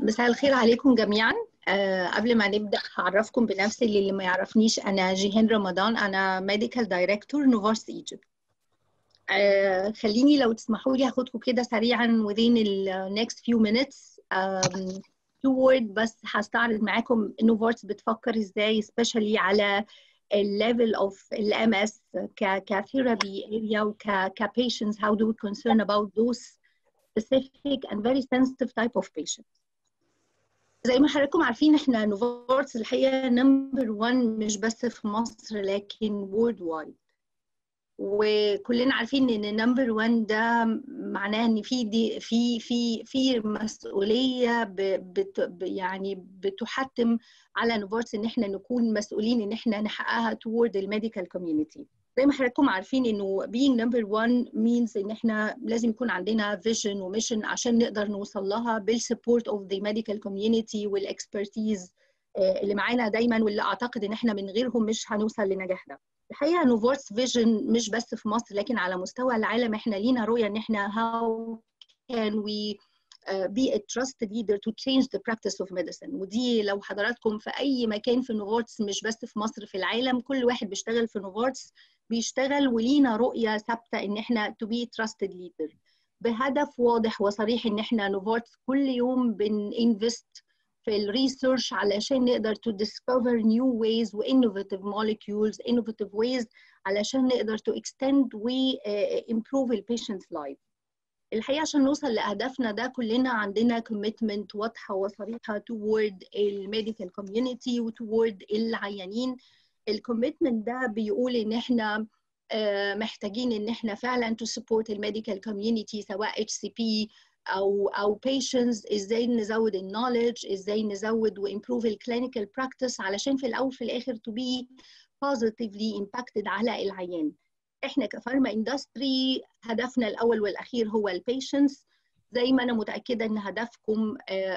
مساء الخير عليكم جميعا. قبل ما نبدأ هعرفكم بنفسي اللي ما يعرفنيش. أنا جيهان رمضان، أنا ميديكال دايركتور نوفارس ايجيبت. خليني لو تسمحوا لي هاخدكم كده سريعا within the next few minutes. two word بس هستعرض معاكم نوفارس بتفكر ازاي especially على الليفل اوف الام اس كثيرابي اريا وكبيشنتس. how do we concern about those specific and very sensitive type of patients. زي ما حضراتكم عارفين احنا نوفارتس الحقيقه نمبر 1 مش بس في مصر لكن وورلد وايد، وكلنا عارفين ان نمبر 1 ده معناه ان في مسؤوليه يعني بتحتم على نوفارتس ان احنا نكون مسؤولين ان احنا نحققها toward الميديكال كوميونتي. زي ما حضراتكم عارفين انه being number 1 means ان احنا لازم يكون عندنا vision وميشن عشان نقدر نوصل لها بالسبورت اوف ذا ميديكال كوميونتي والاكسبرتيز اللي معانا دايما، واللي اعتقد ان احنا من غيرهم مش هنوصل لنجاح ده. الحقيقه نوفارتس فيجن مش بس في مصر لكن على مستوى العالم احنا لينا رؤيه ان احنا how can we be a trusted leader to change the practice of medicine. ودي لو حضراتكم في اي مكان في نوفارتس مش بس في مصر، في العالم كل واحد بيشتغل في نوفارتس بيشتغل ولينا رؤيه ثابته ان احنا to be trusted leader بهدف واضح وصريح ان احنا نوفارتس كل يوم بنinvest في الريسيرش علشان نقدر to discover new ways و innovative molecules innovative ways علشان نقدر to extend و improve the patient's life. الحقيقة عشان نوصل لأهدافنا ده كلنا عندنا commitment واضحة وصريحة toward الميديكال community و toward العيانين. الكوميتمنت ده بيقول إن إحنا محتاجين إن إحنا فعلا to support الميديكال community سواء HCP أو patients، إزاي نزود النوليدج، إزاي نزود و improve الكلينيكال براكتس علشان في الأول في الآخر to be positively impacted على العيان. احنا كفارما اندستري هدفنا الاول والاخير هو البيشنتس، زي ما انا متاكده ان هدفكم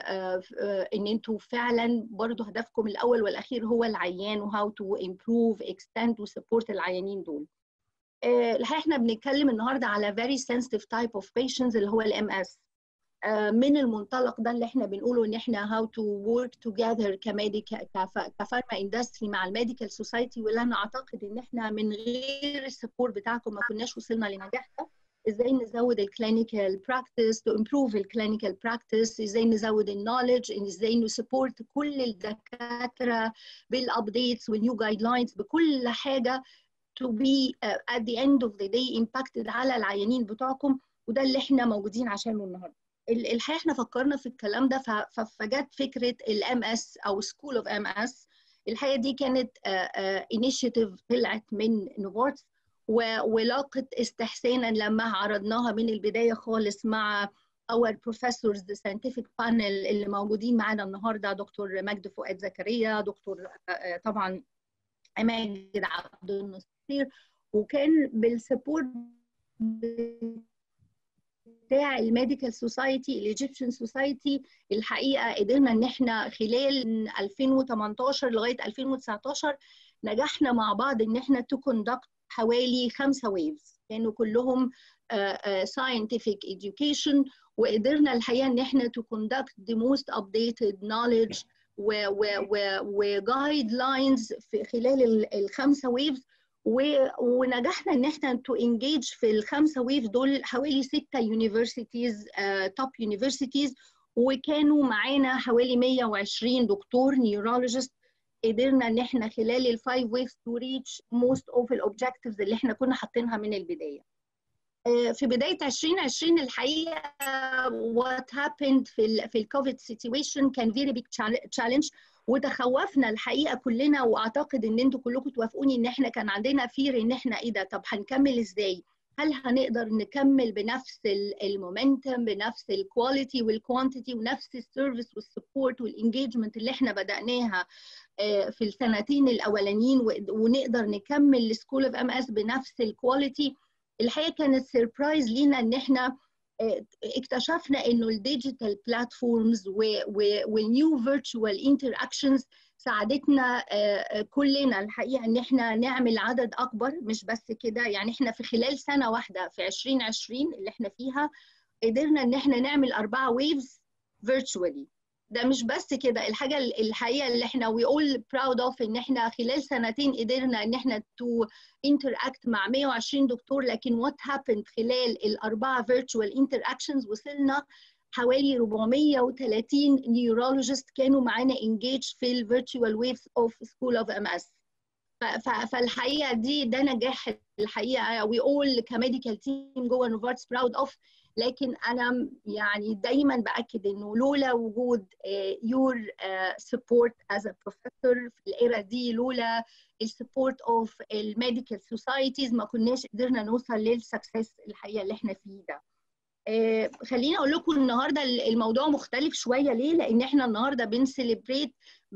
ان انتوا فعلا برضو هدفكم الاول والاخير هو العيان وهاو تو امبروف اكستند وسبورت العيانين دول. الحقيقه احنا بنتكلم النهارده على very sensitive type of patients اللي هو الام اس. من المنطلق ده اللي احنا بنقوله ان احنا how to work together كفارما اندستري مع الميديكال سوسايتي، واللي انا اعتقد ان احنا من غير السبورت بتاعكم ما كناش وصلنا لنجاح ده. ازاي نزود الكلينيكال براكتس to improve الكلينيكال براكتس، ازاي نزود النوليدج، ازاي نسبورت كل الدكاتره بالابديتس والنيو جايد لاينز بكل حاجه to be at the end of the day impacted على العيانين بتوعكم. وده اللي احنا موجودين عشانه النهارده. الحقيقه احنا فكرنا في الكلام ده فجت فكره الام اس او سكول اوف ام اس. الحقيقه دي كانت انيشيتيف طلعت من نوفارتس ولاقت استحسانا لما عرضناها من البدايه خالص مع our professors the scientific panel اللي موجودين معانا النهارده، دكتور مجد فؤاد زكريا، دكتور طبعا ماجد عبد النصير، وكان بالسبورت بتاع الميديكال سوسايتي الايجيبشن سوسايتي. الحقيقه قدرنا ان احنا خلال 2018 لغايه 2019 نجحنا مع بعض ان احنا تو كوندكت حوالي 5 ويفز كانوا كلهم scientific education، وقدرنا الحقيقه ان احنا to conduct the most updated knowledge وجايد لاينز في خلال ال5 ويفز، ونجحنا ان احنا تو انجيج في ال5 ويف دول حوالي 6 يونيفرسيتيز توب يونيفرسيتيز، وكانوا معانا حوالي 120 دكتور نيورولوجيست. قدرنا ان احنا خلال ال5 ويفز تو ريتش موست اوف الاوبجكتيفز اللي احنا كنا حاطينها من البدايه. في بدايه 2020 الحقيقه what happened في الكوفيد سيتويشن كان very big challenge، وتخوفنا الحقيقه كلنا، واعتقد ان انتوا كلكم توافقوني ان احنا كان عندنا فير ان احنا ايه ده، طب هنكمل ازاي؟ هل هنقدر نكمل بنفس المومنتم بنفس الكواليتي والكوانتيتي ونفس السيرفيس والسبورت والانجيجمنت اللي احنا بدأناها في السنتين الاولانيين، ونقدر نكمل السكول اوف ام اس بنفس الكواليتي؟ الحقيقه كانت سيربرايز لينا ان احنا اكتشفنا انه الديجيتال بلاتفورمز والنيو فيرتشوال انتراكشنز ساعدتنا كلنا الحقيقه ان احنا نعمل عدد اكبر. مش بس كده، يعني احنا في خلال سنه واحده في 2020 اللي احنا فيها قدرنا ان احنا نعمل 4 ويفز فيرتشوالي. ده مش بس كده، الحاجه الحقيقه اللي احنا we all proud of ان احنا خلال سنتين قدرنا ان احنا to interact مع 120 دكتور، لكن what happened خلال الاربعه virtual interactions وصلنا حوالي 430 neurologist كانوا معانا engaged في ال virtual waves of School of MS. فالحقيقه ده نجاح الحقيقه we all كميديكال تيم جوه نوفارتس proud of. لكن انا يعني دايما باكد انه لولا وجود your support as a professor في الايرا دي، لولا السبورت اوف الميديكال سوسايتيز ما كناش قدرنا نوصل للسكسس الحقيقه اللي احنا فيه ده. خليني اقول لكم النهارده الموضوع مختلف شويه. ليه؟ لان احنا النهارده بنسليبريت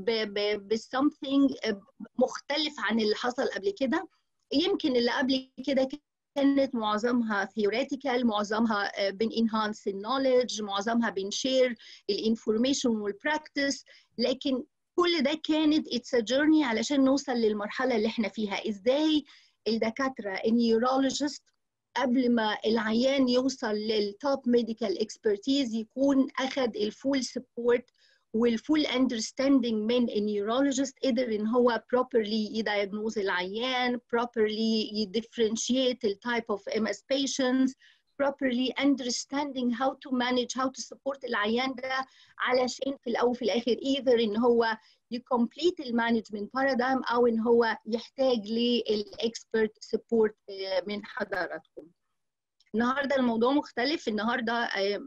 بسمثينج مختلف عن اللي حصل قبل كده. يمكن اللي قبل كده كانت معظمها theoretical، معظمها بنenhance النوليدج، معظمها بنشير الانفورميشن والبراكتس، لكن كل ده كانت it's a journey علشان نوصل للمرحله اللي احنا فيها. ازاي الدكاتره النيورولوجيست قبل ما العيان يوصل للتوب ميديكال اكسبرتيز يكون اخذ الفول سبورت والفول اندرستاندينج من النيورولوجيست، قدر ان هو properly يدايجنوز العيان، properly يديفرنشيت التايب اوف MS patients، properly understanding how to manage how to support العيان ده، علشان في الاول وفي الاخر either ان هو يكمبليت المانجمنت بارادايم او ان هو يحتاج للاكسبرت سبورت من حضراتكم. النهارده الموضوع مختلف. النهارده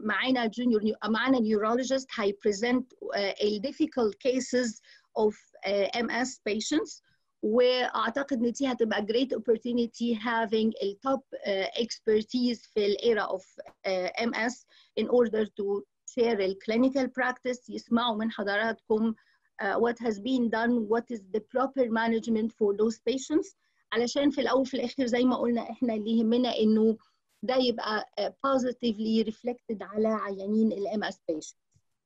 معانا نيورولوجيست هيبريزنت الديفيكولت كيسز اوف MS patients، واعتقد ان دي هتبقى great opportunity having a top expertise في الarea of MS in order to share the clinical practice، يسمعوا من حضراتكم what has been done, what is the proper management for those patients، علشان في الاول وفي الاخر زي ما قلنا احنا اللي يهمنا انه ده يبقى positively reflected على عيانين ال MS patients.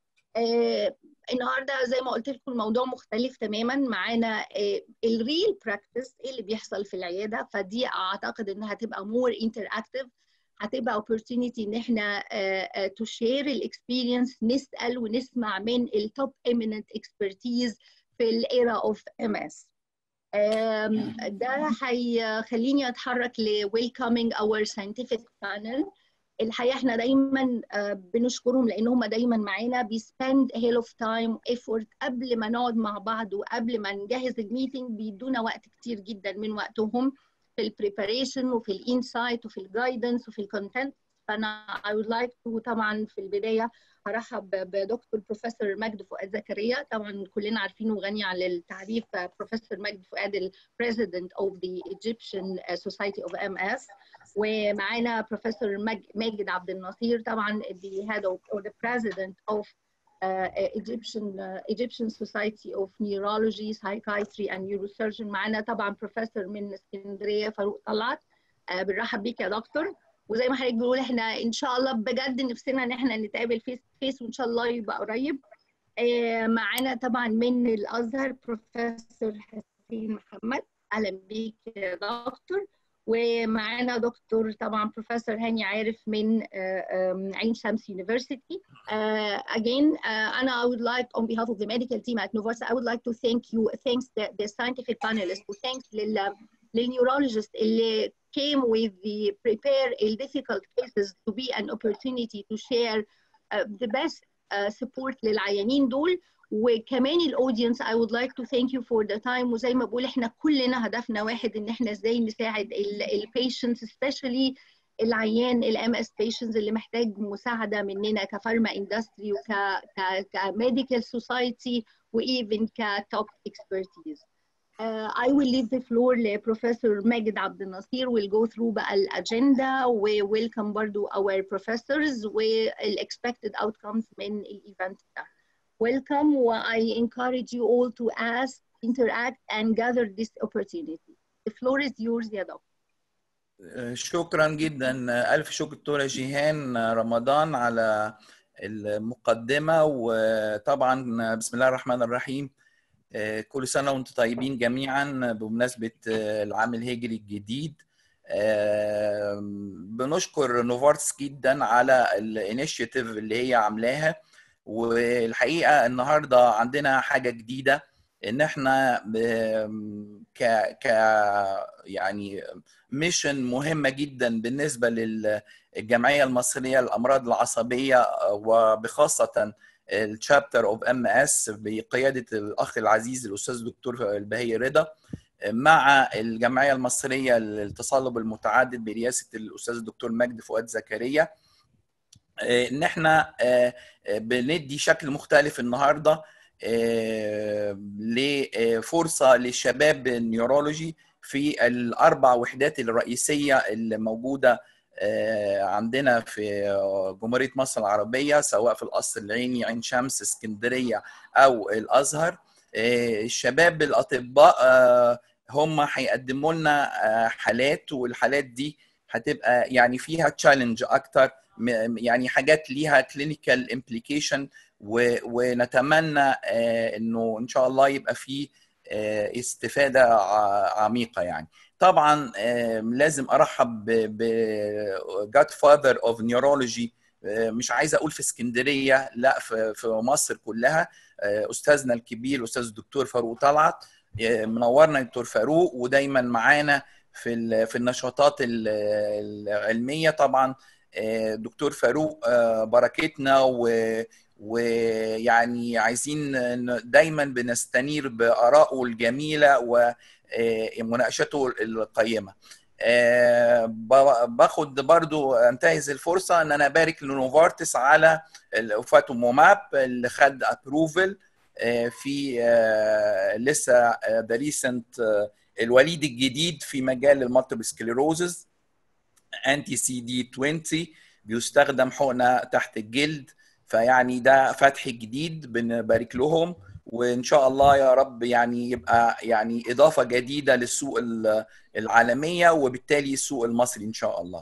النهارده زي ما قلت لكم الموضوع مختلف تماما. معانا الريل براكتس، ايه اللي بيحصل في العياده، فدي اعتقد انها هتبقى more interactive، هتبقى opportunity ان احنا to share الاكسبيرينس، نسال ونسمع من التوب eminent expertise في الايرا اوف MS. ده هيخليني اتحرك ل welcoming our scientific panel. الحقيقه احنا دايما بنشكرهم لان هم دايما معانا بيسبند hell of time effort قبل ما نقعد مع بعض وقبل ما نجهز الميتنج، بيدونا وقت كتير جدا من وقتهم في البريباريشن وفي الانسايت وفي الجايدنس وفي الكونتنت. فانا I would like to طبعا في البدايه هرحب بدكتور بروفيسور مجد فؤاد زكريا. طبعا كلنا عارفينه وغني عن التعريف، بروفيسور مجد فؤاد البريزيدنت اوف ذا Egyptian Society of MS. ومعانا بروفيسور ماجد عبد النصير طبعا the head or the president of Egyptian Society of Neurology, Psychiatry and Neurosurgeon. معانا طبعا بروفيسور من اسكندريه فاروق طلعت. بنرحب بيك يا دكتور. وزي ما حضرتك بنقول احنا ان شاء الله بجد نفسنا ان احنا نتقابل فيس فيس وان شاء الله يبقى قريب. معانا طبعا من الازهر بروفيسور حسين محمد، اهلا بيك يا دكتور. ومعانا دكتور طبعا بروفيسور هاني عارف من عين شمس يونيفرسيتي. Again, I would like on behalf of the medical team at Novartis, I would like to thank you, thanks the scientific panelists, thanks للneurologist اللي came with the prepare difficult cases to be an opportunity to share the best support للعيانين دول. وكمان الاودينس I would like to thank you for the time. وزي ما بقول احنا كلنا هدفنا واحد، ان احنا ازاي نساعد البيشنتس especially العيان الام اس patients اللي محتاج مساعده مننا كفارما اندستري كميديكال سوسايتي وايفن كتوب اكسبرتيز. I will leave the floor لبروفيسور ماجد عبد النصير. we'll go through بقى الأجندة وويلكم برضو our professors والexpected outcomes من الإيفنت ده. Welcome, I encourage you all to ask, interact and gather this opportunity. The floor is yours يا دكتور. شكرا جدا، ألف شكر دكتورة جيهان رمضان على المقدمة. وطبعا بسم الله الرحمن الرحيم، كل سنة وانتم طيبين جميعا بمناسبة العام الهجري الجديد. بنشكر نوفارتس جدا على الانيشيتيف اللي هي عاملاها، والحقيقه النهارده عندنا حاجه جديده، ان احنا ك ك يعني ميشن مهمه جدا بالنسبه للجمعيه المصريه للامراض العصبيه، وبخاصه الشابتر اوف ام اس بقياده الاخ العزيز الاستاذ الدكتور البهي رضا، مع الجمعيه المصريه للتصلب المتعدد برئاسه الاستاذ الدكتور مجدي فؤاد زكريا، ان احنا بندي شكل مختلف النهارده لفرصه للشباب النيورولوجي في الاربع وحدات الرئيسيه اللي موجوده عندنا في جمهوريه مصر العربيه، سواء في القصر العيني، عين شمس، اسكندريه، او الازهر. الشباب الاطباء هم هيقدموا لنا حالات، والحالات دي هتبقى يعني فيها تشالنج اكتر، يعني حاجات ليها كلينيكال امبليكيشن، ونتمنى انه ان شاء الله يبقى فيه استفاده عميقه. يعني طبعا لازم ارحب ب جاد فاذر اوف نيورولوجي، مش عايز اقول في اسكندريه، لا في مصر كلها، استاذنا الكبير الاستاذ الدكتور فاروق طلعت. منورنا دكتور فاروق، ودايما معانا في النشاطات العلميه. طبعا دكتور فاروق بركتنا، ويعني عايزين دايما بنستنير بآرائه الجميلة ومناقشته القيمة. باخد برضو انتهز الفرصة ان انا ابارك لنوفارتس على الأوفاتوموماب اللي خد ابروفل في لسه ذا ريسنت، الوليد الجديد في مجال المالتيبل سكليروزز، انتي سي دي 20، بيستخدم حقنه تحت الجلد. فيعني ده فتح جديد، بنبارك لهم، وان شاء الله يا رب يعني يبقى يعني اضافه جديده للسوق العالميه، وبالتالي السوق المصري ان شاء الله.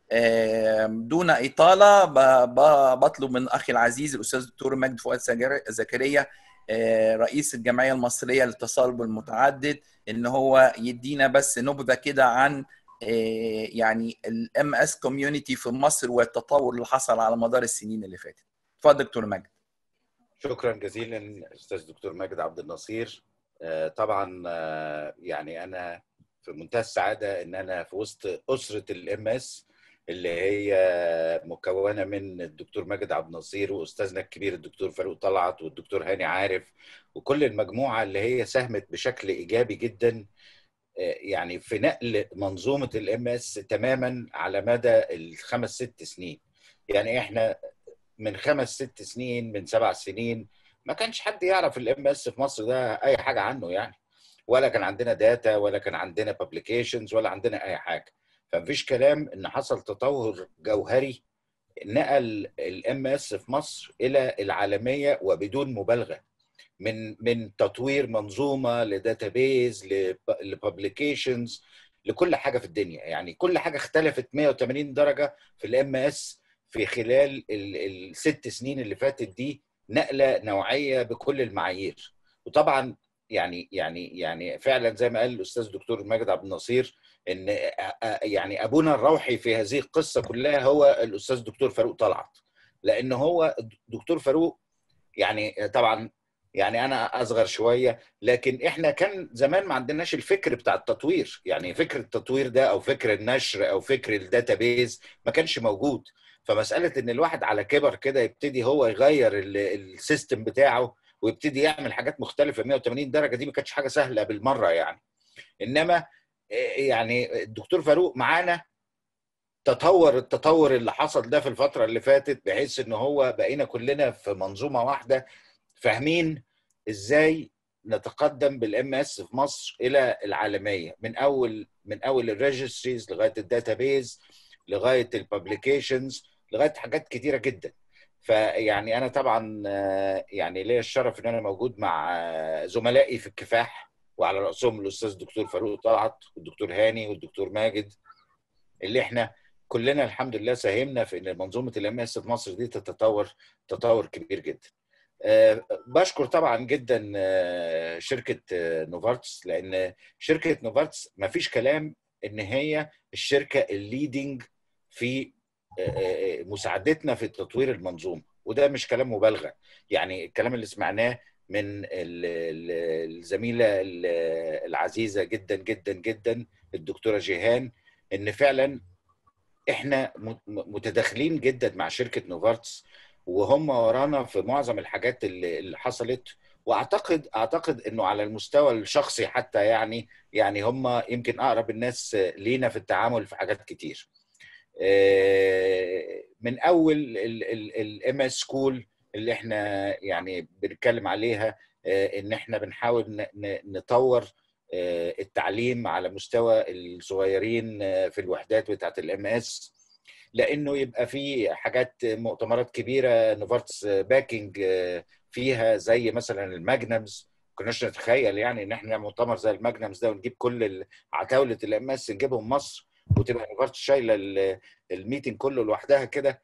دون اطاله بطلب من اخي العزيز الاستاذ الدكتور مجدي فؤاد زكريا، رئيس الجمعيه المصريه للتصلب المتعدد، ان هو يدينا بس نبذه كده عن يعني الام اس كوميونتي في مصر والتطور اللي حصل على مدار السنين اللي فاتت. اتفضل دكتور مجد. شكرا جزيلا استاذ دكتور ماجد عبد النصير. طبعا يعني انا في منتهى السعاده ان انا في وسط اسره الام اس اللي هي مكونه من الدكتور ماجد عبد النصير واستاذنا الكبير الدكتور فاروق طلعت والدكتور هاني عارف، وكل المجموعه اللي هي ساهمت بشكل ايجابي جدا يعني في نقل منظومه الام اس تماما على مدى الخمس ست سنين. يعني احنا من 5-6 سنين، من 7 سنين، ما كانش حد يعرف الام اس في مصر ده اي حاجه عنه يعني، ولا كان عندنا داتا، ولا كان عندنا بابليكيشنز، ولا عندنا اي حاجه. فمفيش كلام ان حصل تطور جوهري نقل الام اس في مصر الى العالميه وبدون مبالغه، من تطوير منظومه لداتابيز لبابليكيشنز لكل حاجه في الدنيا. يعني كل حاجه اختلفت 180 درجه في الام اس في خلال الست سنين اللي فاتت دي، نقله نوعيه بكل المعايير. وطبعا يعني فعلا زي ما قال الاستاذ الدكتور ماجد عبد النصير، ان يعني ابونا الروحي في هذه القصه كلها هو الاستاذ الدكتور فاروق طلعت، لان هو دكتور فاروق يعني طبعا يعني انا اصغر شويه، لكن احنا كان زمان ما عندناش الفكر بتاع التطوير. يعني فكر التطوير ده او فكر النشر او فكر الداتابيز ما كانش موجود. فمساله ان الواحد على كبر كده يبتدي هو يغير السيستم بتاعه ويبتدي يعمل حاجات مختلفه 180 درجه، دي ما كانتش حاجه سهله بالمره يعني. انما يعني الدكتور فاروق معانا التطور اللي حصل ده في الفتره اللي فاتت، بحيث ان هو بقينا كلنا في منظومه واحده فاهمين ازاي نتقدم بالام اس في مصر الى العالميه، من اول الريجستريز لغايه الداتابيز لغايه الببليكيشنز لغايه حاجات كتيره جدا. فيعني انا طبعا يعني ليا الشرف ان انا موجود مع زملائي في الكفاح، وعلى راسهم الاستاذ الدكتور فاروق طلعت والدكتور هاني والدكتور ماجد، اللي احنا كلنا الحمد لله ساهمنا في ان منظومه الام اس في مصر دي تتطور تطور كبير جدا. بشكر طبعا جدا شركه نوفارتس، لان شركه نوفارتس ما فيش كلام ان هي الشركه الليدنج في مساعدتنا في تطوير المنظومه. وده مش كلام مبالغه، يعني الكلام اللي سمعناه من الزميله العزيزه جدا جدا جدا الدكتوره جيهان، ان فعلا احنا متداخلين جدا مع شركه نوفارتس، وهم ورانا في معظم الحاجات اللي حصلت. واعتقد انه على المستوى الشخصي حتى يعني هم يمكن اقرب الناس لينا في التعامل في حاجات كتير. من اول الام اس سكول اللي احنا يعني بنتكلم عليها، ان احنا بنحاول نطور التعليم على مستوى الصغيرين في الوحدات بتاعت الام اس، لانه يبقى في حاجات مؤتمرات كبيره نوفارتس باكينج فيها، زي مثلا الماجنمز. كناش نتخيل يعني ان احنا مؤتمر زي الماجنمز ده ونجيب كل عتاوله الام اس نجيبهم مصر، وتبقى نوفارتس شايله الميتنج كله لوحدها كده.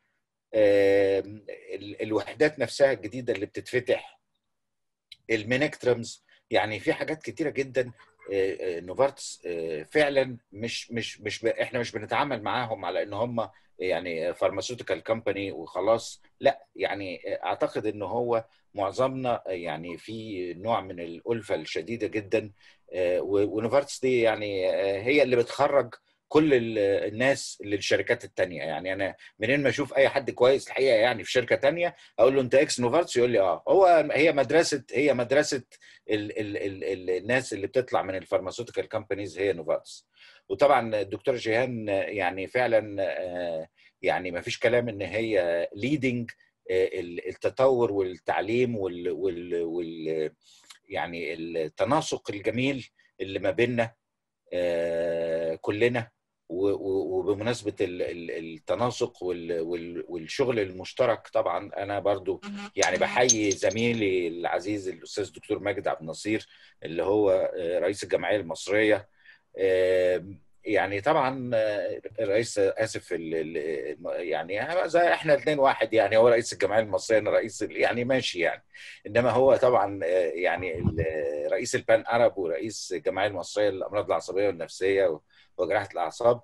الوحدات نفسها الجديده اللي بتتفتح، المينكترمز، يعني في حاجات كتيره جدا. نوفارتس فعلا احنا مش بنتعامل معاهم على ان هم يعني فارماسيوتيكال كومباني وخلاص، لا، يعني اعتقد ان هو معظمنا يعني في نوع من الألفة الشديدة جدا. ونوفارتس دي يعني هي اللي بتخرج كل الناس للشركات التانية. يعني انا منين ما اشوف اي حد كويس الحقيقة يعني في شركة تانية اقول له انت اكس نوفارتس، يقول لي اه. هي مدرسة الناس اللي بتطلع من الفارماسيوتيكال كومبانيز هي نوفارتس. وطبعا الدكتور جيهان يعني فعلا يعني ما فيش كلام ان هي ليدنج التطور والتعليم وال يعني التناسق الجميل اللي ما بيننا كلنا. وبمناسبة التناسق والشغل المشترك، طبعا أنا برضو يعني بحيي زميلي العزيز الأستاذ دكتور ماجد عبد النصير اللي هو رئيس الجمعية المصرية. يعني طبعا الرئيس اسف يعني زي احنا الاثنين واحد، يعني هو رئيس الجمعيه المصريه انا رئيس يعني ماشي يعني. انما هو طبعا يعني رئيس البان ارب ورئيس الجمعيه المصريه للامراض العصبيه والنفسيه وجراحه الاعصاب.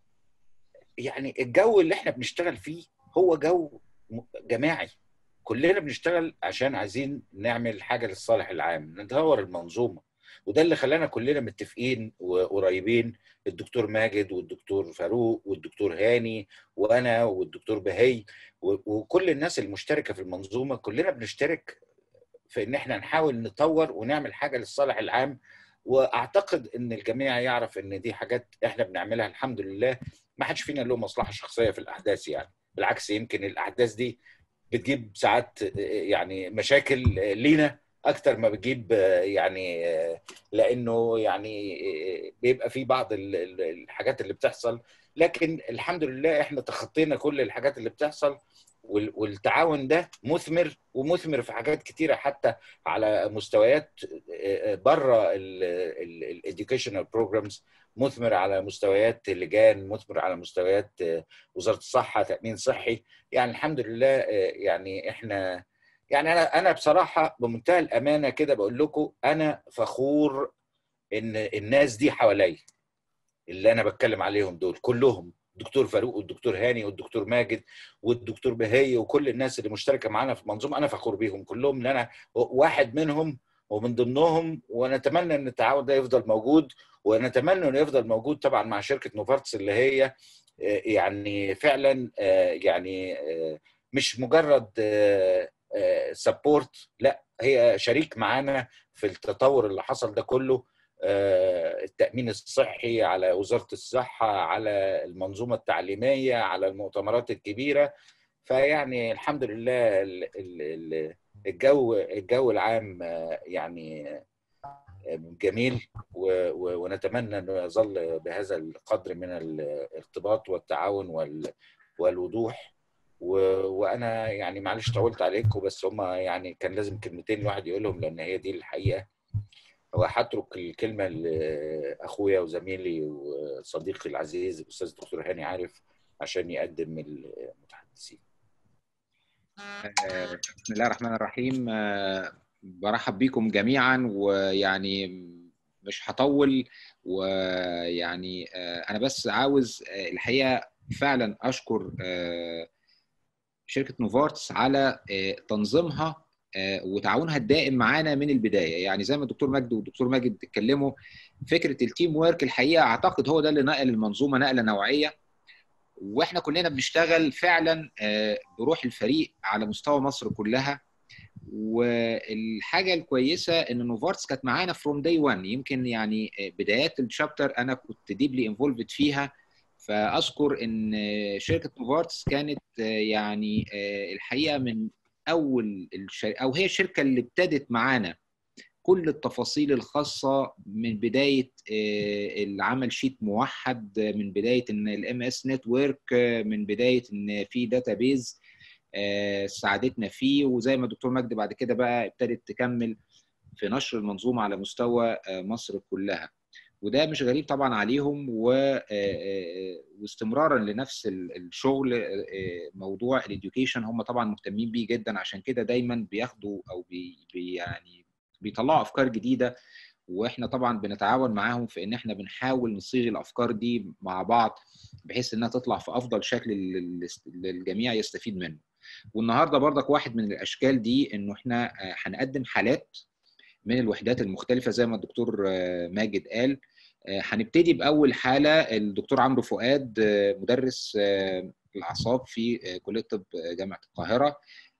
يعني الجو اللي احنا بنشتغل فيه هو جو جماعي، كلنا بنشتغل عشان عايزين نعمل حاجه للصالح العام، نطور المنظومه. وده اللي خلانا كلنا متفقين وقريبين، الدكتور ماجد والدكتور فاروق والدكتور هاني وانا والدكتور بهي وكل الناس المشتركه في المنظومه، كلنا بنشترك في ان احنا نحاول نطور ونعمل حاجه للصالح العام. واعتقد ان الجميع يعرف ان دي حاجات احنا بنعملها الحمد لله، ما حدش فينا له مصلحه شخصيه في الاحداث. يعني بالعكس، يمكن الاحداث دي بتجيب ساعات يعني مشاكل لينا اكتر ما بتجيب يعني لانه يعني بيبقى في بعض الحاجات اللي بتحصل، لكن الحمد لله احنا تخطينا كل الحاجات اللي بتحصل. والتعاون ده مثمر في حاجات كتيره، حتى على مستويات بره الاديوكيشنال بروجرامز، مثمر على مستويات لجان، مثمر على مستويات وزاره الصحه، تامين صحي. يعني الحمد لله يعني احنا يعني انا بصراحه بمنتهى الامانه كده بقول لكم انا فخور ان الناس دي حواليا اللي انا بتكلم عليهم دول كلهم، الدكتور فاروق والدكتور هاني والدكتور ماجد والدكتور بهي وكل الناس اللي مشتركه معانا في المنظومه، انا فخور بيهم كلهم ان انا واحد منهم ومن ضمنهم. ونتمنى ان التعاون ده يفضل موجود، ونتمنى انه يفضل موجود طبعا مع شركه نوفارتس اللي هي يعني فعلا يعني مش مجرد سبورت، لا، هي شريك معانا في التطور اللي حصل ده كله. التأمين الصحي، على وزارة الصحة، على المنظومة التعليمية، على المؤتمرات الكبيرة. فيعني الحمد لله الجو العام يعني جميل، ونتمنى انه يظل بهذا القدر من الارتباط والتعاون والوضوح. وانا يعني معلش طولت عليكم، بس هم يعني كان لازم كلمتين الواحد يقولهم لان هي دي الحقيقة. وهترك الكلمة لأخويا وزميلي وصديقي العزيز الأستاذ الدكتور هاني عارف عشان يقدم المتحدثين. بسم الله الرحمن الرحيم. برحب بكم جميعا، ويعني مش هطول، ويعني أنا بس عاوز الحقيقة فعلا أشكر شركه نوفارتس على تنظيمها وتعاونها الدائم معانا من البدايه. يعني زي ما الدكتور مجد والدكتور ماجد اتكلموا، فكره التيم وورك الحقيقه اعتقد هو ده اللي نقل المنظومه نقله نوعيه، واحنا كلنا بنشتغل فعلا بروح الفريق على مستوى مصر كلها. والحاجه الكويسه ان نوفارتس كانت معانا فروم داي 1. يمكن يعني بدايات الشابتر انا كنت ديبلي انفولفد فيها، فاذكر ان شركه نوفارتس كانت يعني الحقيقه من اول او هي الشركه اللي ابتدت معانا كل التفاصيل الخاصه من بدايه العمل شيت موحد، من بدايه ان الام اس نتورك، من بدايه ان في داتابيز ساعدتنا فيه. وزي ما الدكتور مجدي بعد كده بقى ابتدت تكمل في نشر المنظومه على مستوى مصر كلها، وده مش غريب طبعا عليهم. واستمرارا لنفس الشغل، موضوع الاديوكيشن هم طبعا مهتمين بيه جدا، عشان كده دايما بياخدوا او يعني بيطلعوا افكار جديده، واحنا طبعا بنتعاون معاهم في ان احنا بنحاول نصيغ الافكار دي مع بعض بحيث انها تطلع في افضل شكل للجميع يستفيد منه. والنهارده برضك واحد من الاشكال دي انه احنا هنقدم حالات من الوحدات المختلفه زي ما الدكتور ماجد قال. هنبتدي باول حاله الدكتور عمرو فؤاد، مدرس الاعصاب في كليه طب جامعه القاهره.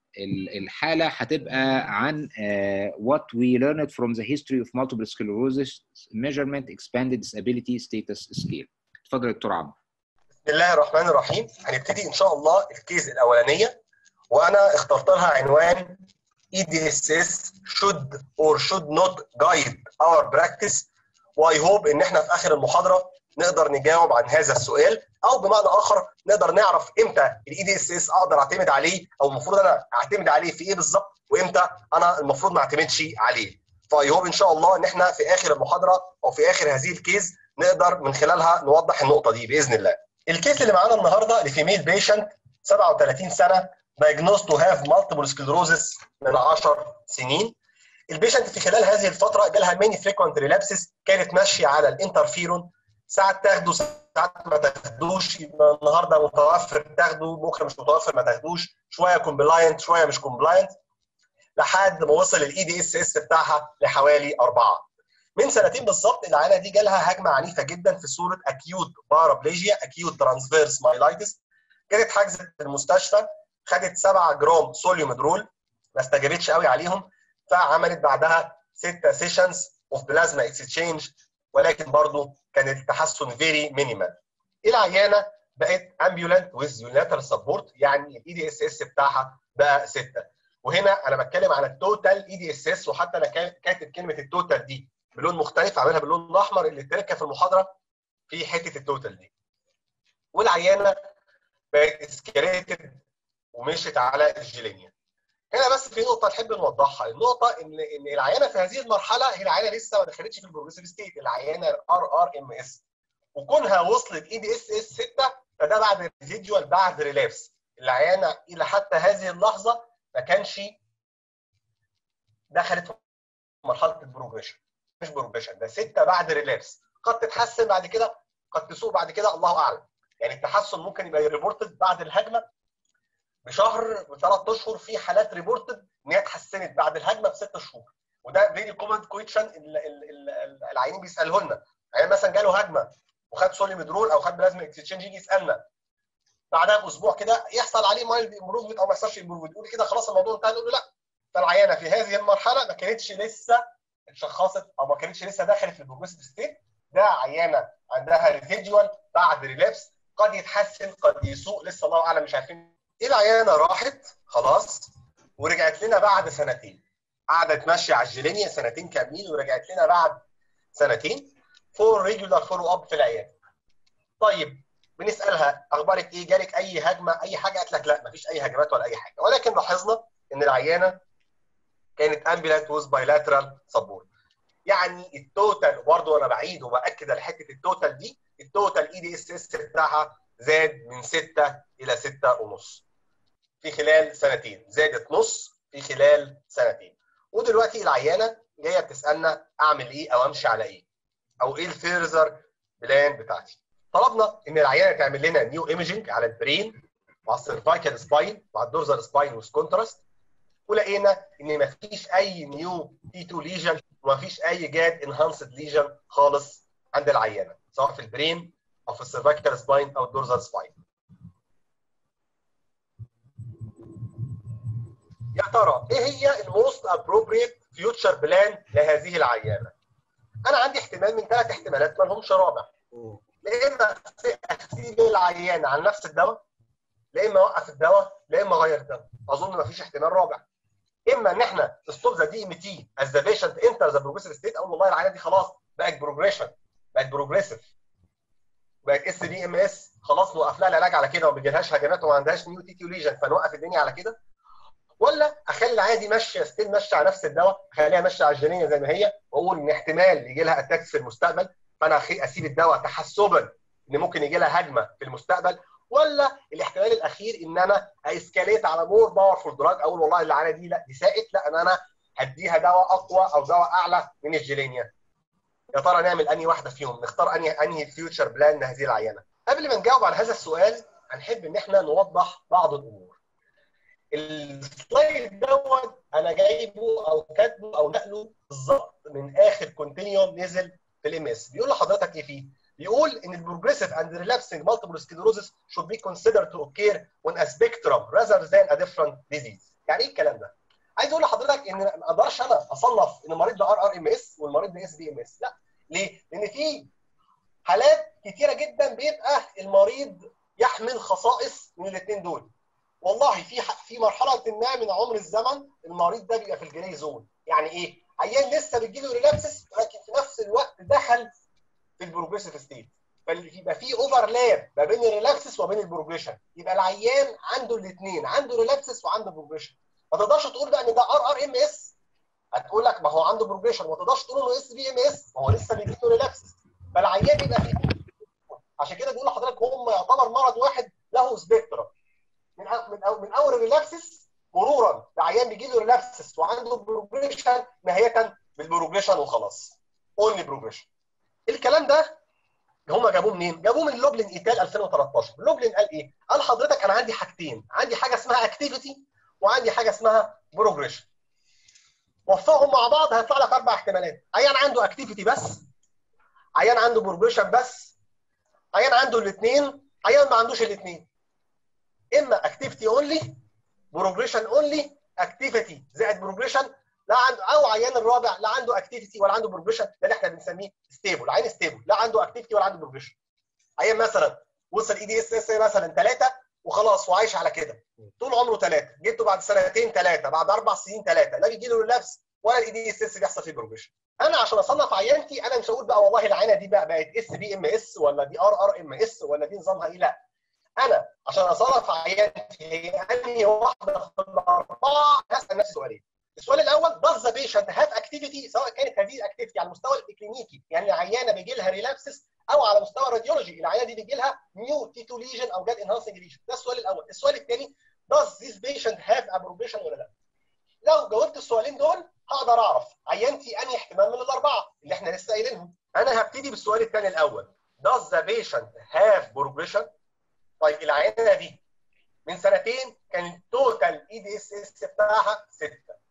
الحاله هتبقى عن what we learned from the history of multiple sclerosis measurement expanded disability status scale. اتفضل يا دكتور عمرو. بسم الله الرحمن الرحيم. هنبتدي ان شاء الله الكيس الاولانيه، وانا اخترت لها عنوان EDSS should or should not guide our practice. واي هوب ان احنا في اخر المحاضره نقدر نجاوب عن هذا السؤال، او بمعنى اخر نقدر نعرف امتى EDSS اقدر اعتمد عليه، او المفروض انا اعتمد عليه في ايه بالظبط، وامتى انا المفروض ما اعتمدش عليه. فاي هوب ان شاء الله ان احنا في اخر المحاضره او في اخر هذه الكيس نقدر من خلالها نوضح النقطه دي باذن الله. الكيس اللي معانا النهارده لفيميل بيشنت 37 سنه diagnosed to have multiple sclerosis من 10 سنين. البيشنت في خلال هذه الفتره جالها ماني فريكوينت ريلابسز، كانت ماشيه على الانترفيرون، ساعات تاخده ساعات ما تاخدوش، النهارده متوفر تاخده، بكره مش متوفر ما تاخدوش، شويه كومبلاينت شويه مش كومبلاينت، لحد ما وصل الاي دي اس اس بتاعها لحوالي 4. من سنتين بالظبط العيانه دي جالها هجمه عنيفه جدا في صوره اكيوت بارابليجيا، اكيوت ترانسفيرس مايلايتس. كانت حجزت في المستشفى، خدت 7 جرام سوليوميدرول، ما استجابتش قوي عليهم، فعملت بعدها 6 سيشنز اوف بلازما اكسشينج، ولكن برضه كان التحسن فيري مينيمال. العيانه بقت امبيولانت ويز يونيلاترال سبورت، يعني الاي دي اس اس بتاعها بقى 6. وهنا انا بتكلم على التوتال اي دي اس اس، وحتى انا كاتب كلمه التوتال دي بلون مختلف، عاملها باللون الاحمر اللي اتركها في المحاضره في حته التوتال دي. والعيانه بقت اسكاليتد ومشيت على الجيلينيا. هنا بس في نقطه نحب نوضحها، النقطه ان العيانه في هذه المرحله هي العيانه لسه ما دخلتش في البروجريسيف ستيت، العيانه ار ام اس، وكونها وصلت اي دي اس اس 6 فده بعد ريزيدوال بعد ريلابس. العيانه الى حتى هذه اللحظه ما كانش دخلت في مرحله البروجريشن، مش بروجريشن، ده 6 بعد ريلابس. قد تتحسن بعد كده، قد تسوء بعد كده، الله اعلم. يعني التحسن ممكن يبقى ريبورتد بعد الهجمه بشهر ب3 اشهر، في حالات ريبورتد ان هي اتحسنت بعد الهجمه ب6 شهور، وده فيري كومن كويشن العيانين بيسالوه لنا. يعني مثلا جاله هجمه وخد سوليميدرول او خد بلازما اكسشينج، يجي يسالنا بعدها باسبوع كده يحصل عليه مايلد امبروفمنت او ما يحصلش امبروفمنت، يقول كده خلاص الموضوع انتهى. نقول له لا، فالعيانه في هذه المرحله ما كانتش لسه اتشخصت او ما كانتش لسه دخلت في البروجريسيف ستيت، ده عيانه عندها ريزيدوال بعد ريلابس، قد يتحسن قد يسوء، لسه الله اعلم مش عارفين. العيانه راحت خلاص ورجعت لنا بعد 2 سنين، قعدت ماشيه على الجيلينيا 2 سنين كاملين، ورجعت لنا بعد 2 سنين فور ريجولار فولو اب في العياده. طيب بنسالها اخبارك ايه؟ جالك اي هجمه اي حاجه؟ قالت لك لا مفيش اي هجمات ولا اي حاجه، ولكن لاحظنا ان العيانه كانت امبيلانت ويز بايلاترال سبورت. يعني التوتال برضه انا بعيد وباكد على حته التوتال دي، التوتال اي دي اس اس بتاعها زاد من 6 الى 6.5 في خلال 2 سنين، زادت نص في خلال 2 سنين. ودلوقتي العيانه جايه بتسالنا اعمل ايه او امشي على ايه، او ايه الفيرزر بلان بتاعتي. طلبنا ان العيانه تعمل لنا نيو ايميجنج على البرين مع السيرفايكال سباين مع الدورزال سباين والكونتراست، ولقينا ان مفيش اي نيو تي 2 ليجن ومفيش اي جاد انهانسد ليجن خالص عند العيانه سواء في البرين او في السيرفايكال سباين او الدورزال سباين. يا ترى ايه هي الموست ابروبريت فيوتشر بلان لهذه العيانه؟ انا عندي احتمال من 3 احتمالات ما لهمش رابع. يا اما اسيب العيان على نفس الدواء، يا اما اوقف الدواء، يا اما اغير الدواء. اظن ما فيش احتمال رابع. اما ان احنا ستوب ذا دي ام تي از ذا بيشنت انتر ذا بروجريسيف ستيت، اقول والله العيانه دي خلاص بقت بروجريشن، بقت بروجريسيف، بقت اس بي ام اس، خلاص نوقف لها العلاج على كده وما بيجيلهاش هجمات وما عندهاش نيو تي كيو ليجن فنوقف الدنيا على كده. ولا اخلي العيانه دي ماشيه ستيل ماشيه على نفس الدواء، اخليها ماشيه على الجنيه زي ما هي، واقول ان احتمال يجي لها اتاكس في المستقبل فانا اسيب الدواء تحسبا ان ممكن يجي لها هجمه في المستقبل. ولا الاحتمال الاخير ان انا اسكاليت على مور باورفول دراج، اقول والله العيانه دي لا دي ساءت، لا انا هديها دواء اقوى او دواء اعلى من الجيلينيا. يا ترى نعمل انهي واحده فيهم؟ نختار انهي فيوتشر بلان لهذه العيانه؟ قبل ما نجاوب على هذا السؤال هنحب ان احنا نوضح بعض الامور. السلايد دوت انا جايبه او كاتبه او نقله بالظبط من اخر كونتينيوم نزل في الام اس. بيقول لحضرتك ايه فيه؟ بيقول ان البروجريسيف اند ريلابسنج مالتيبل سكليروزس should be considered to occur on a spectrum rather than a different disease. يعني ايه الكلام ده؟ عايز اقول لحضرتك ان ما اقدرش انا اصنف ان المريض ده ار ام اس والمريض ده اس بي ام اس، لا. ليه؟ لان في حالات كتيره جدا بيبقى المريض يحمل خصائص من الاثنين دول. والله في مرحله ما من عمر الزمن المريض ده بيبقى في الجري زون. يعني ايه؟ عيان لسه بتجيله ريلابسس ولكن في نفس الوقت دخل في البروجريسيف ستيت، فيبقى في اوفرلاب ما بين الريلابسس وبين البروجريشن، يبقى العيان عنده الاثنين، عنده ريلابسس وعنده بروجريشن. ما تقدرش تقول بقى ان ده ار ام اس، هتقول لك ما هو عنده بروجريشن، ما تقدرش تقول انه اس بي ام اس ما هو لسه بيجيله ريلابسس، فالعيان يبقى فيه. عشان كده بقول لحضرتك هم يعتبر مرض واحد له سبيكترم من اول الريلابسس مرورا لعيان بيجي له ريلابسس وعنده بروجريشن نهايه بالبروجريشن وخلاص. اونلي بروجريشن. الكلام ده هم جابوه منين؟ جابوه من لوبلين ايتال 2013. لوبلين قال ايه؟ قال حضرتك انا عندي حاجتين، عندي حاجه اسمها اكتيفيتي وعندي حاجه اسمها بروجريشن. وفقهم مع بعض هيطلع لك 4 احتمالات. عيان عنده اكتيفيتي بس، عيان عنده بروجريشن بس، عيان عنده الاثنين، عيان ما عندوش الاثنين. اما اكتيفيتي اونلي، بروجريشن اونلي، اكتيفيتي زائد بروجريشن، لا عنده، او عيان الرابع لا عنده اكتيفيتي ولا عنده بروجريشن، ده اللي احنا بنسميه ستيبل. عيان ستيبل لا عنده اكتيفيتي ولا عنده بروجريشن. عيان مثلا وصل اي دي اس اس مثلا 3 وخلاص وعايش على كده طول عمره 3، جبته بعد 2 3 بعد 4 سنين 3، لا بيجي له ريلابس ولا الاي دي اس اس بيحصل فيه بروجريشن. انا عشان اصنف عيانتي انا مش هقول بقى والله العينه دي بقت اس بي ام اس ولا دي ار ام اس ولا دي نظامها ايه، لا. انا عشان اصنف عيانتي هي انهي واحده في الاربعه هسال نفسي سؤالين. السؤال الاول does the patient have activity، سواء كانت هذه الاكتيفيتي على المستوى الكلينيكي يعني العيانه بيجي لها ريلابسس، او على مستوى الراديولوجي العيانه دي بيجي لها نيو تي 2 ليجن او جاد انهانسنج ليجن. ده السؤال الاول. السؤال الثاني does this patient have a progression ولا لا. لو جاوبت السؤالين دول هقدر اعرف عيانتي انهي احتمال من الاربعه اللي احنا لسه قايلينهم. انا هبتدي بالسؤال الثاني الاول does the patient have progression. طيب العيانه دي من 2 سنين كان التوتال اي دي اس اس بتاعها 6،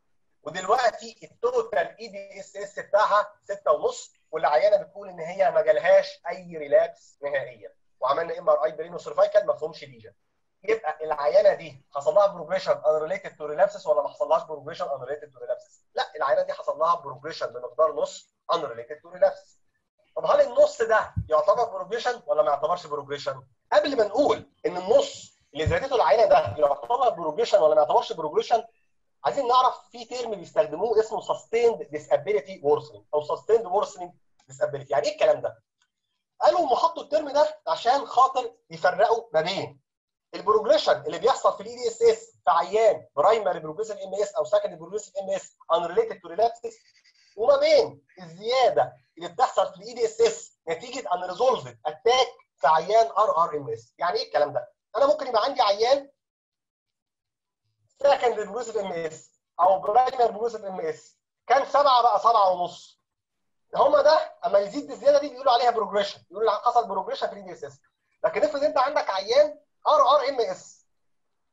ودلوقتي التوتال اي دي اس اس بتاعها 6.5، والعيانه بتقول ان هي ما جالهاش اي ريلابس نهائيا، وعملنا ام ار اي برين وسيرفايكال ما فيهمش ليجن. يبقى العيانه دي حصل لها بروجريشن انريليتد تو ريلابسس ولا ما حصلهاش بروجريشن انريليتد تو ريلابسس؟ لا، العيانه دي حصل لها بروجريشن بمقدار نص انريليتد تو ريلابسس. طب هل النص ده يعتبر بروجريشن ولا ما يعتبرش بروجريشن؟ قبل ما نقول ان النص اللي زادته العينه ده يعتبر بروجريشن ولا ما يعتبرش بروجريشن، عايزين نعرف في تيرم بيستخدموه اسمه sustained disability worsening او sustained worsening disability. يعني ايه الكلام ده؟ قالوا هم حطوا الترم ده عشان خاطر يفرقوا ما بين البروجريشن اللي بيحصل في الاي دي اس اس في عيان برايمري بروجريسيف ام اس او سكندري بروجريسيف ام اس unrelated to relapses، وما بين الزياده اللي بتحصل في الاي دي اس اس نتيجه unresolved اتاك في عيان ار ام اس. يعني ايه الكلام ده؟ انا ممكن يبقى عندي عيان سكندري بروجريسيف ام اس او برايمري بروجريسيف ام اس كان 7 بقى 7.5. هم ده اما يزيد الزياده دي بيقولوا عليها بروجريشن، يقولوا حصل بروجريشن في الاي دي اس اس. لكن افرض انت عندك عيان ار ام اس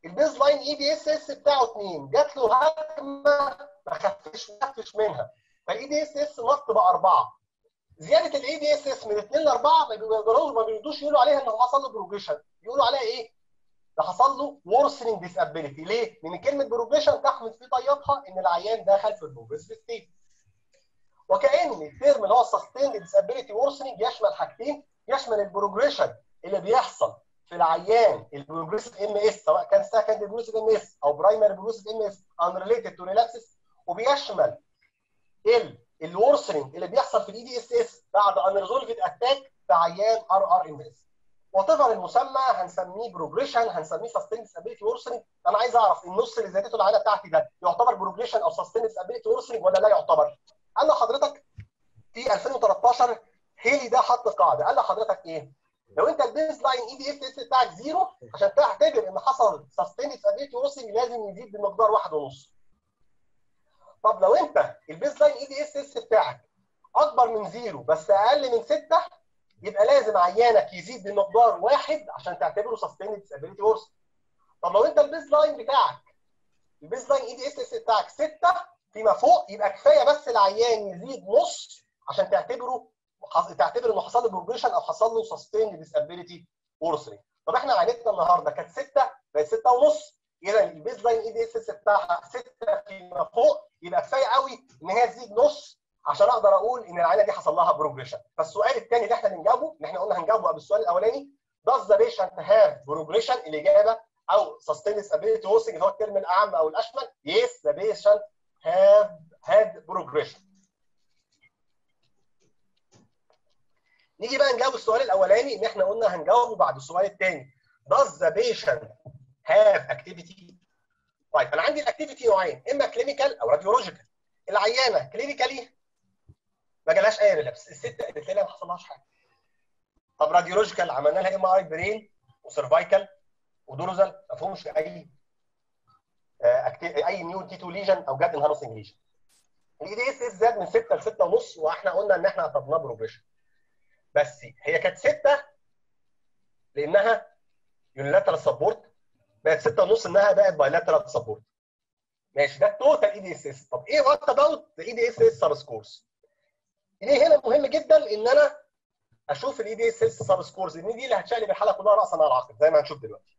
البيز لاين اي دي اس اس بتاعه 2، جات له هجمه ما خفش منها، فالاي دي اس اس نط بقى 4. زياده الاي دي اس اس من 2 ل 4 ما بيقدروش يقولوا عليها انه حصل له بروجريشن، يقولوا عليها ايه؟ ده حصل له worsening disability. ليه؟ لان كلمه بروجريشن تحمل في طياتها ان العيان دخل في البروجريسيف ستيت. وكأن الترم اللي هو sustained disability worsening يشمل حاجتين، يشمل البروجريشن اللي بيحصل في العيان البروجريسيف ام اس، سواء كان سكند بروجريسيف ام اس او برايمري بروجريسيف ام اس unrelated to relapses، وبيشمل الورسنج اللي بيحصل في الاي دي اس اس بعد unresolved اتاك في عيان ار ام اس. وطبعا المسمى هنسميه بروجريشن، هنسميه sustained disability worsening. انا عايز اعرف النص اللي زادته العيله بتاعتي ده يعتبر بروجريشن او sustained disability worsening ولا لا يعتبر؟ قال لحضرتك في 2013 هيلي ده حط قاعده، قال لحضرتك ايه؟ لو انت البيز لاين اي دي اس اس بتاعك زيرو، عشان تعتبر ان حصل sustained disability worsening لازم يزيد بمقدار 1.5. طب لو انت البيز لاين اي دي اس اس بتاعك اكبر من زيرو بس اقل من 6، يبقى لازم عيانك يزيد بمقدار 1 عشان تعتبره sustained disability worsening. طب لو انت البيز لاين بتاعك البيز لاين اي دي اس اس بتاعك 6 فيما فوق، يبقى كفايه بس العيان يزيد نص عشان تعتبر انه حصل له بروجريشن او حصل له sustained disability worsening. طب احنا عينتنا النهارده كانت 6 بقت 6.5، اذا البيز لاين اي دي اس اس بتاعها 6 فيما فوق، يبقى كفايه قوي ان هي تزيد نص عشان اقدر اقول ان العينه دي حصل لها بروجريشن. فالسؤال الثاني اللي احنا بنجاوبه، اللي احنا قلنا هنجاوبه قبل السؤال الاولاني، does the patient have progression؟ الاجابه او sustained disability worsening اللي هو الترم الاعم او الاشمل، yes the patient have had progression. نيجي بقى نجاوب السؤال الاولاني اللي احنا قلنا هنجاوبه بعد السؤال الثاني، does the patient have activity؟ طيب انا عندي الاكتيفيتي نوعين، اما كلينيكال او راديولوجيكال. العيانه كلينيكالي ما جالهاش اي ريلابس، الست قالت لنا ما حصلهاش حاجه. طب راديولوجيكال عملنا لها ام اي برين وسيرفايكال ودورزال، ما فيهمش اي نيو تي 2 ليجن او جاد انهانسنج ليجن. الاي دي اس اس زاد من 6 ل 6.5، واحنا قلنا ان احنا اعتبرناه بروجريشن. بس هي كانت 6 لانها يونيلاترال سبورت، بقت 6.5 انها بقت بايلاترال سبورت. ماشي، ده التوتال اي دي اس اس. طب ايه وات اباوت الاي دي اس اس سب سكورز؟ ليه هنا مهم جدا ان انا اشوف الاي دي اس اس سب سكورز، ان دي اللي هتشقلب الحاله كلها راسا على عقب زي ما هنشوف دلوقتي.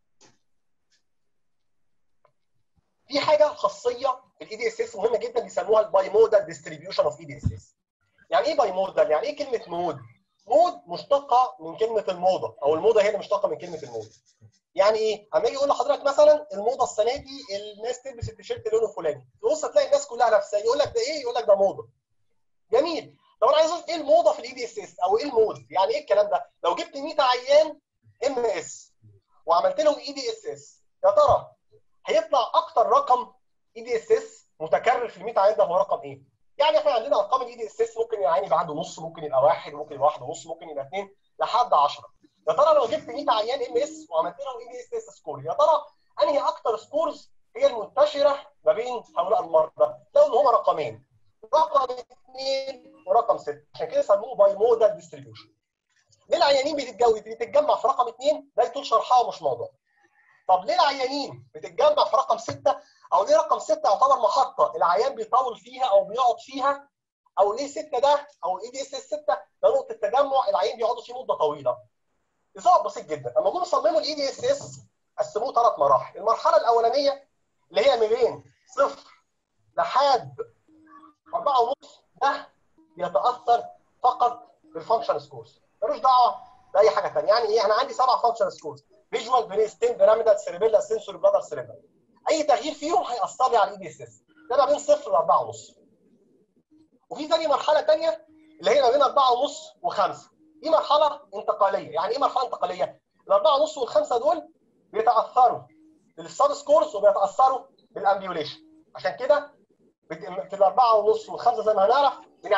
في حاجه خاصيه في الاي دي اس اس مهمه جدا بيسموها الباي مودال ديستريبيوشن اوف اي دي اس اس. يعني ايه باي مودال؟ يعني ايه كلمه مود؟ مود مشتقه من كلمه الموضه، او الموضه هي اللي مشتقه من كلمه الموضه. يعني ايه؟ اما يجي يقول لحضرتك مثلا الموضه السنه دي الناس تلبس التيشيرت لونه فلاني، تبص تلاقي الناس كلها لابسه، يقول لك ده ايه؟ يقول لك ده موضه. جميل. طب انا عايز اعرف ايه الموضه في الاي دي اس اس او ايه المود؟ يعني ايه الكلام ده؟ لو جبت 100 عيان ام اس وعملت لهم اي دي اس اس، يا ترى هيطلع اكتر رقم اي دي اس اس متكرر في ال 100 عيان ده هو رقم ايه؟ يعني احنا عندنا ارقام الاي دي اس اس ممكن العيان يبقى عنده نص، ممكن يبقى واحد، ممكن يبقى واحد ونص، ممكن يبقى 2 لحد 10. يا ترى لو جبت 100 عيان ام اس وعملت لهم اي دي اس اس سكور، يا ترى انهي اكتر سكورز هي المنتشره ما بين هؤلاء المرضى؟ لو ان هم رقمين، رقم 2 ورقم 6، عشان كده سموه باي مودال ديستريبيوشن. ليه العيانين بتتجمع في رقم 2؟ ده يطول شرحها ومش موضوع. طب ليه العيانين بتتجمع في رقم 6؟ او ليه رقم 6 يعتبر محطه العيان بيطول فيها او بيقعد فيها؟ او ليه 6 ده او الاي دي اس اس 6 ده نقطه تجمع العيان بيقعدوا فيه مده طويله؟ نظام بسيط جدا. لما جم صمموا الاي دي اس اس قسموه 3 مراحل. المرحله الاولانيه اللي هي من بين 0 لحد 4.5، ده بيتاثر فقط بالفانكشن سكورز، ملوش دعوه باي حاجه ثانيه. يعني ايه؟ انا عندي 7 فانكشن سكورز، فيجوال، بريستين، بيراميدال، سيريبيلا، سنسوري، بلادر، سيريبرال. اي تغيير فيهم هياثر لي على الاي دي اس اس. ده ما بين 0 ل 4.5. وفي ثاني مرحله ثانيه اللي هي ما بين 4.5 و5، دي مرحله انتقاليه. يعني ايه مرحله انتقاليه؟ ال 4.5 وال5 دول بيتاثروا بالسب سكورز وبيتاثروا بالامبيوليشن. عشان كده في ال 4.5 وال5 زي ما هنعرف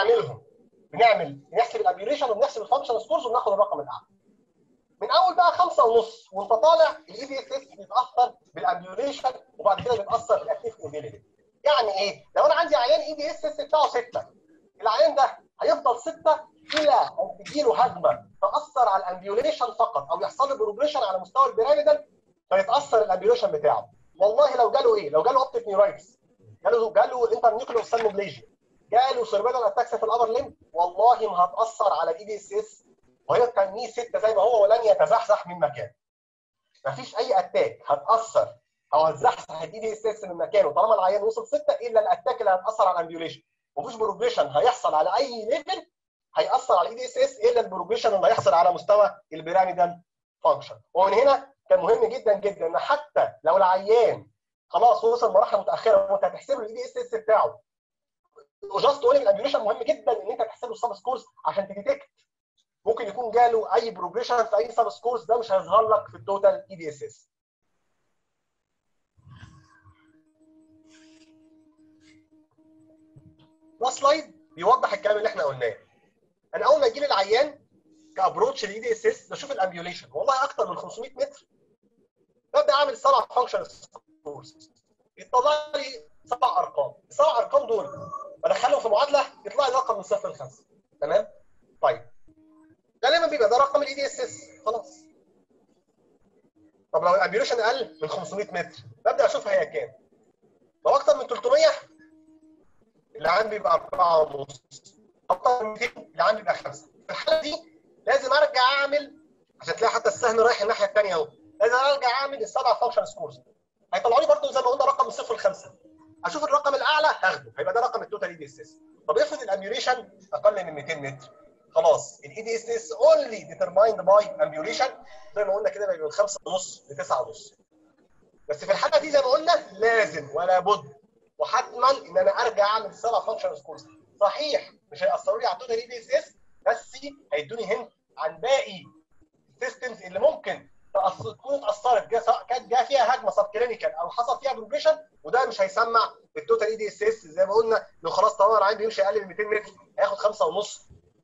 بنحسب الامبيوليشن وبنحسب الفانكشن سكورز وبناخد الرقم الاعلى. من اول بقى 5.5 وانت طالع الاي دي اس اس بيتاثر بالامبيوليشن وبعد كده بيتاثر بالاكتيف انفيليبيليتي. يعني ايه؟ لو انا عندي عيان اي دي اس اس بتاعه 6، العيان ده هيفضل 6 الى ان تجيله هجمه تاثر على الامبيوليشن فقط او يحصل له بروجريشن على مستوى البيراميدال، فيتاثر الامبيوليشن بتاعه. والله لو جاله ايه؟ لو جاله اوبتيك نيورايتس، جاله انترنيوكلير اوفثالموبليجيا، جاله سيربيلال اتاكس في الابر ليمب، والله ما هتاثر على الاي دي اس اس، وهيبقى الني 6 زي ما هو ولن يتزحزح من مكانه. مفيش اي اتاك هتاثر او هتزحزح الاي دي اس اس من مكانه طالما العيان وصل 6 الا الاتاك اللي هتاثر على الامبيوليشن. مفيش بروجريشن هيحصل على اي ليفل هياثر على الاي دي اس اس الا البروجريشن اللي هيحصل على مستوى البيراميدال فانكشن. ومن هنا كان مهم جدا جدا ان حتى لو العيان خلاص وصل مراحل متاخره وانت هتحسب له الاي دي اس اس بتاعه، وجاست تقول الامبيوليشن مهم جدا ان انت تحسب له السب سكورز عشان تديتكت ممكن يكون جاله اي بروجريشن في اي سب سكورز، ده مش هيظهر لك في التوتال اي دي اس اس. ده سلايد بيوضح الكلام اللي احنا قلناه. انا اول ما يجي لي العيان كابروتش للاي دي اس اس بشوف الامبيوليشن، والله اكتر من 500 متر ببدا اعمل 7 فانكشن سكورز، يطلع لي 7 ارقام، ال7 ارقام دول بدخلهم في معادله يطلع لي رقم من 0 ل 5. تمام؟ طيب غالبا بيبقى ده رقم الاي دي اس اس خلاص. طب لو الامبيوليشن اقل من 500 متر ببدا اشوفها هي كام. لو اكتر من 300 اللي عندي بيبقى 4.5، اكتر من 200 اللي عندي بيبقى 5. في الحاله دي لازم ارجع اعمل، عشان تلاقي حتى السهم رايح الناحيه الثانيه اهو، لازم ارجع اعمل ال7 فانكشن سكورز. هيطلعوا لي برضه زي ما قلنا رقم من 0 ل 5. اشوف الرقم الاعلى هاخده، هيبقى ده رقم التوتال اي دي اس اس. طب افرض الامبيوليشن اقل من 200 متر، خلاص الاي دي اس اس اونلي ديترمايند باي امبيوليشن، زي ما قلنا كده بيبقى من 5.5 ل 9.5. بس في الحاله دي زي ما قلنا لازم ولا بد وحتما ان انا ارجع اعمل السبع فانكشن سكورز. صحيح مش هيأثروا لي على التوتال اي دي اس اس، بس هيدوني هنت عن باقي السيستمز اللي ممكن تكون اتاثرت، سواء كانت جايه فيها هجمه سب كلينيكال او حصل فيها بروجريشن، وده مش هيسمع التوتال اي دي اس اس. زي ما قلنا لو خلاص طالما العين بيمشي اقل من 200 متر هياخد 5.5،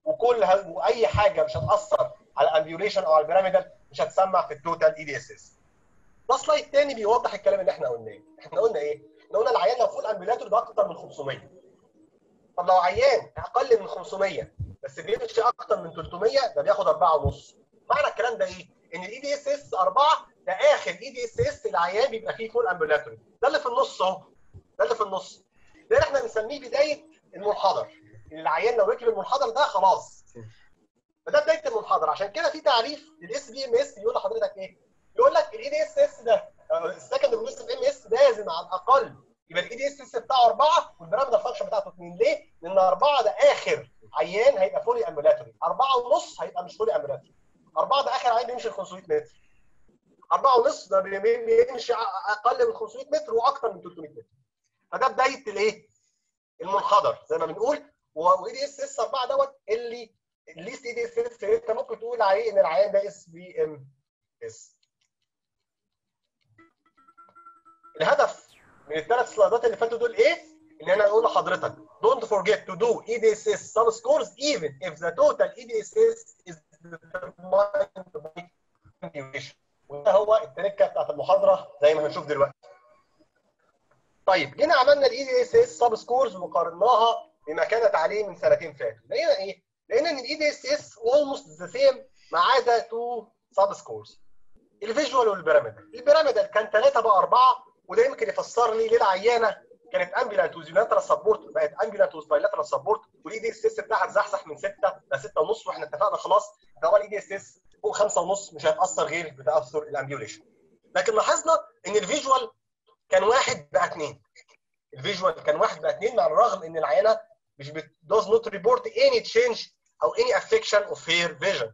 واي حاجه مش هتاثر على الامبيوليشن او على البيراميدال مش هتسمع في التوتال اي دي اس اس. ده سلايد تاني بيوضح الكلام اللي احنا قلناه. احنا قلنا ايه؟ احنا قلنا العيان لو فوق الامبيولاتور ده اكتر من 500. طب لو عيان اقل من 500 بس بيمشي اكتر من 300 ده بياخد 4.5. معنى الكلام ده ايه؟ ان الاي دي اس اس 4 ده اخر اي دي اس اس العيان بيبقى فيه فول امبيولاتوري. ده اللي في النص اهو، ده اللي في النص، ده اللي احنا بنسميه بدايه المنحدر. العيان لو ركب المنحدر ده خلاص، فده بدايه المنحدر. عشان كده في تعريف للاس بي ام اس بيقول لحضرتك ايه؟ يقول لك الاي دي اس اس ده السكند بروجريسيف ام اس لازم على الاقل يبقى الاي دي اس اس بتاعه 4 والبيراميدال فانكشن بتاعته 2. ليه؟ لان 4 ده اخر عيان هيبقى فولي امبيولاتوري، 4.5 هيبقى مش فولي امبيولاتوري. 4 ده اخر عيان بيمشي 500 متر، 4.5 ده بيمشي اقل من 500 متر واكثر من 300 متر. فده بدايه الايه؟ المنحدر زي ما بنقول. واي دي اس اس 4 دوت اللي الليست اي دي اس اس انت ممكن تقول عليه ان العيان ده اس بي ام اس. الهدف من الثلاث سلايدات اللي فاتوا دول ايه؟ ان انا اقول لحضرتك don't forget to do EDSS sub scores even if the total EDSS is determined by ambiulation. وده هو التركه بتاعت المحاضره زي ما هنشوف دلوقتي. طيب جينا عملنا EDSS sub scores وقارناها بما كانت عليه من سنتين فاتوا. لقينا ايه؟ لقينا ان EDSS almost the same ما عدا 2 sub scores. الفيجوال والبيراميدال. البيراميدال كان 3 بقى 4، وده يمكن يفسر لي ليه العيانه كانت امبيلانت وزيلاترال سبورت بقت امبيلانت وسبايلاترال سبورت، والاي دي اس اس بتاعها اتزحزح من 6 ل 6.5، واحنا اتفقنا خلاص ده هو الاي دي اس اس فوق 5.5 مش هيتاثر غير بتاثر الامبيوليشن. لكن لاحظنا ان الفيجوال كان 1 بقى 2. الفيجوال كان 1 بقى 2 مع الرغم ان العيانه مش does not report any change او any affection of her vision.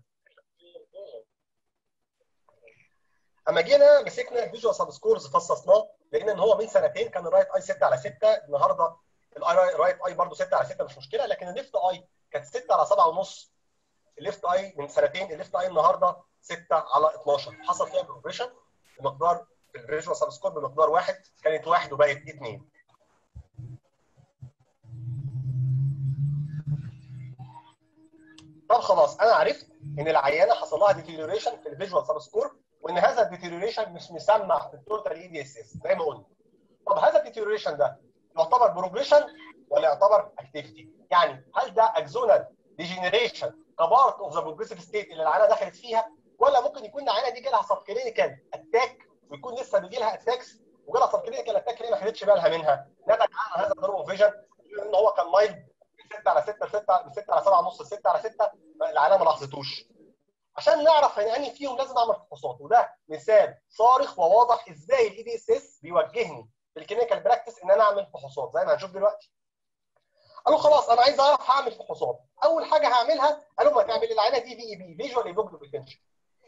اما جينا مسكنا الفيجوال سب سكورز فصصناه، لقينا ان هو من سنتين كان الرايت اي 6 على 6، النهارده الرايت اي برضه 6 على 6 مش مشكله، لكن الليفت اي كانت 6 على 7.5. الليفت اي من سنتين، الليفت اي النهارده 6 على 12. حصل فيها بروجريشن بمقدار في الفيجوال سب سكور بمقدار 1، كانت 1 وبقت 2. طب خلاص انا عرفت ان العيانه حصل لها ديتيريوريشن في الفيجوال سب سكور، وان هذا الديتيريوريشن مش مسمع في التوتال اي دي اس اس زي ما قلنا. طب هذا الديتيريوريشن ده يعتبر بروجريشن ولا يعتبر اكتيفيتي؟ يعني هل ده اكزونال ديجنريشن كبارت اوف ذا بروجريسيف ستيت اللي العيانه دخلت فيها، ولا ممكن يكون العيانه دي جالها سب كلينيكال اتاك ويكون لسه بيجي لها اتاكس وجالها سبكلينيكال اتاك هي ما خدتش بالها منها، نتج عنها هذا الدروب فيجن ان هو كان مايلد من 6 على 6 من 6 على 7 ونص ل 6 على 6 العيانه ما لاحظتوش. عشان نعرف انهي فيهم لازم اعمل فحوصات، وده مثال صارخ وواضح ازاي الاي دي اس اس بيوجهني في الكلينيكال براكتس ان انا اعمل فحوصات زي ما هنشوف دلوقتي. قالوا خلاص انا عايز اعرف هعمل فحوصات، اول حاجه هعملها قالوا ما تعمل العينه دي في اي بي فيجوال ايفوكد بوتنشال.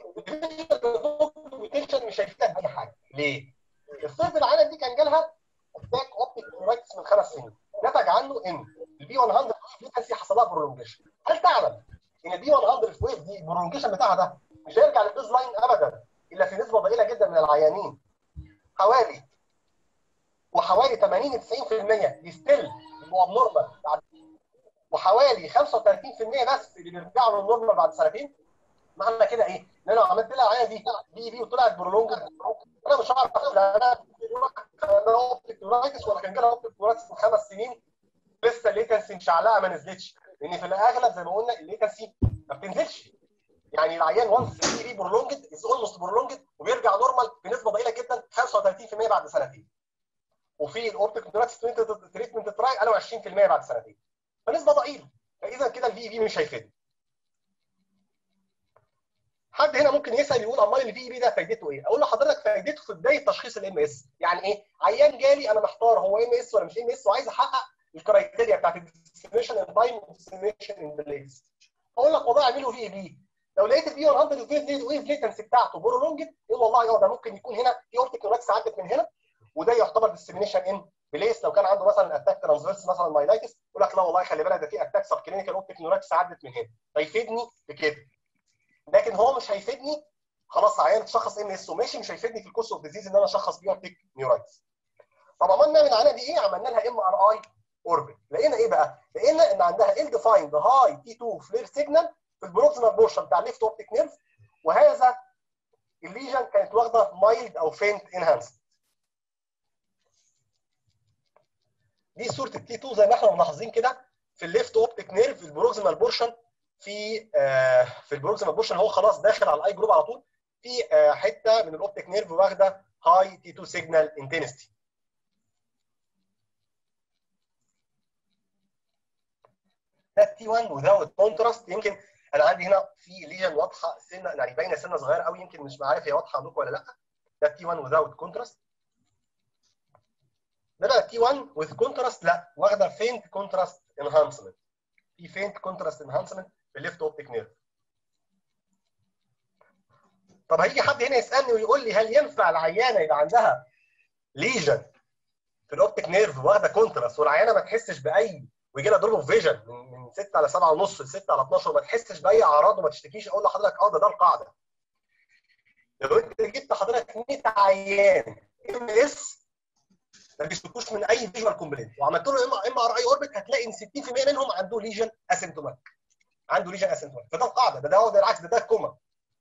الفيجوال مش هيفيدك باي حاجه، ليه؟ الصيف العينه دي كان جالها اتاك اوبتيك نيورايتس من 5 سنين، نتج عنه ان البي 100 فريكونسي حصل لها برولونجيشن. هل تعلم ان البي 100 ويف دي البرولونجيشن بتاعها ده مش هيرجع للبيز لاين ابدا الا في نسبه ضئيله جدا من العيانين، حوالي 80 90% يستل هو نورمال، وحوالي 35% بس اللي بيرجعوا للنورمال بعد سنتين. معنى كده ايه؟ ان انا لو عملت لها العينه دي بي وطلعت برولونج انا مش هعرف انا اوبتيك نيورايتس ولا كان جالها اوبتيك نيورايتس من 5 سنين لسه الليتنسي مشعلقه ما نزلتش، لان في الاغلب زي ما قلنا الليتنسي ما بتنزلش. يعني العيان وانس بي برولونجد از اولموست برولونجد وبيرجع نورمال بنسبه ضئيله جدا 35% بعد سنتين. وفي الاوبتيك نيورايتس تريتمنت تراي قالوا 20% بعد سنتين. فنسبه ضئيله، فاذا كده الفي بي مش هيفيد. حد هنا ممكن يسال يقول امال الفي بي ده فايدته ايه؟ اقول لحضرتك فايدته في بدايه تشخيص الام اس. يعني ايه؟ عيان جالي انا محتار هو ام اس ولا مش ام اس وعايز احقق الكرايتيريا بتاعت الديستنيشن ان تايم والديستنيشن ان بليس. اقول لك والله اعمله في بي. لو لقيت البي 100 ويف ليتنسي بتاعته برولونجد يقول والله ده ممكن يكون هنا في اوبتيك نيورايتس عدت من هنا وده يعتبر ديستنيشن ان بليس. لو كان عنده مثلا اتاك ترانسفيرس مثلا مايلايتس يقول لك لا والله خلي بالك ده في اتاك سب كلينيكال اوبتيك نيورايتس عدت من هنا فيفيدني بكده. لكن هو مش هيفيدني خلاص عيان تشخص ام اس وماشي، مش هيفيدني في الكورس اوف ديزيز ان انا اشخص بيه اوبتيك نيورايتس. طب عملنا من العينه دي ايه؟ عملنا لها ام ار اي اوربت. لقينا ايه بقى؟ لقينا ان عندها ال ديفايند هاي تي 2 فلير سيجنال في البروكسيمال بورشن بتاع الليفت اوبتيك نيرف، وهذا الليجن كانت واخده مايلد او فينت انهانس. دي صوره التي 2 زي ما احنا ملاحظين كده في الليفت اوبتيك نيرف البروكسيمال بورشن في البروكسيمال بورشن هو خلاص داخل على الاي جروب على طول، في حته من الاوبتيك نيرف واخده هاي تي 2 سيجنال انتنسيتي. ده تي 1 وذاوت كونتراست. يمكن انا عندي هنا في ليجن واضحه سنه يعني باينه سنه صغيره قوي، يمكن مش عارف هي واضحه عندكم ولا لا. ده تي 1 وذاوت كونتراست. ده بقى تي 1 وذ كونتراست لا واخده فينت كونتراست انهانسمنت. في فينت كونتراست انهانسمنت في الليفت اوبتيك نيرف. طب هيجي حد هنا يسالني ويقول لي هل ينفع العيانه يبقى عندها ليجن في الاوبتيك نيرف واخده كونتراست والعيانه ما تحسش باي ويجي لها دروب فيجن من 6 على 7 ونص ل 6 على 12 وما تحسش باي اعراض وما تشتكيش؟ اقول لحضرتك ده القاعده. لو انت جبت حضرتك 100 عيان ام اس ما بيشتكوش من اي فيجوال كومبلينت وعملت له ام ار اي اوربت هتلاقي ان 60% منهم عنده ليجن اسيمتوماتيك. عنده ليجن اسيمتوماتيك، فده القاعده. ده العكس، ده الكوما.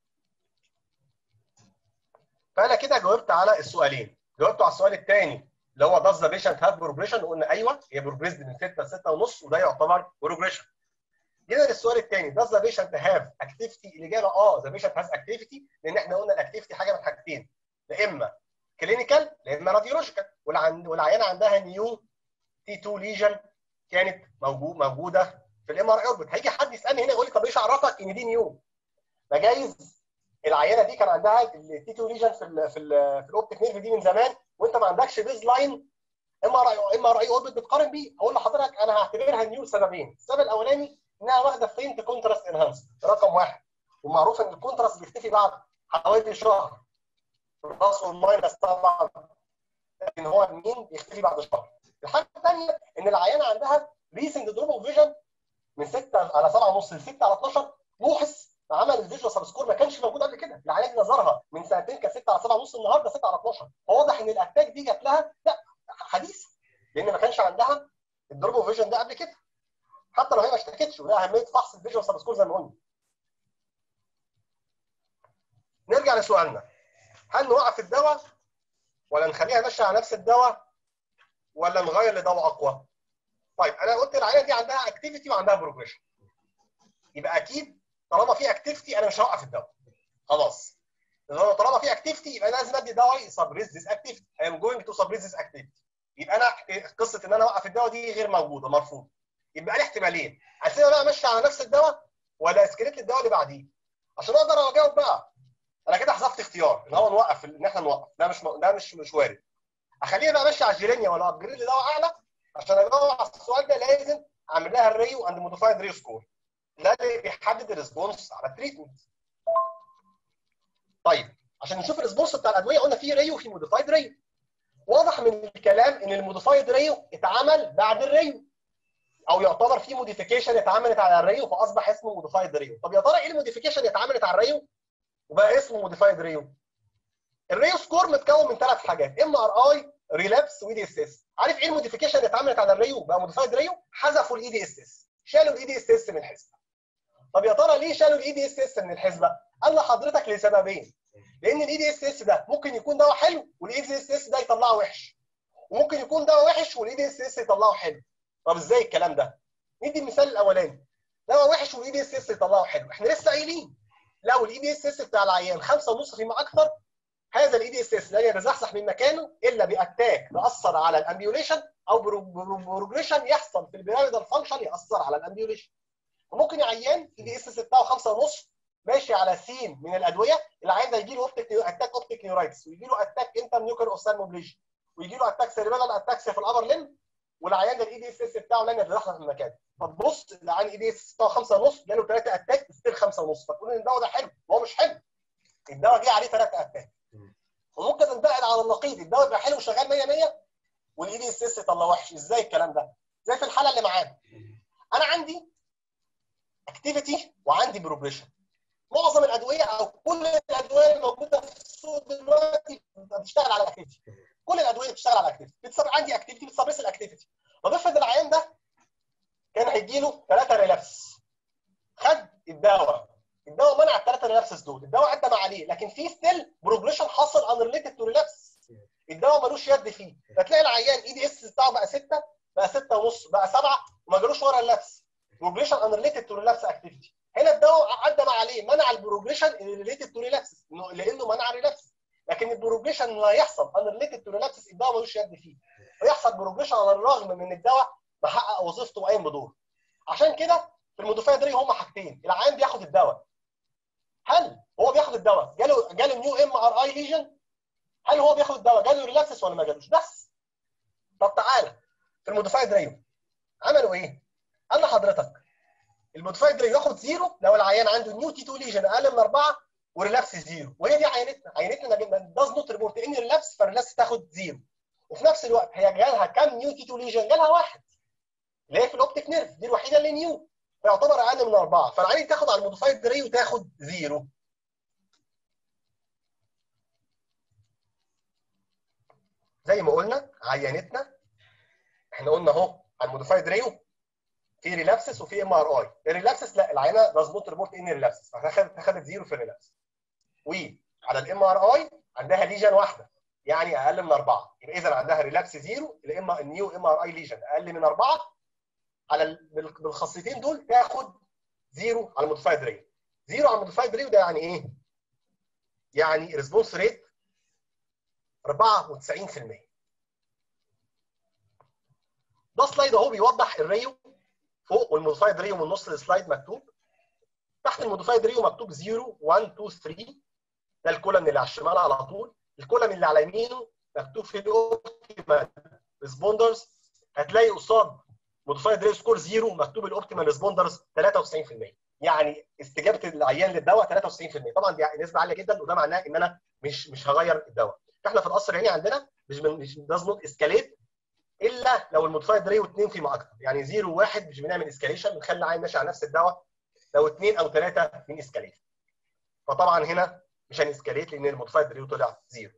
فانا كده جاوبت على السؤالين. جاوبت على السؤال الثاني اللي هو does the patient have progression؟ قلنا ايوه هي بروجريسد من 6 ل 6 ونص وده يعتبر بروجريشن. جينا للسؤال الثاني does the patient have activity؟ الاجابه the patient has activity، لان احنا قلنا الاكتيفيتي حاجه من حاجتين، يا اما كلينيكال يا اما راديولوجيكال، والعيانه عندها نيو تي 2 ليجن كانت موجوده في الام ار اي اوربت. هيجي حد يسالني هنا يقول لي طب ايش عرفك ان دي نيو؟ ما جايز العيانه دي كان عندها التي 2 ليجن في الاوبتيك نيرف دي من زمان وانت ما عندكش بيز لاين ام ار اي اوربت بتقارن بيه. اقول لحضرتك انا هعتبرها نيو لسببين. السبب الاولاني انها واخده فينت كونتراست انهانس رقم واحد، ومعروف ان الكونتراست بيختفي بعد حوالي شهر بلس والماينس طبعا، لكن هو مين بيختفي بعد شهر. الحاجه الثانيه ان العيانه عندها ريسنت دروب اوف فيجن من 6 على 7 ونص ل 6 على 12. لوحظ عمل الفيجوال سب سكور ما كانش موجود قبل كده. العيان نظرها من سنتين كان 6 على 7 ونص، النهارده 6 على 12. فواضح ان الاتاك دي جات لها لا حديثه، لان ما كانش عندها الدروب اوف فيجن ده قبل كده حتى لو هي ما اشتكتش. وده اهميه فحص الفيجوال سب سكور زي ما قلنا. نرجع لسؤالنا، هل نوقف الدواء ولا نخليها ماشيه على نفس الدواء ولا نغير لدواء اقوى؟ طيب انا قلت العيانه دي عندها اكتيفيتي وعندها بروجريشن، يبقى اكيد طالما في اكتيفيتي انا مش هوقف الدواء خلاص. طالما في اكتيفيتي يبقى لازم ادي دواء يسبريس ذيس اكتيفيتي. I am going to suppress this activity. يبقى انا قصه ان انا اوقف الدواء دي غير موجوده، مرفوض. يبقى لي احتمالين، اسيبها بقى ماشيه على نفس الدواء ولا اسكليت الدواء اللي بعديه. عشان اقدر اجاوب بقى انا كده حذفت اختيار ان هو نوقف، ان احنا نوقف، ده مش وارد. اخليها بقى ماشيه على الجيرينيا ولا ابجريد لدواء اعلى. عشان اجاوب على السؤال ده لازم اعمل لها الريو اند موديفايد ريو سكور، ده اللي بيحدد الريسبونس على التريتمنت. طيب عشان نشوف الريسبونس بتاع الادويه قلنا في ريو وفي موديفايد ريو. واضح من الكلام ان الموديفايد ريو اتعمل بعد الريو، او يعتبر في موديفيكيشن اتعملت على الريو فاصبح اسمه موديفايد ريو. طب يا ترى ايه الموديفيكيشن اللي اتعملت على الريو وبقى اسمه موديفايد ريو؟ الريو سكور متكون من 3 حاجات، ام ار اي، ريلابس، واي دي اس اس. عارف ايه الموديفيكيشن اللي اتعملت على الريو بقى موديفايد ريو؟ حذفوا الاي دي اس اس، شالوا الاي دي اس اس من الحسبه. طب يا ترى ليه شالوا الاي دي اس اس من الحسبه؟ قال لحضرتك لسببين. لان الاي دي اس اس ده ممكن يكون دواء حلو والاي دي اس اس ده يطلعه وحش، وممكن يكون دواء وحش والاي دي اس اس يطلعه حلو. طب ازاي الكلام ده؟ ندي المثال الاولاني، دواء وحش والاي دي اس اس يطلعه حلو. احنا لسه قايلين لو الاي دي اس اس بتاع العيان 5.5 فيما اكثر، هذا الاي دي اس اس لا يتزحزح من مكانه الا باتاك تاثر على الامبيوليشن او بروجريشن يحصل في البيراميدال فانكشن ياثر على الامبيوليشن. وممكن عيان الاي دي اس اس بتاعه 5.5 ماشي على سين من الادويه، العيان ده يجي له اتاك اوبتيك نيورايتس، ويجي له اتاك انتر نيوكلير اوفثالموبليجيا، ويجي له اتاك سيريبرال اتاكسيا في الابر ليم، والعيان ده الاي دي اس اس بتاعه لن يتزحزح من مكانه. فتبص العيان الاي دي اس بتاعه 5.5 جاله 3 اتاك ستيل 5.5، فتقول ان الدواء ده حلو وهو مش حلو. الدواء جه عليه 3 اتاك. وممكن ننتقل على النقيض، الدواء يبقى حلو وشغال 100 100 والاي دي اس اس يطلع وحش. ازاي الكلام ده؟ زي في الحاله اللي معانا، انا عندي اكتيفيتي وعندي بروجريشن. معظم الادويه او كل الادويه الموجوده في السوق دلوقتي بتشتغل على الاكتيفيتي. كل الادويه بتشتغل على الاكتيفيتي، عندي اكتيفيتي بتسبرس الاكتيفيتي. طب افرض العيان ده كان هيجي له 3 ريلابس، خد الدواء منع ال3 ريلابسز دول، الدواء عدى ما عليه، لكن في ستيل بروجريشن حصل ان ريليتد تو ريلابس، الدواء ملوش يد فيه. فتلاقي العيان اي دي اس بتاعه بقى 6، بقى 6.5، بقى 7، وما جالوش ورا اللابس. بروجريشن ان ريليتد تو ريلابس اكتيفيتي. هنا الدواء عدى ما عليه، منع البروجريشن ريليتد تو ريلابس لانه منع ريلابس، لكن البروجريشن اللي هيحصل ان ريليتد تو ريلابس الدواء ملوش يد فيه، ويحصل بروجريشن على الرغم من الدواء محقق وظيفته وقايم بدوره. عشان كده في الموديفايد ريو هم حاجتين، العيان بياخد الدواء، هل هو بياخد الدواء جاله نيو ام ار اي ليجن؟ هل هو بياخد الدواء جاله ريلابسس ولا ما جالوش؟ بس. طب تعالى في الموديفايد ريو عملوا ايه؟ قال لحضرتك الموديفايد ريو ياخد 0 لو العيان عنده نيو تي 2 ليجن اقل من 4 وريلابس 0، وهي دي عينتنا داز نوت ريبورت ان ريلابس، فالريلابس تاخد 0. وفي نفس الوقت هي جالها كام نيو تي 2 ليجن؟ جالها 1 اللي هي في الاوبتيك نيرف، دي الوحيده اللي نيو، فيعتبر اقل من 4، فالعين تاخد على الموديفايد ريو تاخد 0. زي ما قلنا عينتنا احنا قلنا اهو على الموديفايد ريو في ريلابسس وفي ام ار اي. الريلابسس لا، العينه داز نوت ريبورت ان ريلابسس، فاخدت 0 في الريلابس. وعلى الام ار اي عندها ليجن واحده يعني اقل من 4، يبقى اذا عندها ريلابس 0، النيو ام ار اي ليجن اقل من 4، على بالخاصيتين دول تاخد 0 على الموديفايد ريو. 0 على الموديفايد ريو ده يعني ايه؟ يعني ريسبونس ريت 94%. ده سلايد اهو بيوضح الريو فوق، والموديفايد ريو من نص السلايد مكتوب. تحت الموديفايد ريو مكتوب 0 1 2 3، ده الكولم اللي على الشمال على طول. الكولم اللي على يمينه مكتوب في الاوبتيمال ريسبوندرز، هتلاقي قصاد موديفايد ريو سكور 0 مكتوب الاوبتيمال ريسبوندرز 93%، يعني استجابه العيان للدواء 93%. طبعا دي نسبه عاليه جدا، وده معناه ان انا مش هغير الدواء. احنا في القصر العيني عندنا مش داز نوت اسكاليت الا لو الموديفايد ريو 2 فيما اكثر، يعني 0 و1 مش بنعمل اسكاليشن، بنخلي العيان ماشي على نفس الدواء. لو 2 أو 3 من اسكاليت، فطبعا هنا مش هنسكاليت لان الموديفايد ريو طلع 0.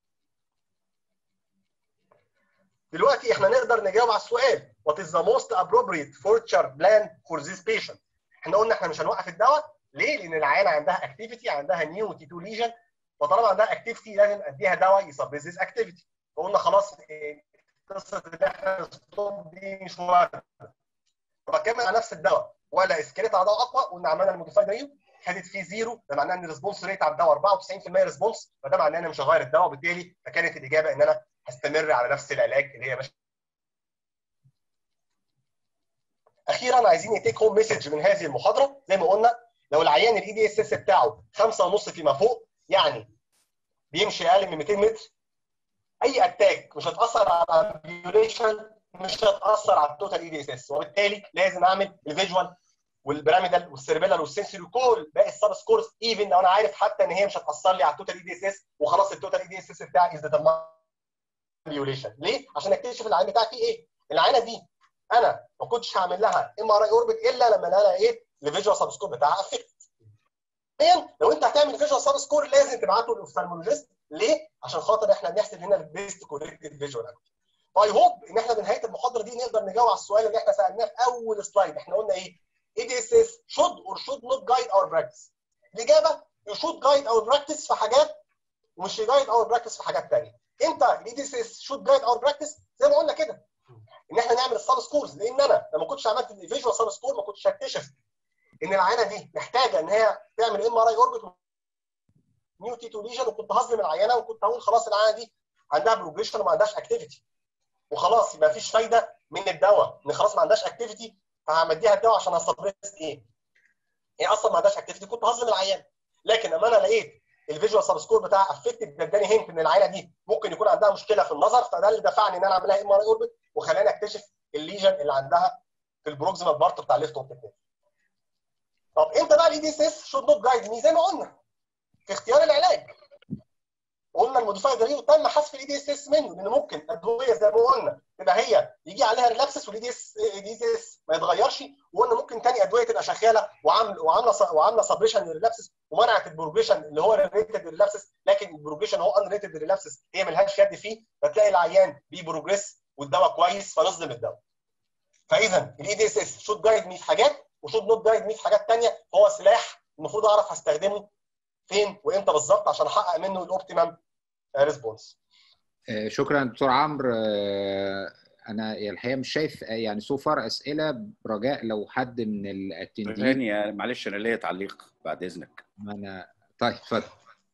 دلوقتي احنا نقدر نجاوب على السؤال what is the most appropriate future plan for this patient. احنا قلنا احنا مش هنوقف الدواء ليه؟ لان العيانه عندها اكتيفيتي، عندها نيو تي 2 ليجن، وطالما عندها اكتيفيتي لازم اديها دواء يسبريس ذيس اكتيفيتي. فقلنا خلاص قصه ان احنا ستوب دي مش وارده، فبكمل على نفس الدواء ولا اسكليت على دواء اقوى. قلنا عملنا الموديفايد ريو خدت فيه زيرو، ده معناه ان الريسبونس ريت على الدواء 94% ريسبونس، فده معناه ان انا مش هغير الدواء، وبالتالي فكانت الاجابه ان انا هستمر على نفس العلاج اللي هي ماشيه. اخيرا عايزين يتيك هوم مسج من هذه المحاضره. زي ما قلنا لو العيان الاي دي اس اس بتاعه 5.5 فيما فوق، يعني بيمشي اقل من 200 متر، اي اتاك مش هتاثر على الديوريشن، مش هتاثر على التوتال اي دي اس اس، وبالتالي لازم اعمل الفيجوال والبيراميدال والسيربيلال والسنسوري وكل باقي السب سكورز، ايفن لو انا عارف حتى ان هي مش هتاثر لي على التوتال اي دي اس اس، وخلاص التوتال اي دي اس اس بتاعي از ديوريشن. ليه؟ عشان اكتشف العين بتاعي فيه ايه. العينه دي انا ما كنتش هعمل لها ام ار اي اوربت الا لما الاقي ايه الفيجوال سب سكور بتاعها افكت. لو انت هتعمل فيجوال سب سكور لازم تبعته للاوفثالمولوجيست. ليه؟ عشان خاطر احنا بنحسب هنا البيست كوريكتد فيجوال. فاي هوب ان احنا بنهايه المحاضره دي نقدر نجاوب على السؤال اللي احنا سالناه في اول سلايد. احنا قلنا ايه؟ اي دي اس اس should or should not guide our practice. الاجابه you should guide our practice في حاجات ومش guide our practice في حاجات ثانيه. انت الاي دي اس اس should guide our practice زي ما قلنا كده ان احنا نعمل السب سكورز، لان انا لما كنتش عملت الفيجوال سب سكور ما كنتش هكتشف ان العينه دي محتاجه ان هي تعمل ام ار اي اوربت نيو تي تو ليجن، وكنت هظلم العينه وكنت هقول خلاص العينه دي عندها بروجريشن وما عندهاش اكتيفيتي، وخلاص يبقى مفيش فايده من الدواء ان خلاص ما عندهاش اكتيفيتي فهمديها الدواء عشان هسبريس ايه؟ هي اصلا ما عندهاش اكتيفيتي، كنت هظلم العيان. لكن لما انا لقيت الفيجوال سب سكور بتاع افكتد ده اداني هنت ان العينه دي ممكن يكون عندها مشكله في النظر، فده اللي دفعني ان انا اعمل لها ام ار اي اوربت وخلاني اكتشف الليجن اللي عندها في البروكسيمال بارت بتاع الليفت اوبتيك. طب امتى بقى الاي دي اس اس شود نوت جايد مي؟ زي ما قلنا في اختيار العلاج قلنا الموديفايد ريو تم حذف الاي دي اس اس منه، لان ممكن ادويه زي ما قلنا تبقى هي يجي عليها ريلابسس والاي دي اس ما يتغيرش، وقلنا ممكن ثاني ادويه تبقى شغاله وعامله سبريشن للريلابسس ومنعت البروجريشن اللي هو ريليتد للريلابسس، لكن البروجريشن هو ان ريليتد للريلابسس هي ملهاش يد فيه، فتلاقي العيان بيبروجريس والدواء كويس فنظلم الدواء. فاذا الاي دي اس اس شود جايد مي في حاجات وشود نوت جايد مي في حاجات ثانيه، هو سلاح المفروض اعرف هستخدمه فين وامتى بالظبط عشان احقق منه الاوبتيمم ريسبونس. شكرا دكتور عمرو. انا الحقيقه مش شايف يعني سو فار اسئله، برجاء لو حد من الاتندين. معلش انا ليا تعليق بعد اذنك. طيب اتفضل.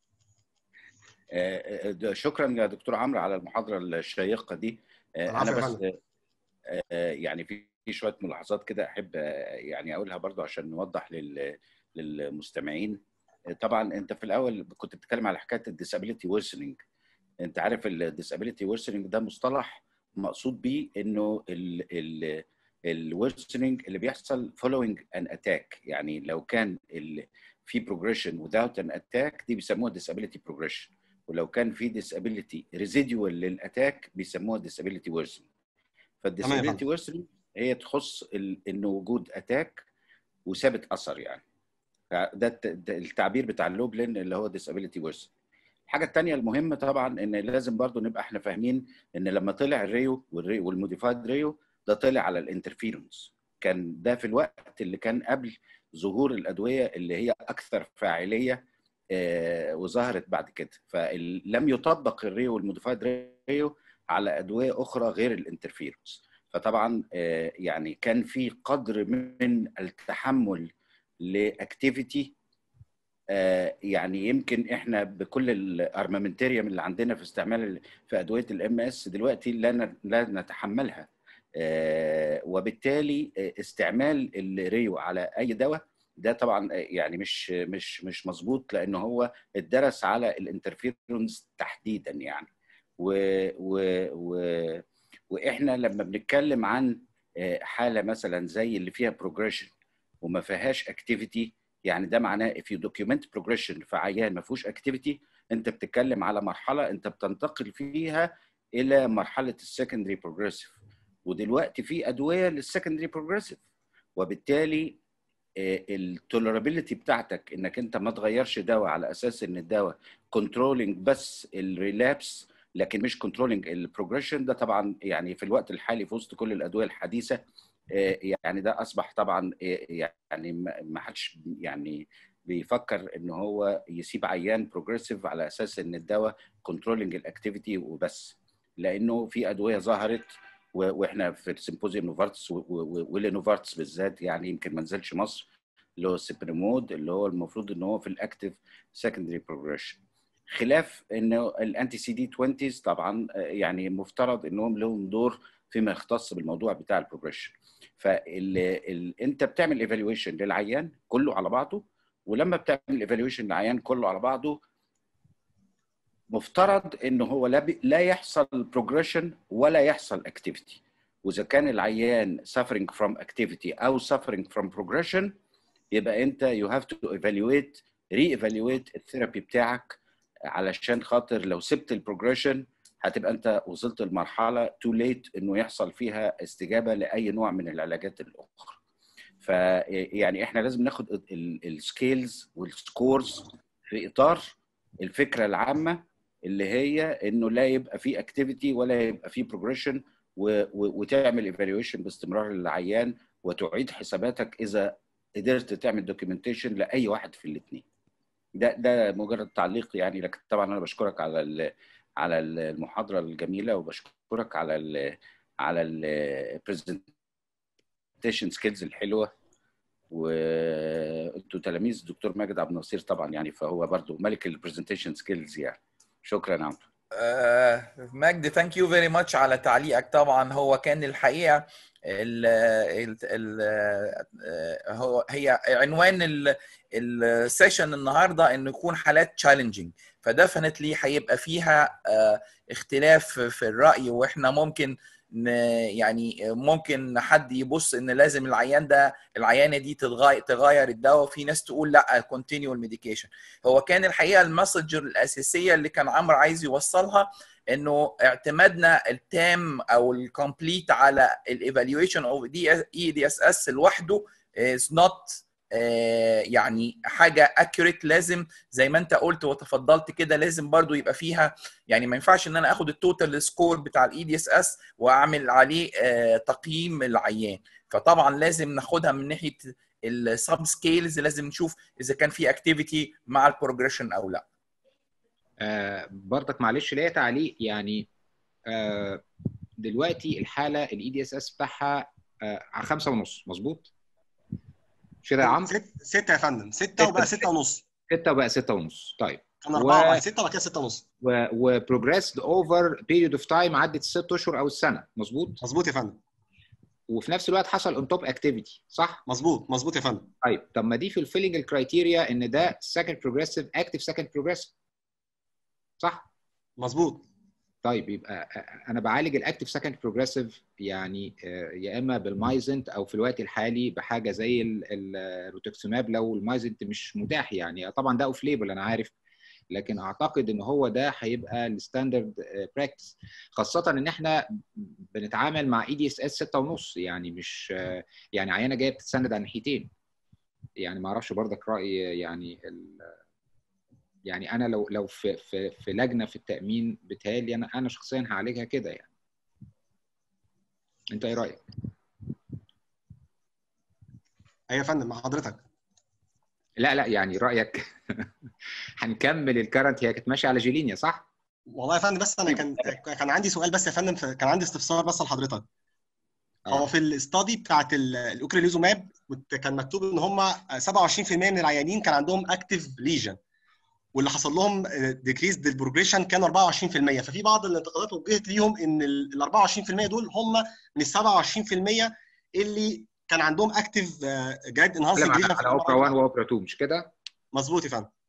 شكرا يا دكتور عمرو على المحاضره الشيقه دي. انا بس يعني في شويه ملاحظات كده احب يعني اقولها برضو عشان نوضح للمستمعين. طبعا انت في الاول كنت بتتكلم على حكايه الديسابيليتي وورسنينج. انت عارف الديسابيليتي وورسنينج ده مصطلح مقصود بيه انه الورسنينج اللي بيحصل following an attack، يعني لو كان في progression without an attack دي بيسموها disability progression، ولو كان في disability residual للاتاك بيسموها disability worsening. فالديسابيليتي worsening هي تخص انه وجود اتاك وثابت اثر، يعني ده التعبير بتاع اللوبلين اللي هو disability worsening. الحاجه الثانيه المهمه طبعا ان لازم برضو نبقى احنا فاهمين ان لما طلع الريو والموديفايد ريو ده طلع على الانترفيرونس، كان ده في الوقت اللي كان قبل ظهور الادويه اللي هي اكثر فاعليه وظهرت بعد كده، فلم يطبق الريو والموديفايد ريو على ادويه اخرى غير الانترفيرونس. فطبعا يعني كان في قدر من التحمل لاكتيفيتي يعني يمكن احنا بكل الارمامنتيريوم اللي عندنا في استعمال في ادويه الام اس دلوقتي لا نتحملها، وبالتالي استعمال الريو على اي دواء ده طبعا يعني مش مظبوط، لانه هو اتدرس على الانترفيرونز تحديدا يعني. واحنا لما بنتكلم عن حاله مثلا زي اللي فيها بروجريشن وما فيهاش اكتيفيتي، يعني ده معناه if you document progression في عيان ما فيهوش اكتيفيتي، انت بتتكلم على مرحله انت بتنتقل فيها الى مرحله السكندري بروجريسيف، ودلوقتي في ادويه للسكندري بروجريسيف، وبالتالي التولرابيلتي بتاعتك انك انت ما تغيرش دواء على اساس ان الدواء كنترولينج بس الريلابس لكن مش كنترولينج البروجريشن، ده طبعا يعني في الوقت الحالي في وسط كل الادويه الحديثه يعني ده اصبح طبعا يعني ما حدش يعني بيفكر ان هو يسيب عيان بروجريسيف على اساس ان الدواء كنترولينج الاكتيفيتي وبس، لانه في ادويه ظهرت واحنا في السيمبوزيوم نوفارتس ولنوفارتس بالذات يعني يمكن ما نزلش مصر، اللي هو السبريمود اللي هو المفروض ان هو في الاكتيف سكندري بروجريشن، خلاف انه الانتي سي دي 20 طبعا يعني مفترض انهم لهم دور فيما يختص بالموضوع بتاع البروجريشن. انت بتعمل ايفالويشن للعيان كله على بعضه، ولما بتعمل ايفالويشن للعيان كله على بعضه مفترض انه هو لا يحصل بروجريشن ولا يحصل اكتيفيتي. واذا كان العيان suffering from activity او suffering from progression يبقى انت you have to evaluate re-evaluate الثيرابي بتاعك، علشان خاطر لو سبت البروجريشن هتبقى انت وصلت لمرحله too late انه يحصل فيها استجابه لاي نوع من العلاجات الاخرى. فيعني احنا لازم ناخد السكيلز والسكورز في اطار الفكره العامه اللي هي انه لا يبقى في اكتيفيتي ولا يبقى في بروجريشن، وتعمل ايفالويشن باستمرار للعيان وتعيد حساباتك اذا قدرت تعمل دوكيومنتيشن لاي واحد في الاثنين. ده مجرد تعليق يعني، لكن طبعا انا بشكرك على المحاضره الجميله، وبشكرك على البرزنتيشن سكيلز الحلوه، وانتوا تلاميذ الدكتور ماجد عبد الناصير طبعا يعني، فهو برضو ملك البرزنتيشن سكيلز يعني. شكرا عمرو. مجد ثانك يو فيري ماتش على تعليقك. طبعا هو كان الحقيقه هي عنوان السيشن النهارده انه يكون حالات تشالنجينج، فدفنتلي هيبقى فيها اختلاف في الراي، واحنا ممكن يعني ممكن حد يبص ان لازم العيانه دي تغير الدواء، وفي ناس تقول لا كونتينيو الميديكيشن. هو كان الحقيقه المسج الاساسيه اللي كان عمرو عايز يوصلها انه اعتمادنا التام او الكومبليت على الايفالويشن اوف اي دي اس اس لوحده از نوت يعني حاجه اكيوريت. لازم زي ما انت قلت وتفضلت كده لازم برضو يبقى فيها يعني ما ينفعش ان انا اخد التوتال سكور بتاع الاي دي اس اس واعمل عليه تقييم العيان. فطبعا لازم ناخدها من ناحيه السب سكيلز، لازم نشوف اذا كان في اكتيفيتي مع البروجريشن او لا. برضك معلش ليا تعليق يعني. دلوقتي الحاله الاي دي اس اس بتاعها على 5.5 مظبوط؟ مش كده يا عمرو؟ 6 يا فندم، 6 وبقى 6.5. 6 وبقى 6.5. طيب كان 4 وبعد 6 وبعد كده 6.5. وبروجريسد اوفر بيريود اوف تايم عدت 6 اشهر او السنه مظبوط؟ مظبوط يا فندم. وفي نفس الوقت حصل اون توب اكتيفيتي صح؟ مظبوط يا فندم. طيب طب ما دي في الفيلنج الكرايتيريا ان ده سكند بروجريسيف اكتيف سكند بروجريسيف صح؟ مظبوط. طيب يبقى انا بعالج الاكتيف سكند بروجريسيف يعني يا اما بالمايزنت او في الوقت الحالي بحاجه زي الروتوكسيماب لو المايزنت مش متاح يعني. طبعا ده اوف ليبل انا عارف، لكن اعتقد ان هو ده هيبقى الستاندرد براكتس، خاصه ان احنا بنتعامل مع اي دي اس اس 6.5 يعني مش يعني عيانه جايه بتتسند على ناحيتين يعني. ما اعرفش برضك راي يعني يعني انا لو في لجنه في التامين بتهيألي انا شخصيا هعالجها كده يعني. انت ايه رايك؟ ايوه يا فندم مع حضرتك. لا يعني رايك هنكمل الكرنت، هي كانت ماشيه على جيلينيا صح؟ والله يا فندم بس انا كان عندي سؤال بس يا فندم، كان عندي استفسار بس لحضرتك. هو في الاستادي بتاعت الاوكريليزوماب كان مكتوب ان هم 27% من العيانين كان عندهم اكتيف ليجن، واللي حصل لهم ديكريز البروجريشن كان 24%. ففي بعض الانتقادات وجهت ليهم ان ال 24% دول هم من ال 27% اللي كان عندهم اكتيف جراد انهانسنج ليجن على اوبرا 1 واوبرا 2 مش كده؟ مظبوط يا فندم.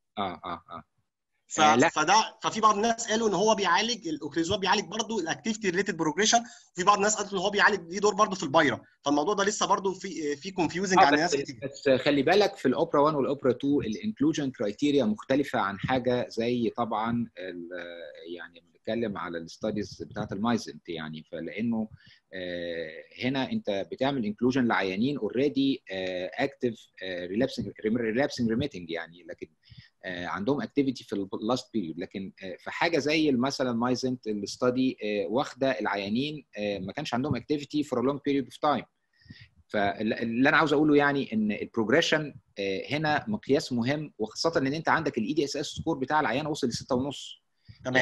لا. ففي بعض الناس قالوا ان هو بيعالج الاوكريزوماب بيعالج برضه الاكتيفيتي ريليتد بروجريشن، وفي بعض الناس قالت ان هو بيعالج ليه دور برضه في البايرا. فالموضوع ده لسه برضه في كونفيوزنج عن ناس كتير. بس خلي بالك في الاوبرا 1 والاوبرا 2 الانكلوجن كرايتيريا مختلفه عن حاجه زي طبعا يعني بنتكلم على الستاديز بتاعت المايزنت يعني. فلانه هنا انت بتعمل انكلوجن لعيانين اوريدي اكتيف ريلابسنج ريميتنج يعني، لكن عندهم اكتيفيتي في اللاست بيريود. لكن في حاجه زي مثلا مايزنت الاستادي واخده العيانين ما كانش عندهم اكتيفيتي فور لونج بيريود اوف تايم. فاللي انا عاوز اقوله يعني ان البروجريشن هنا مقياس مهم، وخاصه ان انت عندك الاي دي اس اس سكور بتاع العيان وصل ل 6.5 تمام. يعني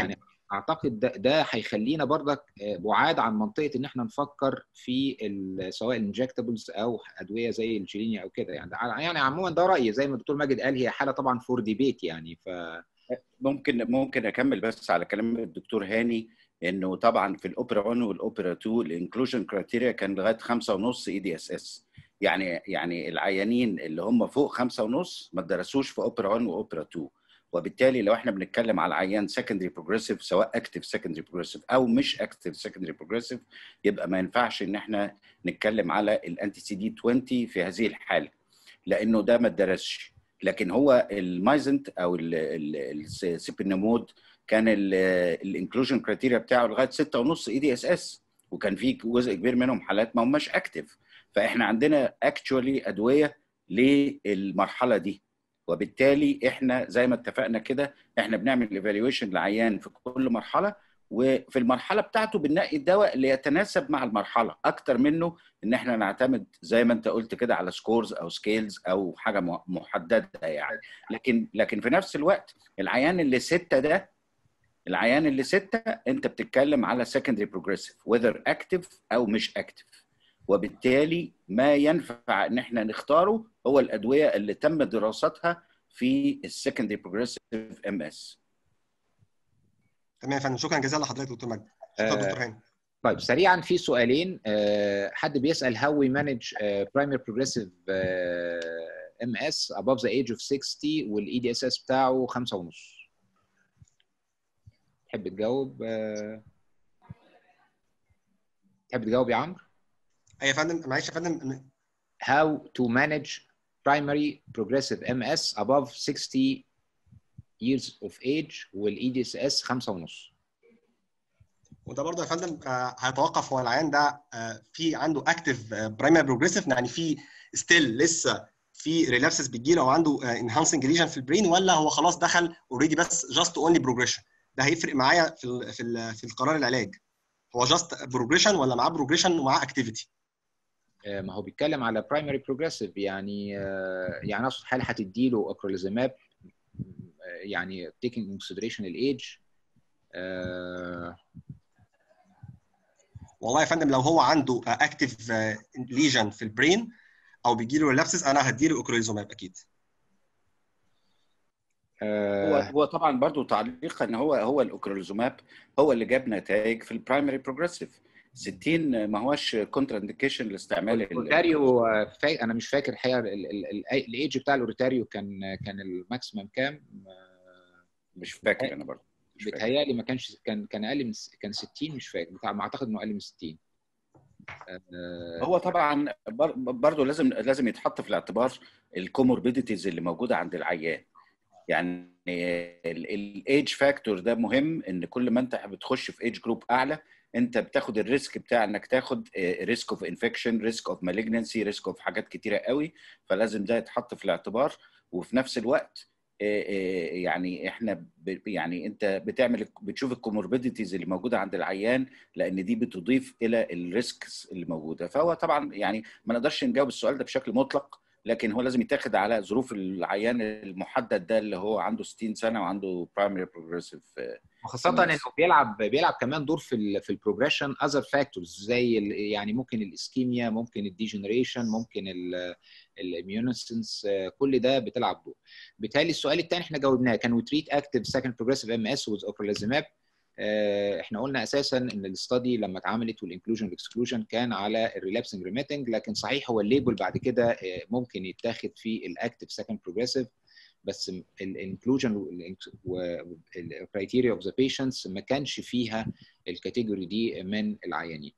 اعتقد ده هيخلينا برضك بعاد عن منطقه ان احنا نفكر في سواء الانجكتبلز او ادويه زي الجيلينيا او كده. يعني عموما ده رايي، زي ما الدكتور ماجد قال هي حاله طبعا فور ديبيت يعني. ممكن اكمل بس على كلام الدكتور هاني، انه طبعا في الاوبرا 1 والاوبرا 2 الانكلوجن كرايتيريا كان لغايه 5.5 EDSS. يعني العيانين اللي هم فوق 5.5 ما درسوش في اوبرا 1 واوبرا 2. وبالتالي لو احنا بنتكلم على عيان سكندري بروجريسيف، سواء اكتف سكندري بروجريسيف او مش اكتف سكندري بروجريسيف، يبقى ما ينفعش ان احنا نتكلم على الانتي سي دي 20 في هذه الحاله، لانه ده ما اتدرسش. لكن هو المايزنت او السيبينامود كان الانكلوجن كرايتيريا بتاعه لغايه 6.5 EDSS، وكان في جزء كبير منهم حالات ما هماش اكتف. فاحنا عندنا اكشوالي ادويه للمرحله دي، وبالتالي احنا زي ما اتفقنا كده احنا بنعمل ايفالويشن لعيان في كل مرحله، وفي المرحله بتاعته بنلاقي الدواء اللي يتناسب مع المرحله اكتر منه ان احنا نعتمد زي ما انت قلت كده على سكورز او سكيلز او حاجه محدده يعني. لكن في نفس الوقت العيان اللي 6 ده، العيان اللي 6 انت بتتكلم على secondary progressive whether active او مش active، وبالتالي ما ينفع ان احنا نختاره هو الادويه اللي تم دراستها في السكندري بروجريسيف MS. تمام يا فندم، شكرا جزيلا لحضرتك دكتور مجدي. شكرا دكتور هاني. طيب سريعا في سؤالين. حد بيسال how we manage primary progressive MS above the age of 60 وال EDSS بتاعه 5.5. تحب تجاوب؟ تحب تجاوب يا عمرو؟ ايوه يا فندم، معلش يا فندم. How to manage primary progressive MS above 60 years of age وال EDSS 5.5. وده برضه يا فندم هيتوقف هو العيان ده في عنده اكتف برايمري بروجريسيف، يعني في ستيل لسه في ريلابسز بتجيله او عنده انهانسنج ليجن في البرين، ولا هو خلاص دخل اوريدي بس جاست اونلي بروجريشن. ده هيفرق معايا في القرار العلاج. هو جاست بروجريشن ولا معاه بروجريشن ومعاه اكتيفيتي؟ ما هو بيتكلم على برايمري بروجريسيف، يعني اقصد حاله هتديله اكروليزماب يعني taking into consideration الايدج. والله يا فندم لو هو عنده اكتيف ليجن في البرين او بيجي له ريلابسز انا هديله اوكروليزوماب اكيد. هو طبعا برضو تعليقا ان هو الاوكروليزوماب هو اللي جاب نتائج في البرايمري بروجريسيف. 60 ما هوش كونترا انديكيشن لاستعمال الاوريتاريو. انا مش فاكر الحقيقه الايدج بتاع الاوريتاريو كان الماكسيمم كام؟ مش فاكر انا برضو. بيتهيألي ما كانش، كان اقل من 60 مش فاكر، ما اعتقد انه اقل من 60. هو طبعا برضو لازم يتحط في الاعتبار الكوموربيديتيز اللي موجوده عند العيان. يعني الايدج فاكتور ده مهم، ان كل ما انت بتخش في ايدج جروب اعلى انت بتاخد الريسك بتاع انك تاخد ريسك اوف انفكشن، ريسك اوف مالجنسي، ريسك اوف حاجات كتيره قوي، فلازم ده يتحط في الاعتبار. وفي نفس الوقت يعني احنا يعني انت بتشوف الكوموربيديتيز اللي موجوده عند العيان، لان دي بتضيف الى الريسكس اللي موجوده. فهو طبعا يعني ما نقدرش نجاوب السؤال ده بشكل مطلق، لكن هو لازم يتاخد على ظروف العيان المحدد ده اللي هو عنده 60 سنه وعنده برايمري بروجريسيف. وخاصه انه بيلعب كمان دور في البروجريشن اذر فاكتورز، زي يعني ممكن الاسكيميا، ممكن الديجنريشن، ممكن الاميونسنس، كل ده بتلعب دور. بالتالي السؤال الثاني احنا جاوبناه، كان وي تريت اكتيف سكند بروجريسيف MS وذ اوكروليزماب. احنا قلنا اساسا ان الاستادي لما اتعملت والانكلوجن والاكسكلوجن كان على الريلابسنج ريميتنج، لكن صحيح هو الليبل بعد كده ممكن يتاخد في الاكتيف سكند بروجريسيف، بس الانكلوجن والكرايتيريا اوف ذا بيشنتس ما كانش فيها الكاتيجوري دي من العيانين.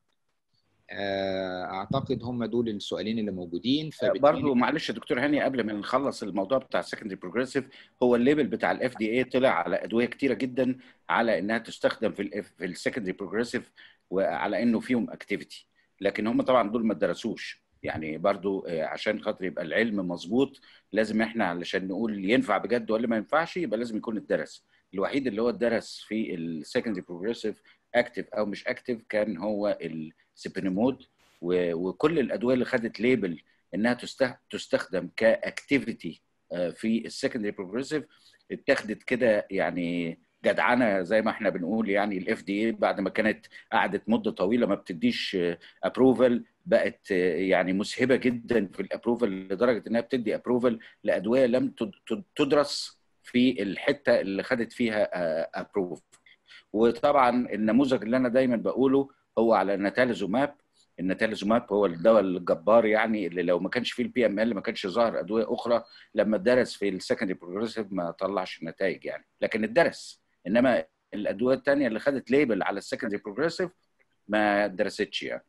اعتقد هم دول السؤالين اللي موجودين. برضو معلش يا دكتور هاني قبل ما نخلص الموضوع بتاع السكندري بروجريسيف، هو الليبل بتاع الFDA طلع على ادويه كتيره جدا على انها تستخدم في السكندري بروجريسيف وعلى انه فيهم اكتيفيتي، لكن هم طبعا دول ما درسوش. يعني برضو عشان خاطر يبقى العلم مظبوط لازم احنا علشان نقول ينفع بجد ولا ما ينفعش يبقى لازم يكون الدرس. الوحيد اللي هو الدرس في السكندري بروجريسيف اكتيف او مش اكتيف كان هو السيبينيمود، وكل الادويه اللي خدت ليبل انها تستخدم كاكتيفيتي في السكندري بروجريسيف اتاخدت كده يعني جدعنه زي ما احنا بنقول، يعني الاف دي اي بعد ما كانت قعدت مده طويله ما بتديش ابروفل، بقت يعني مسهبه جدا في الابروفل لدرجه انها بتدي ابروفل لادويه لم تدرس في الحته اللي خدت فيها ابروفل. وطبعا النموذج اللي انا دايما بقوله هو على النتاليزوماب. النتاليزوماب هو الدواء الجبار، يعني اللي لو ما كانش فيه البي ام ال ما كانش ظهر ادويه اخرى. لما اتدرس في السكندري بروجريسيف ما طلعش نتائج يعني، لكن اتدرس. انما الادويه الثانيه اللي خدت ليبل على السكندري بروجريسيف ما درستش يعني.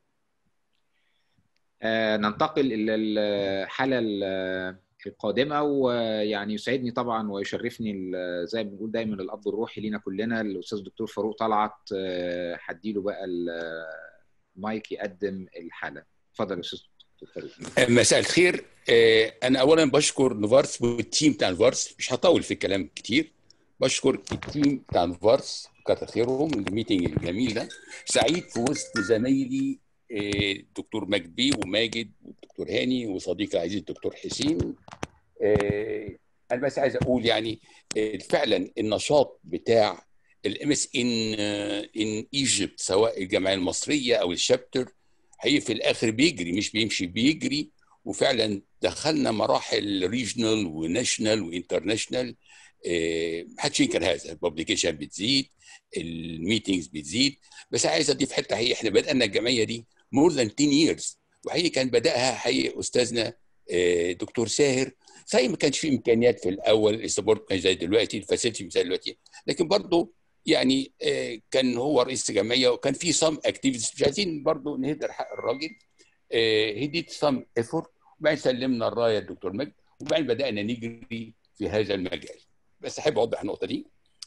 ننتقل الى الحاله القادمه، ويعني يسعدني طبعا ويشرفني زي ما بنقول دايما الاب الروحي لينا كلنا الاستاذ الدكتور فاروق طلعت. هديله بقى المايك يقدم الحاله. اتفضل يا استاذ دكتور فاروق. مساء الخير. انا اولا بشكر نوفارس والتيم بتاع نوفارس، مش هطول في الكلام كتير. بشكر التيم بتاع نوفارس كتر خيرهم الميتنج الجميل ده. سعيد في وسط زمايلي الدكتور مجدي وماجد والدكتور هاني وصديقي العزيز الدكتور حسين. انا بس عايز اقول يعني فعلا النشاط بتاع الام اس ان ايجيبت سواء الجمعيه المصريه او الشابتر هي في الاخر بيجري، مش بيمشي، بيجري. وفعلا دخلنا مراحل ريجنال وناشونال وانترناشونال. محدش ينكر هذا. الببليكيشن بتزيد، الميتينجز بتزيد. بس عايز اضيف حته حقيقي، احنا بدانا الجمعيه دي مور ذان 10 years، وحقيقي كان بداها حقيقي استاذنا دكتور ساهر. صحيح ما كانش في امكانيات في الاول، السبورت مش زي دلوقتي، الفاسيلتي مش زي دلوقتي، لكن برضه يعني كان هو رئيس الجمعيه وكان في سام اكتيفيتيز. مش عايزين برضه نهدر حق الراجل. هي ديد سام ايفورت، وبعدين سلمنا الرايه للدكتور مجد، وبعدين بدانا نجري في هذا المجال. بس احب اوضح النقطه دي.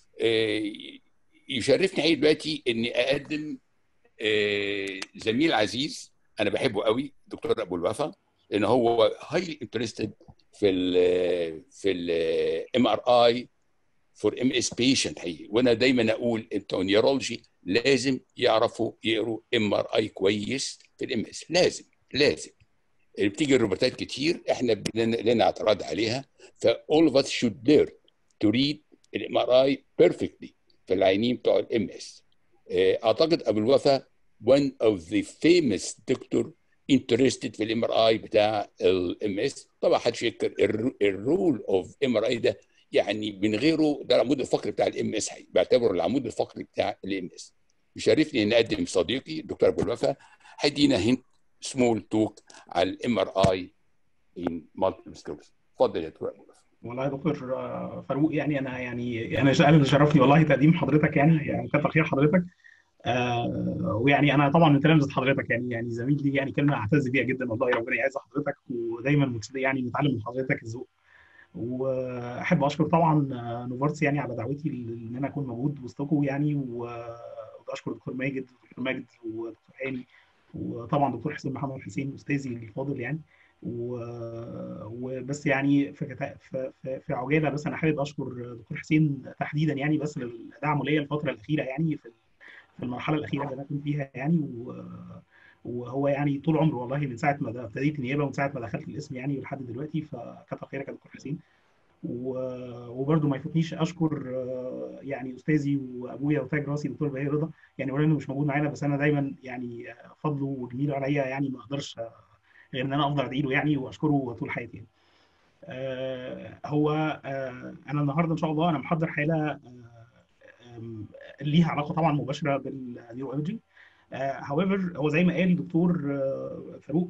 يشرفني حقيقي دلوقتي اني اقدم زميل عزيز انا بحبه قوي، دكتور ابو الوفا، لان هو هايلي انترستد في الام ار اي فور ام اس بيشنت حقيقي. وانا دايما اقول انتوا نيورولوجي لازم يعرفوا يقروا ام ار اي كويس في الام اس، لازم. بتيجي الروبوتات كتير احنا لنا اعتراض عليها، ف all of us should learn to read الام ار اي perfectly في العينين بتوع الام اس. اعتقد ابو الوفا one of the famous doctor interested في الام ار اي بتاع الام اس. طبعا حدش يذكر الرول اوف ام ار اي ده، يعني من غيره ده العمود الفقري بتاع الام اس، بعتبره العمود الفقري بتاع الام اس. يشرفني ان اقدم صديقي الدكتور ابو الوفا هيدينا هنت سمول توك على الام ار اي ان مالتيبل سكلروسيس. اتفضل يا دكتور ابو الوفا. والله يا دكتور فاروق، يعني انا اللي شرفني والله تقديم حضرتك، يعني كتر خير حضرتك. ويعني انا طبعا من تلامذه حضرتك، يعني زميل دي يعني كلمه اعتز بيها جدا والله. ربنا يعز حضرتك، ودايما يعني نتعلم من حضرتك الذوق. واحب اشكر طبعا نوفارتس يعني على دعوتي ان انا اكون موجود وسطكم يعني. واشكر دكتور ماجد ودكتور هاني، وطبعا دكتور حسين محمد حسين استاذي الفاضل يعني. وبس يعني في عجاله، بس انا حابب اشكر دكتور حسين تحديدا يعني، بس لدعمه ليا الفتره الاخيره يعني في المرحله الاخيره اللي انا كنت فيها يعني. وهو يعني طول عمره والله من ساعه ما ابتديت النيابه ومن ساعه ما دخلت القسم يعني ولحد دلوقتي، فكتر خيرك يا دكتور حسين. وبرده ما يفوتنيش اشكر يعني استاذي وابويا وتاج راسي دكتور بهي رضا، يعني ولو انه مش موجود معانا بس انا دايما يعني فضله وجميله عليا، يعني ما اقدرش غير ان انا افضل ادعي له يعني واشكره طول حياتي يعني. هو انا النهارده ان شاء الله انا محضر حاله ليها علاقه طبعا مباشره بالنيورولوجي. however هو زي ما قال الدكتور فاروق،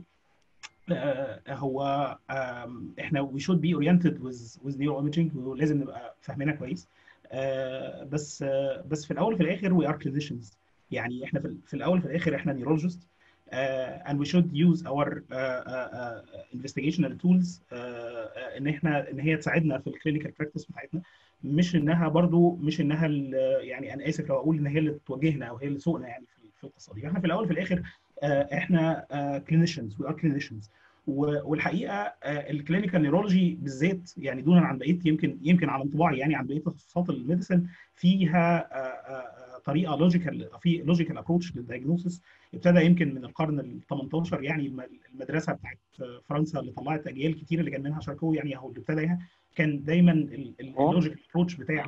هو احنا we should be oriented with neuroimaging، ولازم نبقى فاهمينها كويس. بس في الاول وفي الاخر we are clinicians، يعني احنا في الاول وفي الاخر احنا neurologists. And we should use our investigational tools ان هي تساعدنا في الكلينيكال براكتس بتاعتنا، مش انها يعني انا اسف لو اقول ان هي اللي توجهنا او هي اللي تسوقنا يعني في القصه دي. احنا في الاول وفي الاخر احنا clinicians، we are clinicians. والحقيقه الكلينيكال نيورولوجي بالذات يعني دونا عن بقيه، يمكن على انطباعي يعني عن بقيه تخصصات الميديسن، فيها طريقه لوجيكال ابروتش للدايجنوسيس. ابتدى يمكن من القرن ال 18 يعني المدرسه بتاعت فرنسا اللي طلعت اجيال كتير اللي كان منها شاركو يعني، هو اللي ابتداها كان دايما اللوجيكال ابروتش بتاع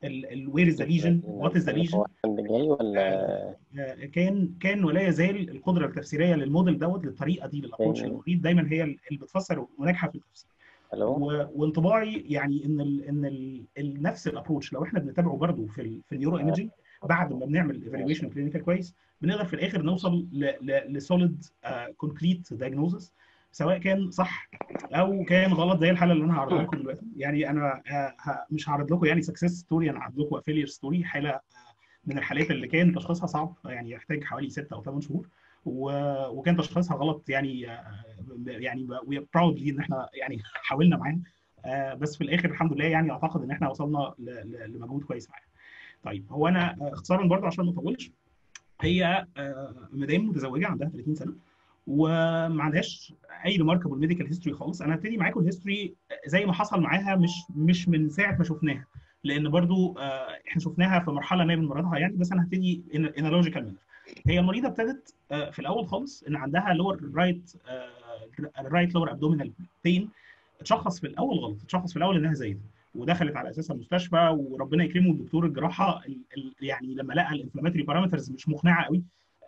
وير از ذا ليجن، وات از ذا ليجن. هو كان جاي ولا كان ولا يزال القدره التفسيريه للموديل للطريقه دي للابروتش للمريض دايما هي اللي بتفسر وناجحه في التفسير. وانطباعي يعني ان نفس الابروتش لو احنا بنتابعه برضه في النيورو ايمجنج بعد ما بنعمل ايفالويشن كلينيكال كويس بنقدر في الاخر نوصل لسوليد كونكريت دايجنوزس، سواء كان صح او كان غلط زي الحاله اللي انا هعرضها لكم دلوقتي. يعني انا مش هعرض لكم يعني سكسس ستوري، انا هعرض لكم فيلير ستوري، حاله من الحالات اللي كان تشخيصها صعب، يعني يحتاج حوالي 6 أو 8 شهور، وكان تشخيصها غلط. يعني وي براودلي ان احنا يعني حاولنا معاه، بس في الاخر الحمد لله يعني اعتقد ان احنا وصلنا لمجهود كويس معاه. طيب هو انا اختصارا برضه عشان ما اطولش، هي مدام متزوجه عندها 30 سنه وما عندهاش اي ريماركبل ميديكال هيستوري خالص. انا هبتدي معاكم الهيستوري زي ما حصل معاها، مش من ساعه ما شفناها، لان برضو احنا شفناها في مرحله ما من مرضها يعني، بس انا هبتدي ان لوجيكال مانر. هي المريضه ابتدت في الاول خالص ان عندها لور رايت لور ابدومينال بين. اتشخص في الاول غلط، اتشخص في الاول انها زايده، ودخلت على اساسها المستشفى، وربنا يكرمه الدكتور الجراحه يعني لما لقى الانفلاماتوري بارامترز مش مقنعه قوي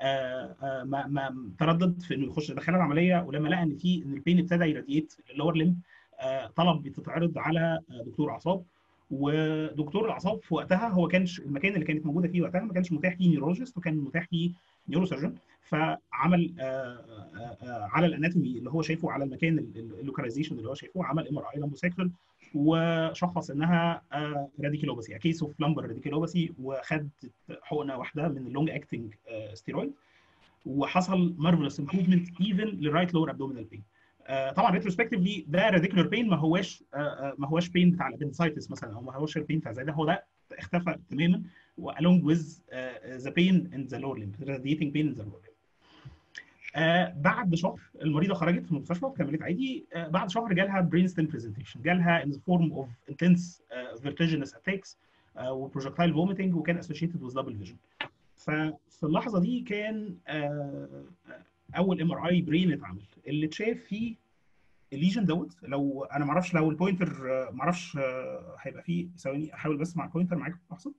ما تردد في انه يخش داخل العمليه، ولما لقى ان البين ابتدى يراديت اللور ليمب طلب تتعرض على دكتور اعصاب. ودكتور الاعصاب في وقتها هو كانش المكان اللي كانت موجوده فيه وقتها ما كانش متاح فيه نيورولوجيست، وكان متاح فيه نيورو سيرجن، فعمل على الاناتومي اللي هو شايفه على المكان اللوكاليزيشن اللي هو شايفه، عمل ام ار اي لامبوساكرال وشخص انها راديكيلوباسي، كيس اوف لامبر راديكيلوباسي، وخد حقنه واحده من اللونج اكتنج ستيرويد، وحصل مارفلس امبروفمنت ايفن للرايت لور ابدومينال بين. طبعا ريتروسبكتيفلي ده راديكولار بين، ما هواش بين بتاع الابندسايتس مثلا، او ما هواش البين بتاع زي ده، هو ده اختفى تماما along with the pain in the lower limb, radiating pain in the lower limb. بعد شهر المريضه خرجت من المستشفى وكملت عادي. بعد شهر جالها برين ستيم برزنتيشن، جالها in the form of intense vertiginous attacks وبروجكتايل فوميتنج، وكان associated with double vision. ففي اللحظه دي كان اول ام ار اي برين اتعمل اللي اتشاف فيه الليجن دوت. لو انا ما اعرفش لو البوينتر ما اعرفش هيبقى فيه ثواني، احاول بس مع البوينتر معاكم لحظه.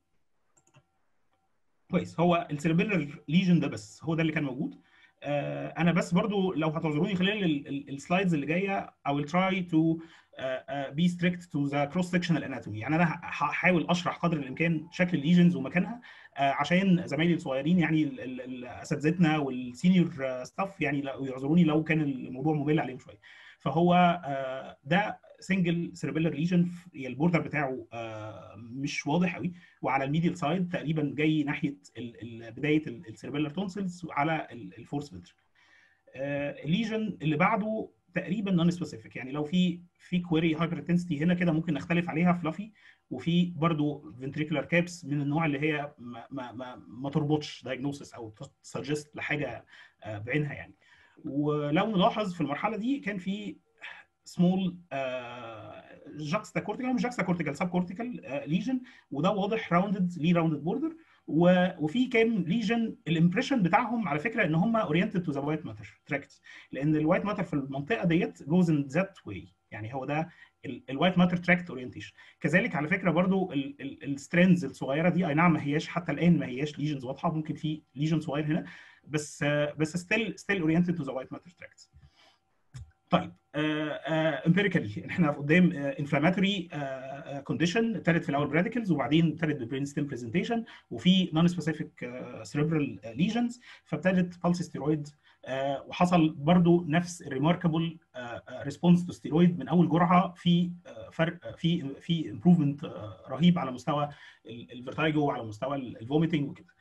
كويس، هو السيربيلر ليجن ده بس هو ده اللي كان موجود. انا بس برضو لو هتعذروني خلال السلايدز اللي جايه I will try to be strict to the cross sectional anatomy. يعني انا هحاول اشرح قدر الامكان شكل الليجنز ومكانها عشان زمايلي الصغيرين يعني اساتذتنا والسينيور ستاف يعني يعذروني لو كان الموضوع ممل عليهم شويه. فهو ده سنجل سيربيلر ليجن، البوردر بتاعه مش واضح قوي، وعلى الميديال سايد تقريبا جاي ناحيه بدايه السيربيلر تونسلز على الفورس فينتركل. الليجن اللي بعده تقريبا نون سبيسيفيك، يعني لو في كويري هايبر انتنسيتي هنا كده ممكن نختلف عليها فلافي، وفي برضه فنتريكولار كابس من النوع اللي هي ما تربطش دايجنوسيس او تسجست لحاجه بعينها يعني. ولو نلاحظ في المرحله دي كان في سمول جاكستا كورتيكال، مش جاكستا كورتيكال، سب كورتيكال ليجن، وده واضح راوندد، ليه راوندد بوردر. وفي كام ليجن الامبريشن بتاعهم على فكره ان هم اورينتد تو ذا وايت ماتر تراكت، لان الوايت ماتر في المنطقه ديت جوز ان ذات واي، يعني هو ده الوايت ماتر تراكت اورينتيشن. كذلك على فكره برضو السترينز الصغيره دي، اي نعم ما هياش حتى الان ما هياش ليجنز واضحه، ممكن في ليجن صغير هنا، بس ستيل اورينتد تو ذا وايت ماتر تراكت. طيب امبيريكالي احنا قدام انفلاماتوري كونديشن ابتدت في الاول براديكلز، وبعدين ابتدت ببرين ستيم برزنتيشن، وفي نون سبيسيفيك سيريبرال ليجنز، فابتدت بالس ستيرويد، وحصل برضو نفس الريماركابل ريسبونس تو ستيرويد من اول جرعه، في فرق في امبروفمنت رهيب على مستوى الفيرتايجو وعلى مستوى الفوميتنج وكده.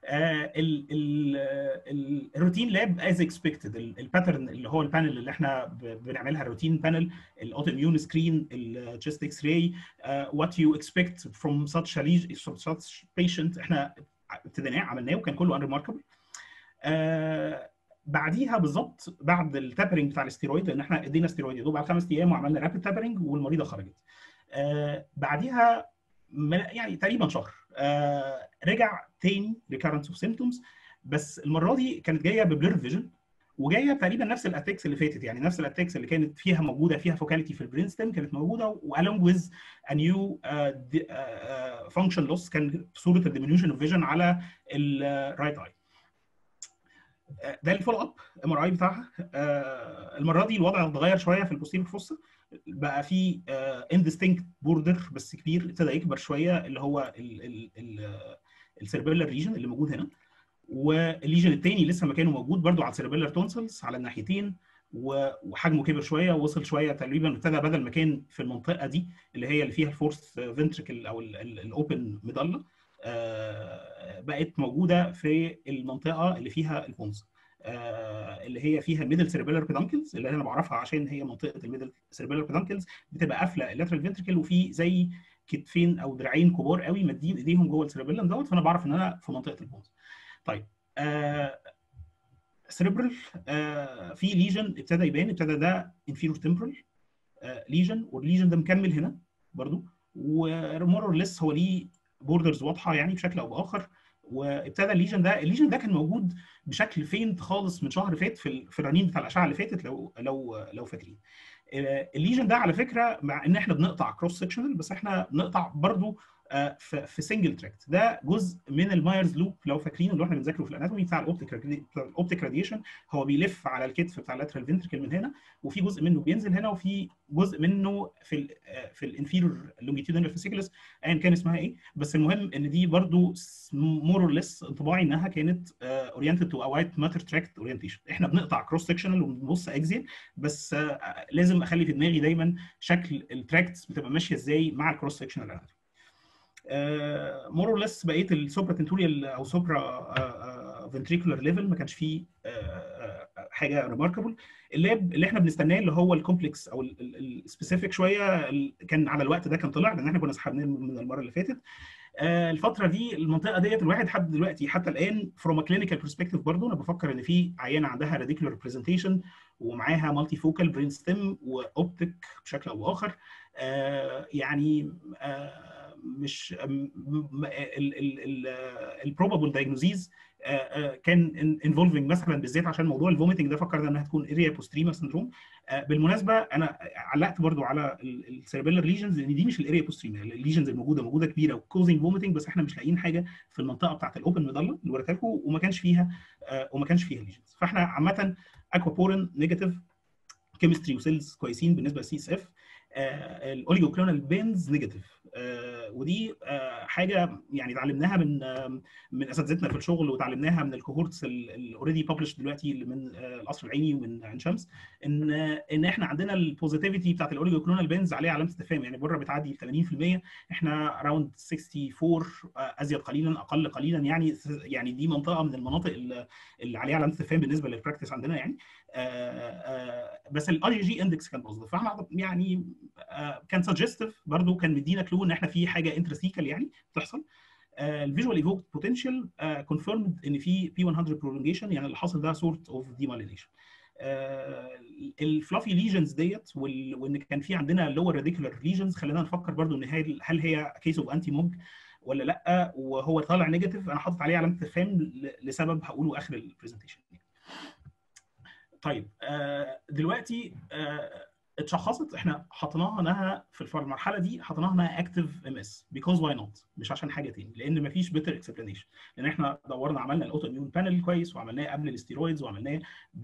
الروتين لاب از اكسبكتد، الباترن اللي هو البانل اللي احنا بنعملها الروتين بانل، الاوتو اميون سكرين، التشست اكس راي، وات يو اكسبكت فروم such patient، احنا ابتديناه عملناه وكان كله انريماركبل. بعديها بالظبط بعد التابرنج بتاع الاستيرويد، لان احنا ادينا ستيرويد يا دوب بعد 5 ايام وعملنا رابيد تابرنج والمريضه خرجت. بعديها يعني تقريبا شهر رجع تاني recurrence of symptoms، بس المره دي كانت جايه ببلير فيجن وجايه تقريبا نفس الاتاكس اللي فاتت، يعني نفس الاتاكس اللي كانت فيها موجوده فيها فوكاليتي في البرين ستيم كانت موجوده، والونج ويز ا نيو فانكشن لوس كان في صوره الديمينيوشن اوف فيجن على الرايت اي. ده الفولو اب ام ار اي بتاعها. المره دي الوضع اتغير شويه في البوستيريور فوسا، بقى في اندستنكت بوردر بس كبير ابتدى يكبر شويه، اللي هو السيربيلر ريجن اللي موجود هنا، والليجن الثاني لسه مكانه موجود برضو على السيربيلر تونسلز على الناحيتين، وحجمه كبر شويه ووصل شويه تقريبا، ابتدى بدل ما كان في المنطقه دي اللي هي اللي فيها الفورث فنتريكل او الاوبن ميدالا، بقت موجوده في المنطقه اللي فيها البونز، اللي هي فيها الميدل سيربيلر بيدانكلز، اللي انا بعرفها عشان هي منطقه الميدل سيربيلر بيدانكلز بتبقى قافله اللاترال فنتريكل، وفي زي كتفين او دراعين كبار قوي مادين ايديهم جوه السيربيلم دوت، فانا بعرف ان انا في منطقه البونز. طيب سيربرال في ليجن ابتدى يبان، ابتدى ده انفيرور تمبرال ليجن، والليجن ده مكمل هنا برضو، ومور اور ليس هو ليه بوردرز واضحه يعني بشكل او باخر. وابتدى الليجن ده كان موجود بشكل فينت خالص من شهر فات في الرنين بتاع الاشعه اللي فاتت لو فاكرين. الليجن ده على فكره مع ان احنا بنقطع كروس سكشنال، بس احنا بنقطع برضو في سنجل تراكت. ده جزء من المايرز لوب لو فاكرين، اللي احنا بنذاكره في الاناتومي بتاع الاوبتيك راديشن. هو بيلف على الكتف بتاع اللاترال فنتركل من هنا، وفي جزء منه بينزل هنا، وفي جزء منه في الانفيرور لونجيتيودينال فيسيكلس ايا كان اسمها ايه. بس المهم ان دي برضو مور اور ليس انطباعي انها كانت اورينتد تو وايت ماتر تراكت اورينتيشن. احنا بنقطع كروس سكشنال وبنبص اكزيال، بس لازم اخلي في دماغي دايما شكل التراكتس بتبقى ماشيه ازاي مع الكروس سكشنال اناتومي. مور اور ليس بقيه السوبرا تنتوريال او سوبرا فنتريكولار ليفل ما كانش فيه حاجه ريماركبل. اللاب اللي احنا بنستناه اللي هو الكومبلكس او السبيسيفيك شويه كان على الوقت ده كان طلع، لان احنا كنا سحبناه من المره اللي فاتت. الفتره دي المنطقه ديت الواحد لحد دلوقتي حتى الان فروم كلينيكال برسبكتيف برضه انا بفكر ان في عيانه عندها راديكولار بريزنتيشن ومعاها مالتي فوكال برين ستيم واوبتيك بشكل او باخر. يعني مش البروبابل دايجنوزيز كان انفولفنج مثلا بالذات عشان موضوع الفوميتنج ده فكرنا انها تكون اريا بوستريما سندروم. بالمناسبه انا علقت برضو على السيربيلر ليجنز، لان دي مش الاريا بوستريما. الليجنز الموجوده كبيره وكوزنج فوميتنج، بس احنا مش لاقيين حاجه في المنطقه بتاعت الاوبن ميدالا اللي وريتها لكم، وما كانش فيها ليجنز. فاحنا عامه اكوابورين نيجاتيف، كيمستري وسيلز كويسين بالنسبه للسي اس اف. الاوليجوكلونال بينز نيجاتيف، ودي حاجه يعني اتعلمناها من اساتذتنا في الشغل، وتعلمناها من الكوهورتس الاوريدي ببلش دلوقتي من القصر العيني ومن عين شمس، ان احنا عندنا البوزيتيفيتي بتاعت الاوليجوكلونال بينز عليها علامه استفهام، يعني بره بتعدي 80%، احنا اراوند 64 ازيد قليلا اقل قليلا، يعني دي منطقه من المناطق اللي عليها علامه استفهام بالنسبه للبراكتس عندنا يعني. بس الاي جي اندكس كان بوزيتيف، فاحنا يعني كان سجستيف برضو، كان مدينا كلو ان احنا في حاجه انترسيكال يعني بتحصل. الفيجوال ايفوكت بوتنشال كونفيرمد ان في بي 100 برولونجيشن، يعني اللي حاصل ده سورت اوف ديمالينيشن. الفلافي ليجنز ديت وان كان في عندنا لور راديكولار ليجنز خلينا نفكر برضو ان هل هي كيس اوف انتي موج ولا لا، وهو طالع نيجاتيف. انا حاطط عليه علامه استفهام لسبب هقوله اخر البرزنتيشن. طيب دلوقتي اتشخصت، احنا حطيناها انها في المرحله دي حطيناها انها اكتيف ام اس بيكوز واي نوت، مش عشان حاجه تاني، لان مفيش بيتر اكسبلانيشن، لان احنا دورنا عملنا الاوتو اميون بانل كويس، وعملناه قبل الاستيرويدز، وعملناه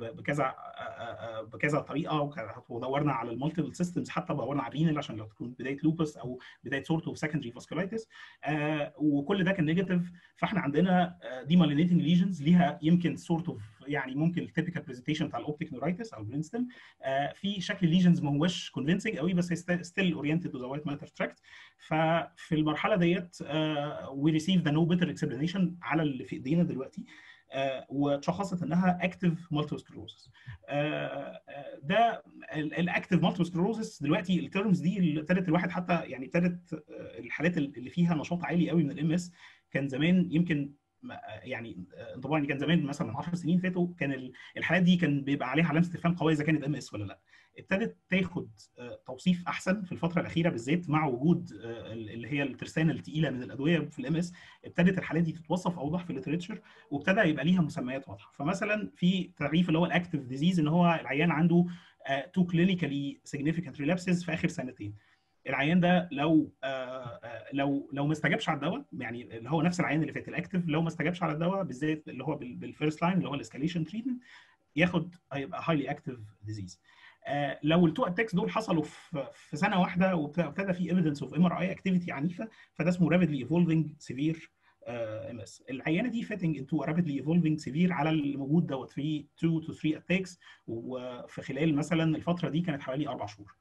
بكذا طريقه، ودورنا على المالتيبل سيستمز، حتى دورنا على الرينال عشان لو تكون بدايه لوبس او بدايه سورت اوف سكندري فاسكولايتس، وكل ده كان نيجاتيف. فاحنا عندنا ديمالينيتنج ليجنز ليها يمكن سورت اوف يعني ممكن التيبيكال برزنتيشن بتاع الاوبتيك نورايتس او برينستم، في شكل ليجنز ما هوش كونفينسنج قوي، بس ستيل اورينتد تو ذا وايت ماتر تراكت. ففي المرحله ديت وي ريسيف ذا نو بيتر اكسبلانيشن على اللي في ايدينا دلوقتي، وتشخصت انها اكتيف مالتيبل سكلروزس. ده الاكتيف مالتيبل سكلروزس دلوقتي التيرمز دي ابتدت الواحد حتى يعني ابتدت الحالات اللي فيها نشاط عالي قوي من الام اس كان زمان يمكن يعني انطباعي ان كان زمان مثلا من 10 سنين فاتوا كان الحالات دي كان بيبقى عليها علامه استفهام قويه اذا كانت MS ولا لا. ابتدت تاخد توصيف احسن في الفتره الاخيره بالذات مع وجود اللي هي الترسانه الثقيله من الادويه في الMS. ابتدت الحالات دي تتوصف اوضح في الليتريتشر وابتدى يبقى ليها مسميات واضحه. فمثلا في تعريف اللي هو الاكتيف ديزيز ان هو العيان عنده 2 clinically significant relapses في اخر سنتين. العيان ده لو ما استجابش على الدواء، يعني اللي هو نفس العيان اللي فات الاكتيف، لو ما استجابش على الدواء بالذات اللي هو بالفيرست لاين اللي هو الاسكاليشن تريتمنت، هيبقى هايلي اكتيف ديزيز. لو التو اتاكس دول حصلوا في سنه واحده وابتدى في ايفيدنس اوف MRI اكتيفيتي عنيفه، فده اسمه رابيدلي ايفولفنج سيفير MS. العيانه دي فيتنج انتو رابيدلي ايفولفنج سيفير على الموجود دوت في 2 to 3 اتاكس، وفي خلال مثلا الفتره دي كانت حوالي 4 شهور.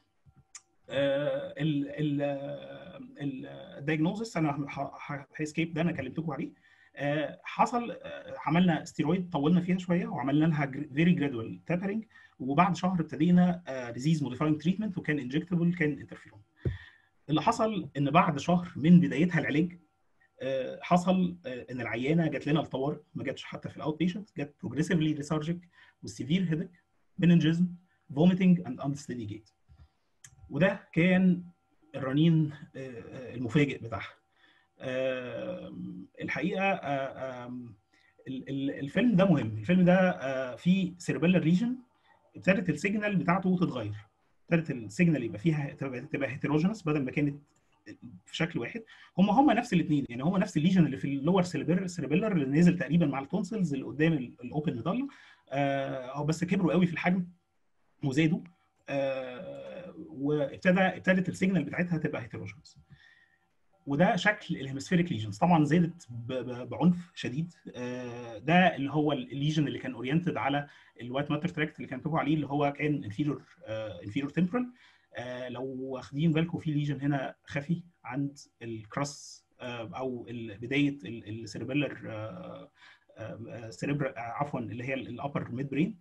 الدايجنوزس انا هيسكيب ده انا كلمتكم عليه. حصل عملنا ستيرويد طولنا فيها شويه وعملنا لها فيري جرادوال تابرنج، وبعد شهر ابتدينا ديزيز موديفاينج تريتمنت وكان انجكتبل كان انترفيرون. اللي حصل ان بعد شهر من بدايتها العلاج حصل ان العيانه جات لنا الطوارئ، ما جاتش حتى في الاوت بيشنت، جات بروجريسيفلي ليثارجيك والسيفير هيدك مننجزم فوميتنج اند انستيدي جيت. وده كان الرنين المفاجئ بتاعها. الحقيقه الفيلم ده مهم. الفيلم ده فيه سيربيلر ريجن ابتدت السيجنال بتاعته تتغير، ابتدت السيجنال يبقى فيها تبقى هيتروجينس بدل ما كانت في شكل واحد. هم نفس الاثنين، يعني هم نفس الليجن اللي في اللور سيربيلر اللي نزل تقريبا مع التونسلز اللي قدام الاوبن ميدالا، بس كبروا قوي في الحجم وزادوا، ابتدت السيجنال بتاعتها تبقى هيتروجينس. وده شكل الهيمسفيريك ليجنز، طبعا زادت بعنف شديد. ده اللي هو الليجن اللي كان اورينتد على الوايت ماتر تراكت اللي كان مكتوب عليه اللي هو كان انفيرور تمبرال. لو واخدين بالكم في ليجن هنا خفي عند الكراس او بدايه السيربيلر عفوا اللي هي الابر ميد برين.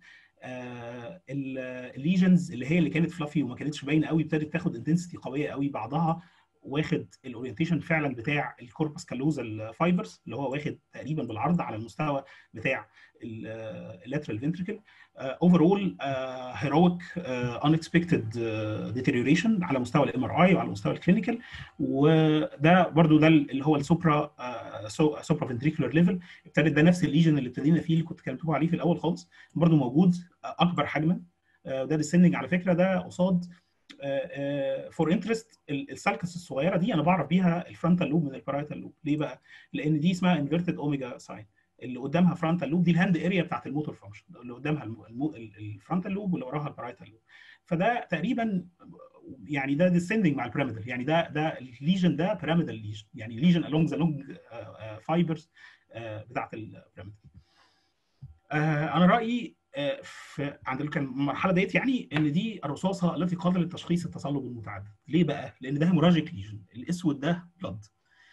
الليجنز اللي كانت فلافي وما كانتش باينه قوي ابتدت تاخد انتنسيتي قويه قوي، بعضها واخد الاورينتيشن فعلا بتاع الكوربس كالوزال فايبرز اللي هو واخد تقريبا بالعرض على المستوى بتاع اللاترال فنتريكل. اوفرول هيرويك انكسبكتد ديتيريوريشن على مستوى الMRI وعلى مستوى الكلينيكال. وده برضو ده اللي هو السوبرا فنتريكولار ليفل. ابتدت ده نفس الليجن اللي ابتدينا فيه اللي كنت كلمتكم عليه في الاول خالص، برضو موجود اكبر حجما. ده السننج على فكره ده قصاد فور انترست السالكس الصغيره دي انا بعرف بيها الفرونتال لوب من البارايتال لوب. ليه بقى؟ لان دي اسمها انفيرتد اوميجا ساين، اللي قدامها فرونتال لوب دي الهاند اريا بتاعت الموتور فانكشن، اللي قدامها الفرونتال لوب واللي وراها البارايتال لوب. فده تقريبا يعني ده ديسندنج مع البيراميدال، يعني ده الليجن ده بيراميدال ليجن، يعني ليجن along the long fibers بتاعت البيراميدال. انا رايي عند المرحله ديت يعني ان دي الرصاصه التي قابله لتشخيص التصلب المتعدد. ليه بقى؟ لان ده هيموراجيك ليجن، الاسود ده بلاد.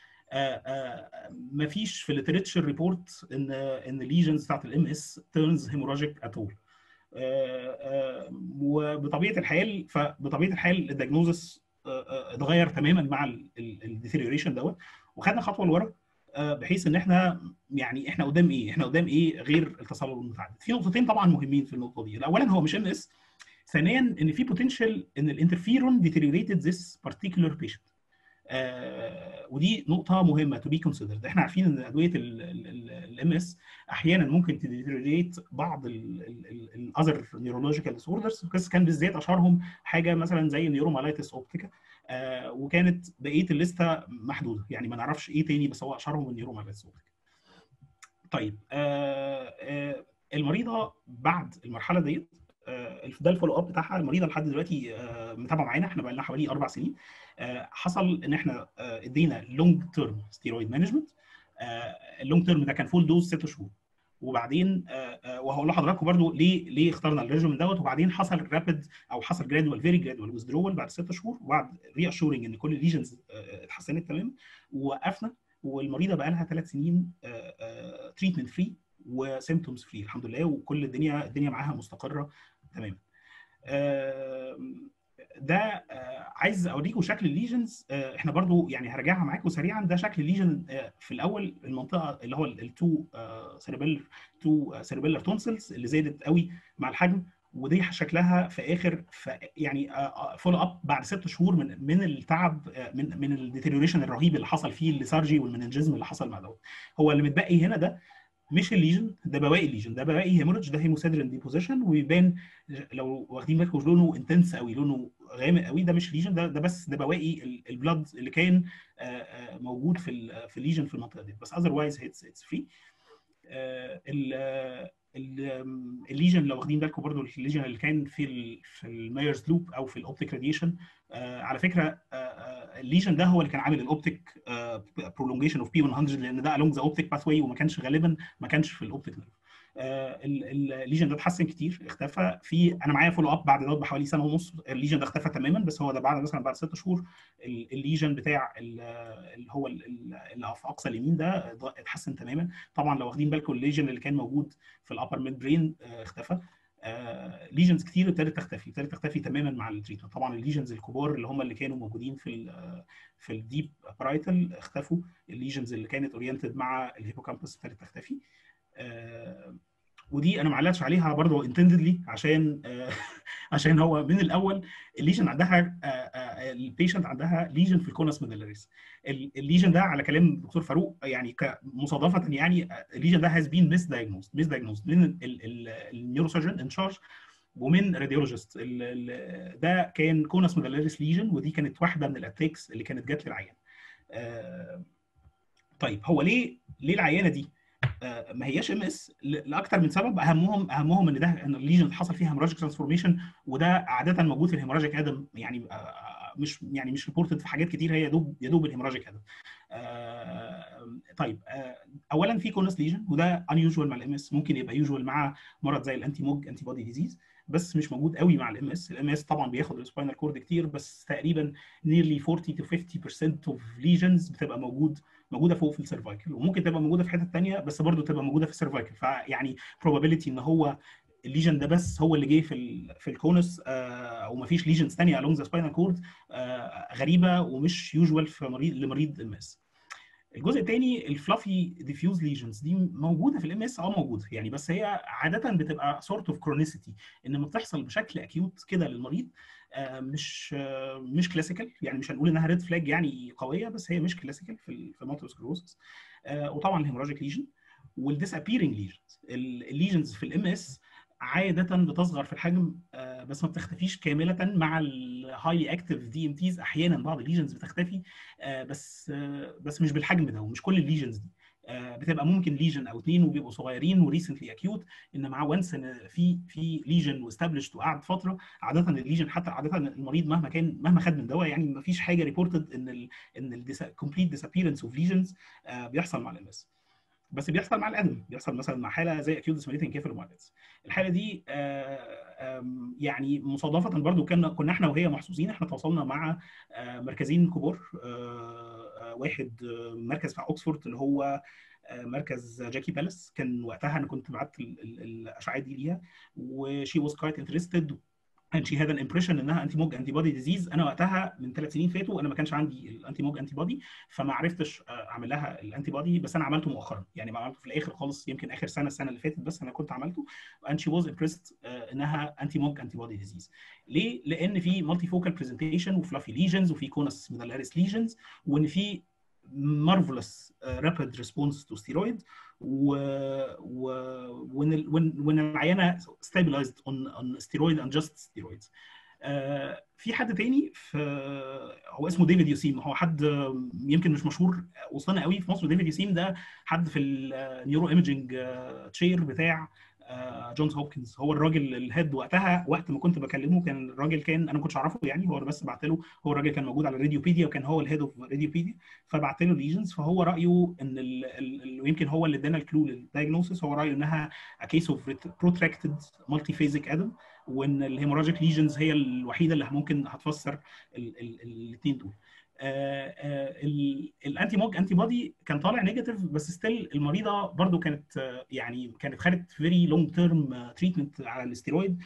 ما فيش في الليتريتشر ريبورت ان الليجنز بتاعت الMS تيرنز هيموراجيك اتول. وبطبيعه الحال الدياجنوزس اتغير تماما مع الديتيريوريشن دوت، وخدنا خطوه لورا بحيث ان احنا قدام ايه غير التصلب المتعدد. في نقطتين طبعا مهمين في النقطه دي. اولا هو مش MS، ثانيا ان في بوتنشال ان الانترفيرون ديتيريوريتد ذيس بارتيكولار بيشنت. ودي نقطه مهمه تو بي كونسيدرد. احنا عارفين ان ادويه الMS احيانا ممكن تديتيريوريت بعض الاذر نيورولوجيكال ديسوردرز، بس كان بالذات اشهرهم حاجه مثلا زي النيورومالايتس اوبتيكا، وكانت بقيه الليسته محدوده، يعني ما نعرفش ايه تاني، بس هو اشهرهم النيورومالايتس اوبتيكا. طيب المريضه بعد المرحله ديت ده الفولو اب بتاعها. المريضه لحد دلوقتي متابعه معانا، احنا بقى لنا حوالي 4 سنين. حصل ان احنا ادينا لونج تيرم ستيرويد مانجمنت. اللونج تيرم ده كان فول دوز 6 شهور، وبعدين وهقول لحضراتكم برضو ليه اخترنا الريجيم دوت. وبعدين حصل رابيد او حصل جرادوال فيري جرادوال ويزدرول بعد 6 شهور، وبعد ري اشورنج ان كل الليجنز اتحسنت تمام، ووقفنا. والمريضه بقى لها 3 سنين تريتمنت فري وسيمبتومز فري الحمد لله، وكل الدنيا معاها مستقره تماما. ده عايز اوريكم شكل الليجنز. احنا برضو يعني هرجعها معاكم سريعا. ده شكل الليجن في الاول، المنطقه اللي هو التو سيربيلر تونسلز اللي زادت قوي مع الحجم، ودي شكلها في اخر يعني فولو اب بعد 6 شهور من التعب، من الديتيريوريشن الرهيب اللي حصل فيه الليثارجي والمننجزم اللي حصل مع دوت. هو اللي متبقي هنا ده مش الليجن، ده بواقي الليجن، ده بواقي هيموريدج، ده هيموسيدرين ديبوزيشن، ويبان لو واخدين بالكم لونه انتنس قوي، لونه غامق قوي. ده مش ليجن، ده بس ده بواقي البلاد اللي كان موجود في الليجن في المنطقه دي، بس اذروايز اتس فري. الليجن لو واخدين بالكم برضو، الليجن اللي كان في المايرز لوب او في الاوبتيك راديشن، على فكره الليجن ده هو اللي كان عامل الاوبتيك برولونجيشن اوف بي 100، لان ده along the optic pathway وما كانش غالبا في الاوبتيك نيرف. الليجن ده اتحسن كتير، اختفى. انا معايا فولو اب بعد ده بحوالي سنه ونص، الليجن ده اختفى تماما، بس هو ده بعد مثلا بعد 6 شهور الليجن بتاع اللي هو اللي في اقصى اليمين ده اتحسن تماما. طبعا لو واخدين بالكم الليجن اللي كان موجود في الابر ميد برين اختفى. ليجنز كتير ابتدت تختفي تماما مع التريتمنت. طبعا الليجنز الكبار اللي هم اللي كانوا موجودين في الديب بارايتال اختفوا. الليجنز اللي كانت اورينتد مع الهيبوكامبس ابتدت تختفي. ودي انا ما علقتش عليها برضه انتنددلي عشان هو من الاول الليجن عندها البيشنت عندها ليجن في الكونس ميدالاريس. الليجن ده على كلام الدكتور فاروق يعني مصادفه، يعني الليجن ده هاز بين ميس دايجنوزد من النيوروسيرجن ان تشارج ومن راديولوجيست. ده كان كونس ميدالاريس ليجن، ودي كانت واحده من الاتاكس اللي كانت جات للعيان. طيب هو ليه العيانه دي ما هياش ام اس؟ لاكثر من سبب، اهمهم ان الليجن حصل فيها هيموراجيك ترانسفورميشن، وده عاده موجود في الهيموراجيك ادم، يعني مش ريبورتد في حاجات كتير، هي يا دوب الهيموراجيك ادم. طيب اولا في كونس ليجن، وده unusual مع الام اس، ممكن يبقى يوجوال مع مرض زي الانتي موج انتي بودي ديزيز، بس مش موجود قوي مع الام اس. الام اس طبعا بياخد السباينال كورد كتير، بس تقريبا nearly 40 to 50% of lesions بتبقى موجوده فوق في السيرفايكل، وممكن تبقى موجوده في حته ثانيه بس برضو تبقى موجوده في السيرفايكل. فيعني probability ان هو الليجن ده بس هو اللي جه في الكونس وما فيش ليجنز ثانيه along the spinal cord غريبه ومش يوجوال في لمريض ام اس. الجزء الثاني الفلافي ديفيوز ليجنز دي موجوده في الام اس، موجوده يعني، بس هي عاده بتبقى سورت اوف كرونيسيتي، انما بتحصل بشكل اكيوت كده للمريض، مش كلاسيكال، يعني مش هنقول انها ريد فلاج يعني قويه، بس هي مش كلاسيكال في مالتيبل سكلروسس. وطبعا الهيموراجيك ليجن والديسابيرنج ليجنز. الليجنز في الام اس عاده بتصغر في الحجم، بس ما بتختفيش كامله مع الهايلي اكتيف دي ام تيز. احيانا بعض الليجنز بتختفي، بس مش بالحجم ده، ومش كل الليجنز دي. بتبقى ممكن ليجن او 2 وبيبقوا صغيرين وريسنتلي اكيوت، انما وانس ان في ليجن واستابلشد وقعد فتره، عاده الليجن حتى عاده المريض مهما خد من دواء، يعني ما فيش حاجه ريبورتد ان الكومبليت ديسابيرنس اوف ليجنز بيحصل مع الام اس، بس بيحصل مع الادم، بيحصل مثلا مع حاله زي اكيوت ديسميليتنج كيفالومايليتس. الحاله دي يعني مصادفه برضو كنا احنا وهي محظوظين، احنا تواصلنا مع مركزين كبار. واحد مركز في اوكسفورد اللي هو مركز جاكي بالاس، كان وقتها انا كنت بعت الاشعاعات دي ليها، وشي واز كايت انترستد and she had an impression انها انتي موج انتي بودي ديزيز. انا وقتها من 3 سنين فاتوا انا ما كانش عندي الانتي موج انتي بودي، فما عرفتش اعمل لها الانتي بودي، بس انا عملته مؤخرا، يعني ما عملته في الاخر خالص، يمكن اخر السنه اللي فاتت، بس انا كنت عملته and she was impressed انها انتي موج انتي بودي ديزيز. ليه؟ لان في مالتي فوكال برزنتيشن وفلافي ليجنز وفي كونس ميدالاريس ليجنز، وان في marvelous rapid response to steroid، when العيانه stabilized on steroid and just steroids. في حد تاني هو اسمه ديفيد يوسيم، هو حد يمكن مش مشهور وصلنا قوي في مصر. ديفيد يوسيم ده حد في النيورو ايمجنج تشير بتاع جونز هوبكنز، هو الراجل الهيد وقتها. وقت ما كنت بكلمه كان الراجل انا ما كنتش اعرفه يعني، هو بس بعت له، هو الراجل كان موجود على راديوبيديا وكان هو الهيد اوف راديوبيديا، فبعت له ليجنز، فهو رايه ان ويمكن هو اللي ادانا الكلو للدايجنوسيس، هو رايه انها كيس اوف بروتراكتد مالتي فيزيك ادم، وان الهيموراجيك ليجنز هي الوحيده اللي ممكن هتفسر الاثنين دول. الانتي موج انتي بودي كان طالع نيجاتيف، بس ستيل المريضه برضو كانت يعني كانت خدت فيري لونج تيرم تريتمنت على الاستيرويد،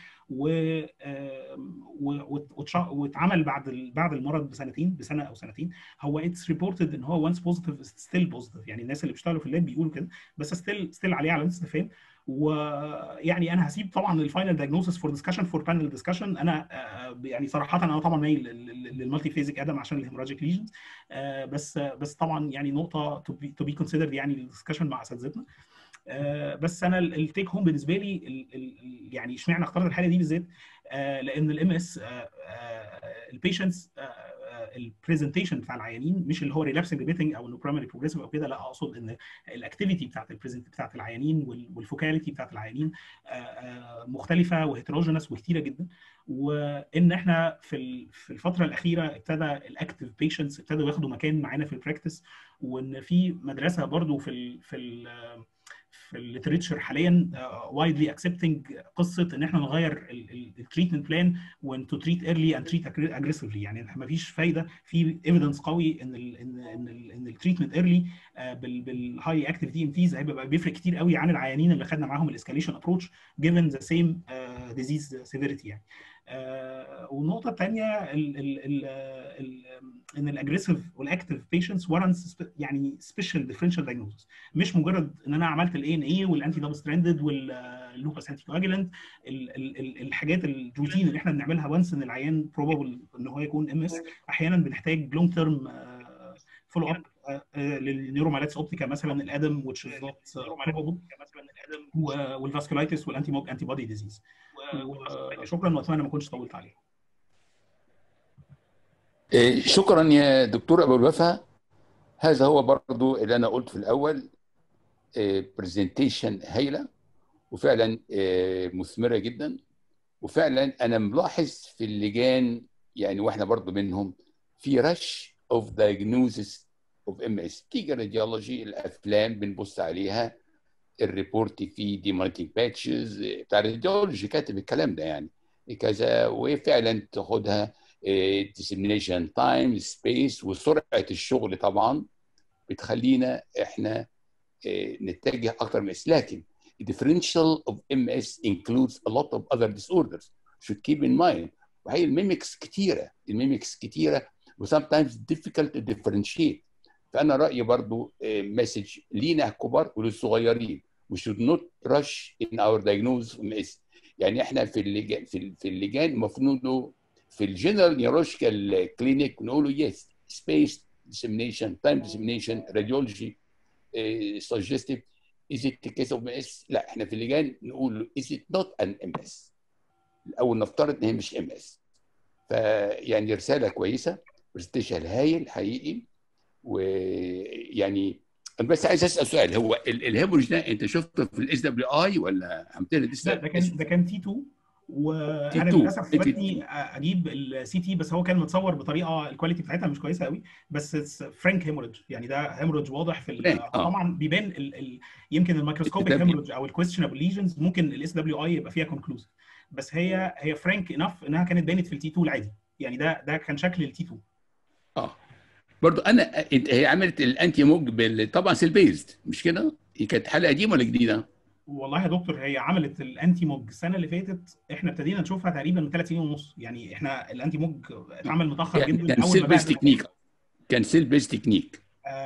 واتعمل بعد المرض بسنه او سنتين. هو اتس ريبورتد ان هو وانس بوزيتيف ستيل بوزيتيف، يعني الناس اللي بيشتغلوا في اللاب بيقولوا كده، بس ستيل عليه علامه استفهام. ويعني انا هسيب طبعا الفاينل دايجنوستس فور ديسكشن فور بانل ديسكشن. انا يعني صراحه انا طبعا مايل للمالتي فيزيك ادم عشان الهيموراجيك ليجنز، بس طبعا يعني نقطه تو بي كونسيدرد يعني للديسكشن مع اساتذتنا. بس انا التيك هوم بالنسبه لي يعني اشمعنى اخترت الحاله دي بالذات، لان الام اس البيشنتس البرزنتيشن بتاع العيانين مش اللي هو ريلابسنج ريبيتنج او انه برايمري بروجريسيف او كده، لا اقصد ان الاكتيفيتي بتاعت العيانين والفوكاليتي بتاعت العيانين مختلفه وهيتروجينس وكتيره جدا. وان احنا في الفتره الاخيره ابتدى الاكتيف بيشنتس ابتدوا ياخدوا مكان معانا في البراكتس، وان في مدرسه برضو في الليتريتشر حاليا وايدلي اكسبتنج قصه ان احنا نغير التريتمنت بلان وان تو تريت ايرلي اند تريت اجريسيفلي. يعني ما فيش فايده، في ايفيدنس قوي ان التريتمنت ايرلي بالهاي اكتيف دي ام تيز هيبقى بيفرق كتير قوي عن العيانين اللي خدنا معاهم الاسكاليشن ابروتش جيفن ذا سيم ديزيز سيفيريتي يعني. والنقطه الثانيه ان الاجريسيف والاكتيف بيشنتس ورنتس يعني سبيشال ديفرنشال دايجنوستس، مش مجرد ان انا عملت الاي ان اي والانتي دبل ستراندد واللوباس انتي كواجلنت، الحاجات الروتين اللي احنا بنعملها وانس ان العيان بروبابل ان هو يكون ام اس. احيانا بنحتاج لونج تيرم فولو اب للنيورومالاتس اوبتيكا مثلا الادم which is not probable، والفاسكولايتس والانتي موج انتي بودي ديزيز. وشكرا، واتمنى ما اكونش طولت عليه. شكرا يا دكتور ابو الوفا. هذا هو برضو اللي انا قلت في الاول، برزنتيشن هايله وفعلا مثمره جدا. وفعلا انا ملاحظ في اللجان يعني واحنا برضو منهم في رش اوف دايجنوزس اوف ام اس. تيجي راديولوجي الافلام بنبص عليها، الريبورت فيه ديماركينج باتشز بتاع الراديولوجي كاتب الكلام ده يعني كذا، وفعلا تاخدها dissemination time space وسرعه الشغل طبعا بتخلينا احنا نتجه اكتر من اس. لكن differential of MS includes a lot of other disorders should keep in mind. وهي الميمكس كتيره و sometimes difficult to differentiate. فانا رايي برضو مسج لينا الكبار وللصغيرين we should not rush in our diagnosis of MS. يعني احنا في اللجان المفروض في الجنرال نيوروجيكال كلينيك نقولوا yes space dissemination time dissemination radiology suggestive is it the case of MS. لا احنا في اللجان نقول is it not an MS او نفترض ان هي مش MS. فيعني رساله كويسه، برزنتيشن هايل حقيقي. ويعني انا بس عايز اسال سؤال، هو الهيموريج ده انت شفته في الاس دبليو اي ولا عملت له لسه؟ لا ده كان تي 2، وانا للاسف فاتني اجيب السي تي، بس هو كان متصور بطريقه الكواليتي بتاعتها مش كويسه قوي، بس فرانك هيموريج يعني ده هيموريج واضح في طبعا بيبان يمكن الميكروسكوبيك هيموريج او الكويستشنبل ليجنز ممكن الاس دبليو اي يبقى فيها كونكلوزيف، بس هي فرانك انف انها كانت بانت في التي 2 العادي. يعني ده كان شكل التي 2. برضو هي عملت الانتي موج طبعا سيل بيزد مش كده؟ هي كانت حاله قديمه ولا جديده؟ والله يا دكتور هي عملت الانتي موج السنه اللي فاتت، احنا ابتدينا نشوفها تقريبا من 3 سنين ونص. يعني احنا الانتي موج اتعمل متاخر جدا. كان سيل بيز تكنيك، كان سيل بيز تكنيك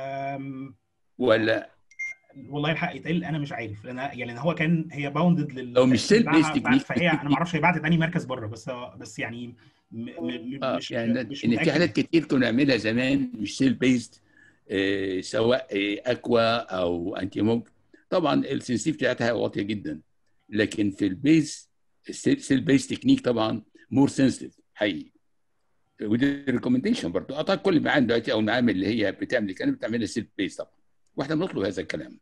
ولا والله الحق يتقال انا مش عارف، لان يعني هو هي باوندد لو مش سيل بيز تكنيك، فهي انا ما اعرفش هي بعتت انهي مركز بره، بس يعني مش يعني مش ان في حالات كتير كنا نعملها زمان مش سيل بيزد، سواء اكوا او انتي موج. طبعا السنسيف بتاعتها واطيه جدا، لكن في البيز سيل بيز تكنيك طبعا مور سنسيتيف حقيقي. ودي ريكومنديشن برضه اعتقد كل المعامل دلوقتي او المعامل اللي هي بتعمل الكلام بتعملها سيل بيز طبعا، واحنا بنطلب هذا الكلام.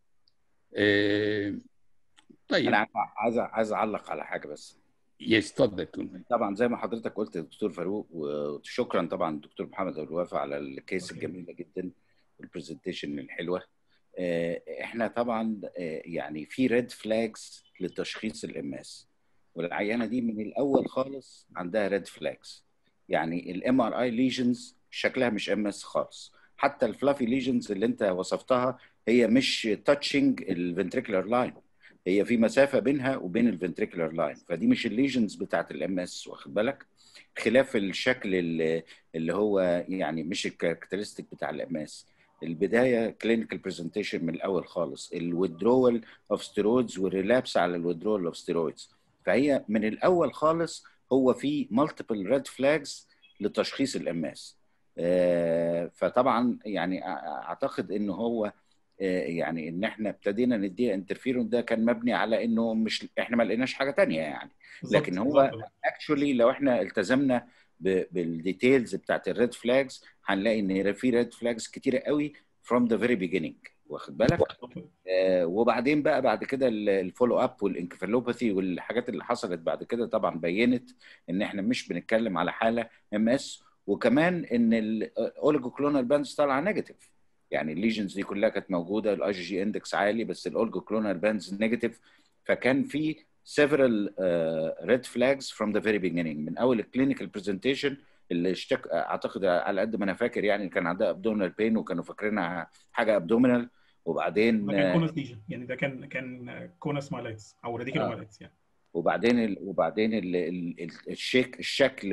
طيب انا عايز اعلق على حاجه بس. يس اتفضل. طبعا زي ما حضرتك قلت يا دكتور فاروق، وشكرا طبعا الدكتور محمد ابو الوفا على الكيس الجميله جدا والبرزنتيشن الحلوه. احنا طبعا يعني في ريد فلاجز لتشخيص الام اس، والعيانه دي من الاول خالص عندها ريد فلاجز. يعني الام ار اي ليجنز شكلها مش ام اس خالص. حتى الفلافي ليجنز اللي انت وصفتها هي مش تاتشنج الفنتريكولار لاين، هي في مسافه بينها وبين الفنتريكولار لاين، فدي مش الليجنز بتاعت الام اس، واخد بالك؟ خلاف الشكل اللي هو يعني مش الكاركترستيك بتاع الام اس. البدايه كلينيكال برزنتيشن من الاول خالص، الويدرول اوف ستيرويدز والريلابس على الويدرول اوف ستيرويدز، فهي من الاول خالص هو في مالتيبل ريد فلاجز لتشخيص الام اس. فطبعا يعني اعتقد انه هو يعني ان احنا ابتدينا نديها انترفيرون ده كان مبني على انه مش احنا ما لقيناش حاجه تانية يعني، لكن هو اكشولي لو احنا التزمنا بالديتيلز بتاعت الريد فلاجز هنلاقي ان في ريد فلاجز كتيره قوي from the very beginning، واخد بالك؟ وبعدين بقى بعد كده الفولو اب والانكفالوباثي والحاجات اللي حصلت بعد كده طبعا بينت ان احنا مش بنتكلم على حاله ام اس، وكمان ان الاوليجوكلونال باندز طالعه نيجاتيف، يعني الليجنز دي كلها كانت موجوده، الاي جي جي اندكس عالي بس الاوليجوكلونال باندز نيجاتيف، فكان في several red flags from the very beginning من اول الكلينيكال برزنتيشن اللي اعتقد على قد ما انا فاكر يعني كان عندها ابدومينال بين وكانوا فاكرينها حاجه ابدومينال، وبعدين ده كان كونس ليجن، يعني ده كان كونس مايلايتس او راديكولو مايلايتس يعني. وبعدين الشكل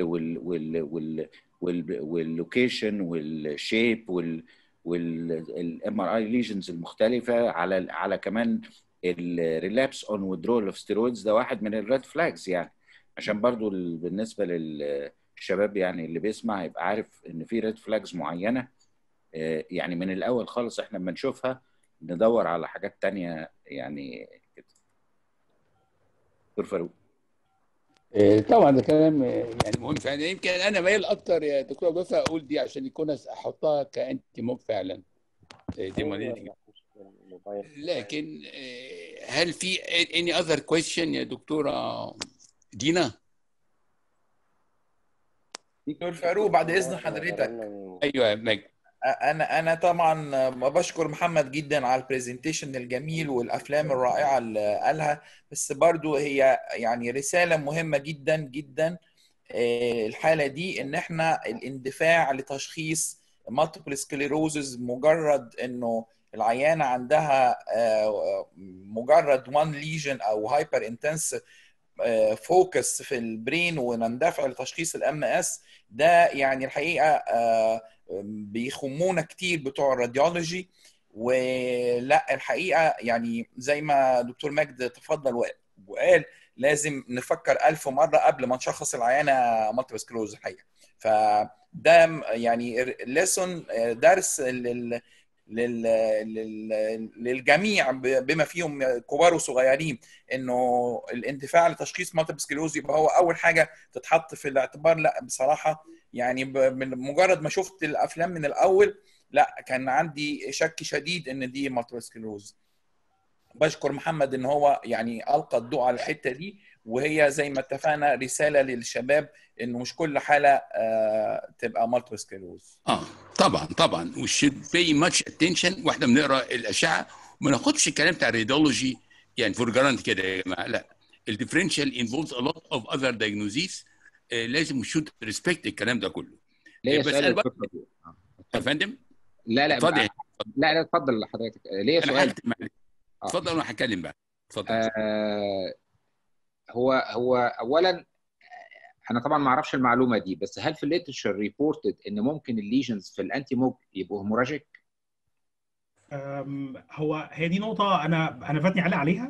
واللوكيشن والشيب والام ار اي ليجنز المختلفه على كمان الريلابس اون ويدرول اوف ستيرويدز، ده واحد من الريد فلاجز يعني، عشان برضو بالنسبه للشباب يعني اللي بيسمع يبقى عارف ان في ريد فلاجز معينه يعني من الاول خالص احنا لما نشوفها ندور على حاجات تانية يعني كده. دكتور فاروق. طبعا ده كلام يعني مهم فعلا، يمكن انا مايل اكتر يا دكتور ضيفه اقول دي عشان يكون احطها كانتي موب فعلا دي لكن هل في any other question يا دكتوره دينا؟ دكتور فاروق بعد اذن حضرتك. ايوه مجد. انا طبعا بشكر محمد جدا على البرزنتيشن الجميل والافلام الرائعه اللي قالها، بس برضو هي يعني رساله مهمه جدا جدا الحاله دي، ان احنا الاندفاع لتشخيص مالتيبل سكليروزز مجرد انه العيانه عندها مجرد وان ليجن او هايبر انتنس فوكس في البرين ونندفع لتشخيص الام اس، ده يعني الحقيقه بيخمونا كتير بتوع الراديولوجي. ولا الحقيقه يعني زي ما دكتور مجد تفضل وقال لازم نفكر 1000 مره قبل ما نشخص العيانه مالتيبل سكليروز الحقيقه. فده يعني ليسون درس للجميع بما فيهم كبار وصغيرين، انه الاندفاع لتشخيص مالتيبل سكليروز يبقى هو اول حاجه تتحط في الاعتبار. لا بصراحه يعني مجرد ما شفت الافلام من الاول لا كان عندي شك شديد ان دي مالتيبل سكليروز. بشكر محمد ان هو يعني القى الضوء على الحته دي، وهي زي ما اتفقنا رساله للشباب انه مش كل حاله تبقى مالتيبل سكليروز. طبعا we should pay much attention واحنا بنقرا الاشعه، وما ناخدش الكلام بتاع الراديولوجي يعني فور جرانت كده يا جماعه، لا الديفرنشال involves a lot of other diagnoses. لازم should respect الكلام ده كله. بس انا يا فندم لا اتفضل حضرتك. ليه سؤال؟ اتفضل وانا هتكلم بقى. اتفضل. هو اولا انا طبعا ما اعرفش المعلومه دي، بس هل في الليترشر ريبورتد ان ممكن الليجنز في الانتي موب يبقوا هيموراجيك؟ هي دي نقطه انا فاتني عليها.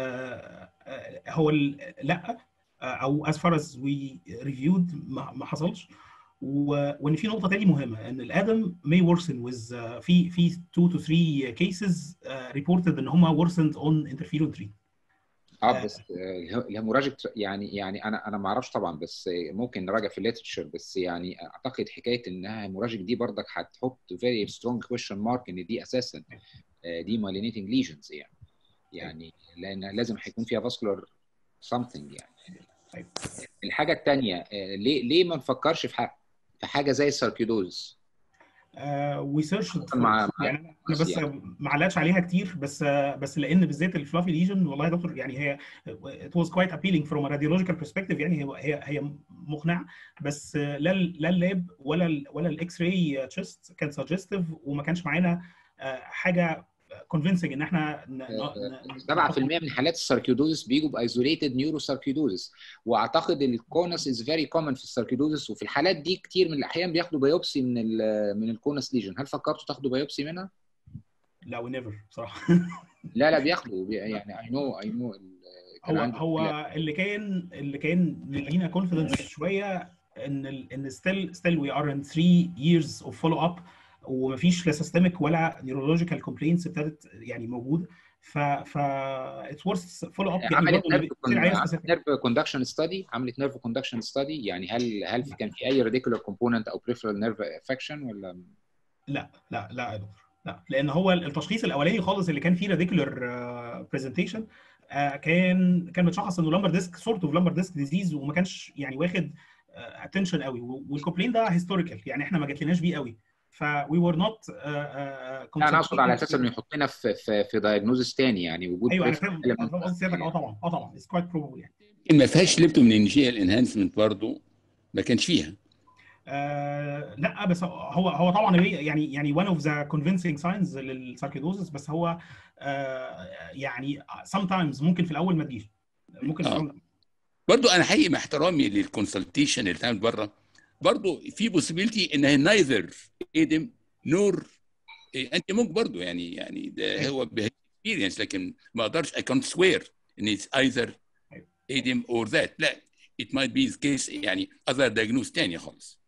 هو لا، او as far as we reviewed ما حصلش. وان في نقطه ثانيه مهمه، ان الادم may worsen with في 2 to 3 cases reported ان هم worsened on interferon 3. بس الهيموراجيك يعني انا ما اعرفش طبعا، بس ممكن نراجع في الليترشر، بس يعني اعتقد حكايه انها هيموراجيك دي برضك هتحط very strong question mark ان دي اساسا دي myelinating lesions يعني لان لازم هيكون فيها vascular something يعني. الحاجه الثانيه ليه ما نفكرش في حاجه زي الساركيدوز؟ وسيرش يعني انا بس ما علقتش عليها كتير، بس لان بالذات الفلافي ليجن والله يا دكتور يعني هي it was quite appealing from a radiological perspective، يعني هي مقنع، بس لا اللاب ولا الاكس راي تشيست كان سجستيف، وما كانش معانا حاجه كونفينسنج ان احنا 7% من حالات الساركيدوزس بيجوا بايزوليتد نيورو ساركيدوزس، واعتقد الكونس از فيري كومن في الساركيدوزس، وفي الحالات دي كتير من الاحيان بياخدوا بايوبسي من الكونس ليجن. هل فكرتوا تاخدوا بايوبسي منها؟ لا ونيفر بصراحه. لا بياخدوا يعني اي نو هو اللي كان مدينا كونفيدنس شويه ان ستيل وي ار ان 3 years اوف فولو اب، ومفيش لا سيستميك ولا نيورولوجيكال كومبلينتس ابتدت يعني موجوده، ف اتس ورث فولو اب. عملت نيرف كوندكشن ستادي، يعني هل كان في اي راديكولار كومبوننت او بريفرال نيرف افكشن ولا؟ لا يا دكتور، لا، لان هو التشخيص الاولاني خالص اللي كان فيه راديكولار برزنتيشن كان متشخص انه لامبر ديسك سورت اوف لامبر ديسك ديزيز، وما كانش يعني واخد اتنشن قوي، والكومبلين ده هيستوريكال يعني احنا ما جاتلناش بيه قوي، فوي ور نوت. انا اقصد على اساس انه يحطنا في دايجنوزس تاني، يعني وجود. ايوه انا فاهم قصدي سيادتك. طبعا اتس كويت بروبل يعني. ما فيهاش ليبتومينينجيال انهانسمنت برضه، ما كانش فيها. لا بس هو طبعا يعني one of the convincing signs للساركيدوزس، بس هو يعني sometimes ممكن في الاول ما تجيش، ممكن في الأول. برضو انا حقيقي مع احترامي للكونسلتيشن اللي بتعمل بره، برضو في possibility انها neither ايدم نور انت ممكن برضو يعني ده هو باكسبيرينس، لكن ما اقدرش I can't swear ان it's either ايدم or that. لا it might be the case يعني other diagnosis تاني خالص.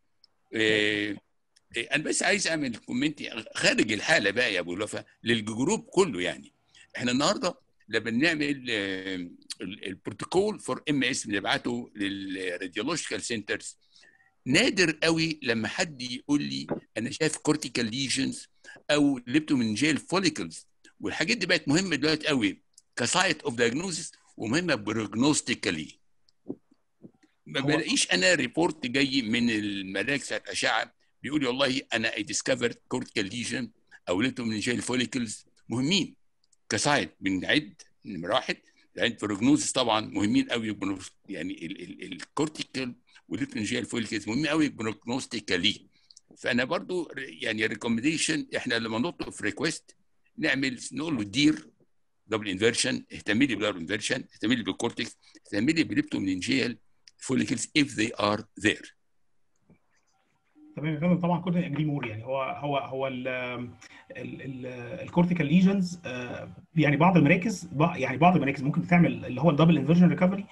انا بس عايز اعمل كومنت خارج الحاله بقى يا ابو الوفا للجروب كله. يعني احنا النهارده لما بنعمل البروتوكول فور ام اس بنبعته للراديولوجيكال سنترز، نادر قوي لما حد يقول لي انا شايف كورتيكال ليجنز او ليبتومينجيال فوليكلز، والحاجات دي بقت مهمه دلوقتي قوي كسايت اوف دايجنوزس ومهمه بروجنوستيكالي. ما بلاقيش انا ريبورت جاي من المراكز الاشعه بيقول لي والله انا اي ديسكفرد كورتيكال ليجن او ليبتومينجيال فوليكلز. مهمين كسايت، بنعد نمره واحد، لان بروجنوزس طبعا مهمين قوي، يعني الكورتيكال والليبتومينجيال فوليكلز مهمين قوي بروجنوستيكالي. فانا برضو يعني ريكومنديشن احنا لما نطلب في ريكويست نقول له دير دبل انفيرشن، اهتمي لي بالدبل انفيرشن، اهتمي لي بالكورتكس، اهتمي لي بالليبتومينجيال follicles if they are there. تمام يا فندم، طبعا كنت اجري مور. يعني هو الكورتيكال ليجنز يعني بعض المراكز ممكن تعمل اللي هو الدبل انفيرجن ريكفري،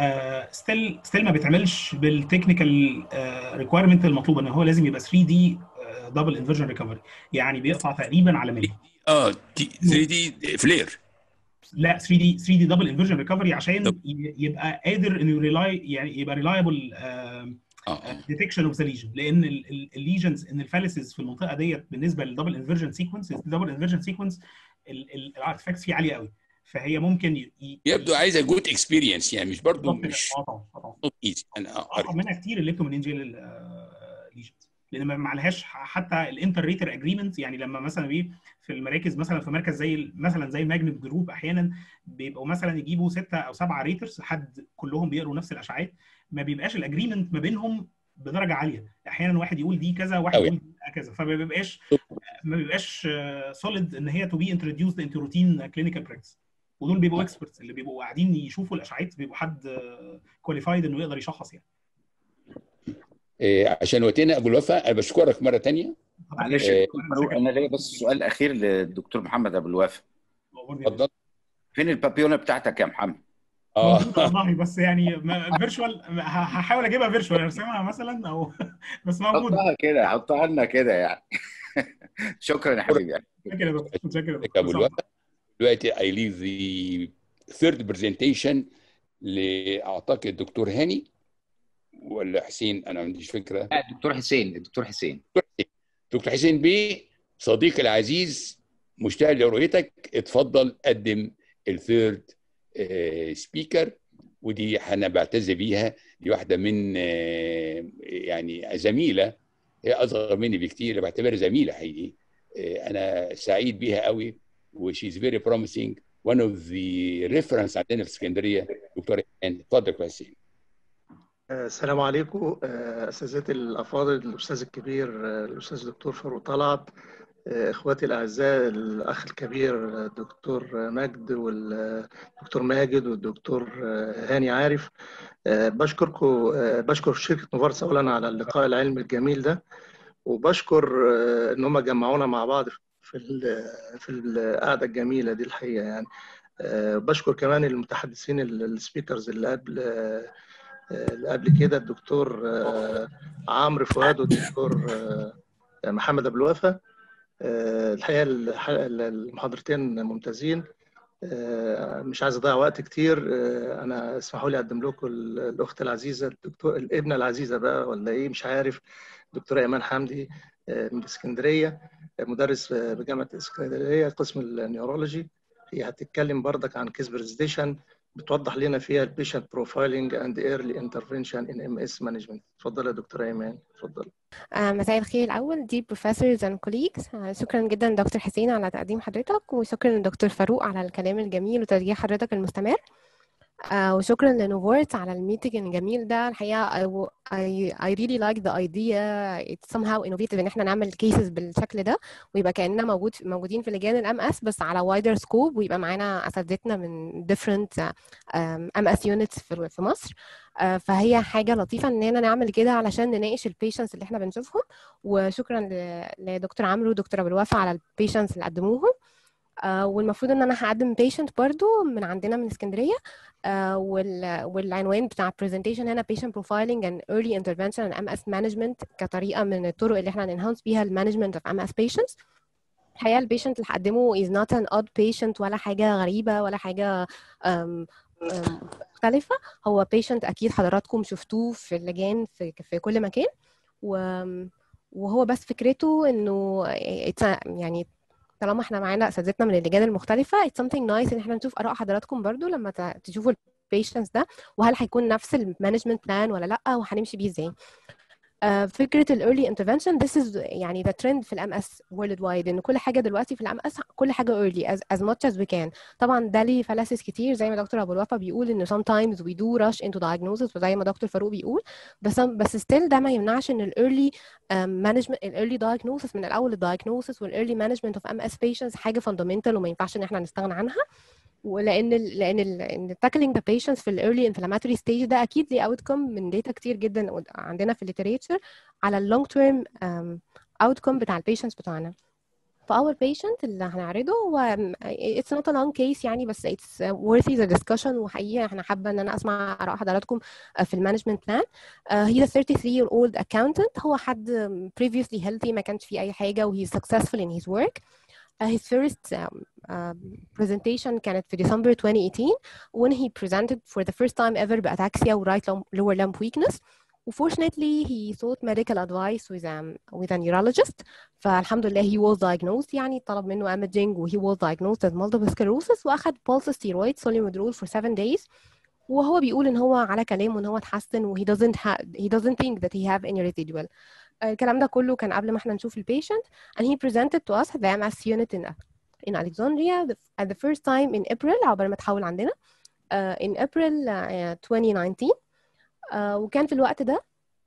ستيل ما بيتعملش بالتكنيكال ريكويرمنت المطلوبه ان هو لازم يبقى 3 دي دبل انفيرجن ريكفري، يعني بيقطع تقريبا على 100. 3 دي فلير، لا 3 دي دبل انفيرجن ريكفري عشان يبقى قادر انه يعني يبقى ريلايبل ديتكشن اوف ذا ليجن، لان الليجنز ان الفاليسز في المنطقه ديت بالنسبه للدبل انفيرجن سيكونس، الارتفاكتس فيه عاليه قوي، فهي ممكن يبدو عايزه جود اكسبيرينس يعني، مش برضه مش طبعا انا اقرب منها كتير الليبتومينجيال ليجنز، لان ما عليهاش حتى الانتر ريتر اجريمنت. يعني لما مثلا في المراكز مثلا في مركز زي الماجنت جروب احيانا بيبقوا مثلا يجيبوا 6 أو 7 ريترز حد كلهم بيقروا نفس الاشعاعات، ما بيبقاش الاجريمنت ما بينهم بدرجه عاليه، احيانا واحد يقول دي كذا واحد يقول دي كذا، فما بيبقاش سوليد ان هي تو بي انتروديوسد انتو روتين كلينيكال براكتس. ودول بيبقوا اكسبرتس اللي بيبقوا قاعدين يشوفوا الاشعاعات، بيبقوا حد كواليفايد انه يقدر يشخص يعني. عشان وقتنا ابو الوفا، انا بشكرك مره ثانيه. معلش انا ليا بس سؤال اخير للدكتور محمد ابو الوفا. اتفضل. فين البابيونه بتاعتك يا محمد؟ موجوده والله، بس يعني فيرتشوال، هحاول اجيبها فيرتشوال ارسمها مثلا او بس موجوده. حطها كده، حطها لنا كده يعني. شكرا يا حبيبي. شكرا يا دكتور، شكرا يا ابو الوفا. دلوقتي I leave the third presentation لاعتقد الدكتور هاني ولا حسين، انا ما عنديش فكره. لا الدكتور حسين بيه صديقي العزيز، مشتاق لرؤيتك. اتفضل قدم الثيرد سبيكر، ودي انا بعتز بيها، دي واحده من يعني زميله، هي اصغر مني بكتير، بعتبرها زميله حقيقي. انا سعيد بيها قوي، وشيز فيري بروميسنج، one of the reference عندنا في اسكندريه. دكتور حسين اتفضل يا حسين. السلام عليكم اساتذتي الافاضل، الاستاذ الكبير الاستاذ دكتور فاروق طلعت، اخواتي الاعزاء الاخ الكبير الدكتور مجد والدكتور ماجد والدكتور هاني عارف. بشكركم، بشكر شركه نوفارتس اولا على اللقاء العلمي الجميل ده، وبشكر ان هم جمعونا مع بعض في القعده الجميله دي الحقيقه يعني. بشكر كمان المتحدثين السبيكرز اللي قبل كده، الدكتور عمرو فؤاد والدكتور محمد ابو الوفا. الحقيقه المحاضرتين ممتازين. مش عايز اضيع وقت كتير. انا اسمحوا لي اقدم لكم الاخت العزيزه، الابنه العزيزه بقى ولا ايه مش عارف، دكتوره ايمان حمدي من اسكندريه، مدرس بجامعه اسكندريه قسم النيورولوجي. هي هتتكلم بردك عن كيس برزنتيشن بتوضح لنا فيها البيشنت بروفايلنج اند ايرلي انترفنشن ان ام اس مانجمنت. اتفضلي يا دكتوره ايمان، اتفضلي. مساء الخير الأول dear professors and colleagues. شكرا جدا دكتور حسين على تقديم حضرتك، وشكرا دكتور فاروق على الكلام الجميل وتشجيع حضرتك المستمر. وشكرا لنوفورتس على الميتنج الجميل ده. الحقيقة I really like the idea. It's somehow innovative ان احنا نعمل cases بالشكل ده، ويبقى كأننا موجودين في لجان الام اس بس على wider scope، ويبقى معانا اساتذتنا من different ام اس units في مصر. فهي حاجة لطيفة اننا نعمل كده علشان نناقش البيشنتس اللي احنا بنشوفهم. وشكرا لدكتور عمرو ودكتور ابو الوفا على البيشنتس اللي قدموهم. والمفروض ان انا هقدم patient برضو من عندنا من اسكندريه. والعنوان بتاع presentation هنا patient profiling and early intervention and MS management كطريقه من الطرق اللي احنا ننهانس بيها management of MS patients. الحقيقه البيشنت اللي هقدمه is not an odd patient ولا حاجه غريبه ولا حاجه مختلفه. هو patient اكيد حضراتكم شفتوه في اللجان في كل مكان، وهو بس فكرته انه يعني طالما احنا معانا اساتذتنا من اللجان المختلفه it's something nice ان احنا نشوف اراء حضراتكم برضو لما تشوفوا البيشنتس ده، وهل هيكون نفس المانجمنت بلان ولا لا، وهنمشي بيه ازاي. فكره الايرلي انترفنشن this is يعني the trend في الام اس world wide، ان كل حاجه دلوقتي في الام اس كل حاجه early as much as we can. طبعا ده ليه فلاسس كتير زي ما دكتور ابو الوفا بيقول ان sometimes we do rush into diagnosis، وزي ما دكتور فاروق بيقول، بس still ده ما يمنعش ان الايرلي مانجمنت الايرلي diagnosis من الاول الدايجنوسيس والايرلي مانجمنت اوف ام اس patients حاجه fundamental وما ينفعش ان احنا نستغنى عنها. لان tackling the patients في الايرلي inflammatory stage ده اكيد ليه outcome من data كتير جدا عندنا في الليتريتشر على اللونج تيرم outcome بتاع البيشنتس بتوعنا. فاور patient اللي هنعرضه هو it's not a long case يعني، بس it's worthy the discussion. وحقيقة احنا حابة ان انا اسمع اراء حضراتكم في المانجمنت بلان. he's a 33-year-old accountant. هو حد previously healthy ما كانش فيه اي حاجة، و he's successful in his work. His first presentation كانت في December 2018 when he presented for the first time ever بataxia و right lower limb weakness. Fortunately he sought medical advice with a neurologist. فالحمد لله he was diagnosed، يعني طلب منه imaging و he was diagnosed as multiple sclerosis، واخد pulse steroid Solumedrol for 7 days. وهو بيقول ان هو على كلامه ان هو اتحسن و he doesn't think that he have any residual. الكلام ده كله كان قبل ما احنا نشوف البيشنت. And he presented to us the MS unit in Alexandria at the first time in April عقبال ما تحول عندنا in April 2019. وكان في الوقت ده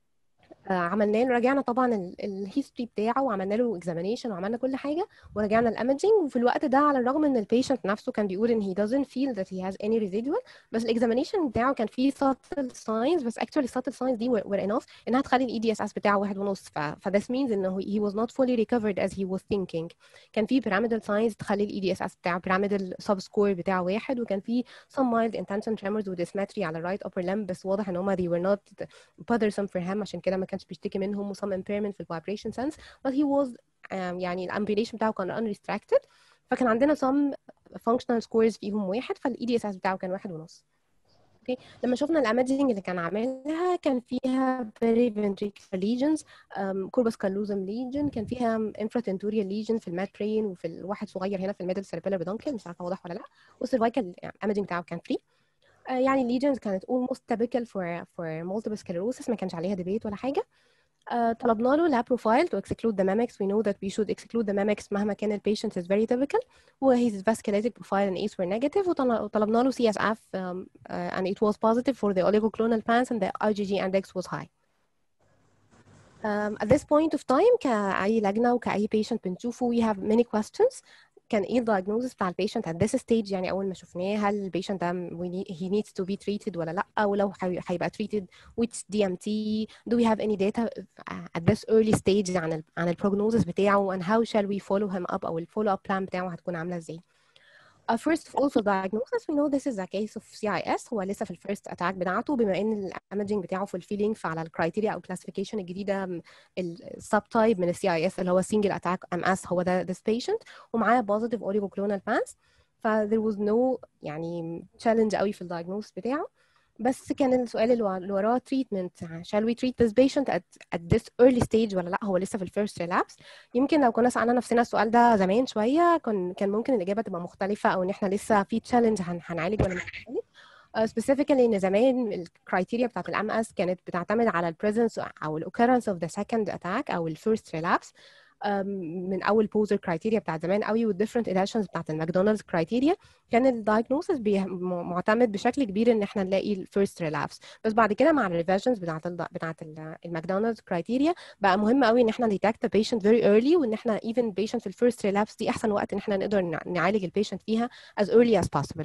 عملنا له، راجعنا طبعا الهيستوري بتاعه وعملنا له اكزامينيشن وعملنا كل حاجه ورجعنا الامجنج. وفي الوقت ده على الرغم ان البيشنت نفسه كان بيقول ان he doesn't feel that he has any residual، بس الاكزامينيشن بتاعه كان فيه subtle signs، بس actually subtle signs دي were enough انها تخلي الاي دي اس بتاعه 1.5. this means انه he was not fully recovered as he was thinking. كان فيه pyramidal signs تخلي الاي دي اس بتاعه pyramidal subscore بتاعه 1، وكان فيه some mild intention tremors و dysmetry على right upper limb، بس واضح ان هما they were not bothersome for him، عشان كده ما كانش بيشتكي منهم، و some impairment في vibration sense. but he was يعني الامبيليشن بتاعه كان unrestricted. فكان عندنا some functional scores فيهم 1، فالاي دي اس بتاعه كان 1.5. اوكي، لما شفنا الاماجنج اللي كان عاملها كان فيها periventricular lesions، corpus callosum lesion، كان فيها infratentorial lesion في المات برين وفي الواحد صغير هنا في الميدل cerebellar peduncle، مش عارفه واضح ولا لا. والسيرفايكال اماجنج بتاعه كان فري. يعني الليجنز كانت almost typical for multiple sclerosis، ما كانش عليها debate ولا حاجه. طلبنا له lab profile to exclude the mimics. We know that we should exclude the mimics مهما كان ال patient is very typical. his vasculitic profile and ACE were negative. وطلبنا له CSF and it was positive for the oligoclonal pans and the IgG index was high. At this point of time كأي لجنة وكأي patient بنشوفه we have many questions. كان ايه الدايجنوزس بتاع البيشنت at this stage؟ يعني اول ما شفناه هل البيشنت ده he needs to be treated ولا لا، ولو هيبقى treated which DMT do we have any data at this early stage عن البروجنوزس بتاعه and how shall we follow him up، او الفولو اب بلان بتاعه هتكون عامله ازاي. First of all for diagnosis we know this is a case of CIS. هو لسه في الفيرست اتاك بتاعته، بما ان الايمجنج بتاعه fulfilling فعلى الكرايتيريا او الكلاسيفيكيشن الجديده السب تايب من السي اي اس اللي هو single attack MS هو ده this patient، ومعاه positive oligoclonal pans. ف there was no يعني challenge قوي في الدايجنوز بتاعه. بس كان السؤال اللي وراه treatment shall we treat this patient at this early stage ولا لا، هو لسه في الفيرست relapse. يمكن لو كنا سألنا نفسنا السؤال ده زمان شوية كان ممكن الإجابة تبقى مختلفة، أو إن إحنا لسه في challenge هنعالج ولا مش هنعالج. specifically إن زمان الكرايتيريا بتاعت الام اس كانت بتعتمد على ال presence أو ال occurrence of the second attack أو ال first relapse من اول بوزر كرايتيريا بتاعت زمان قوي والديفرنت اديشنز بتاعت الماكدونالدز كرايتيريا. كان الدايجنوسيس معتمد بشكل كبير ان احنا نلاقي الفيرست ريلابس، بس بعد كده مع الريفيجنز بتاعت الماكدونالدز كرايتيريا بقى مهم قوي ان احنا نديتكت بيشنت فيري ايرلي، وان احنا ايفن بيشنت في الفيرست ريلابس دي احسن وقت ان احنا نقدر نعالج البيشنت فيها as early as possible.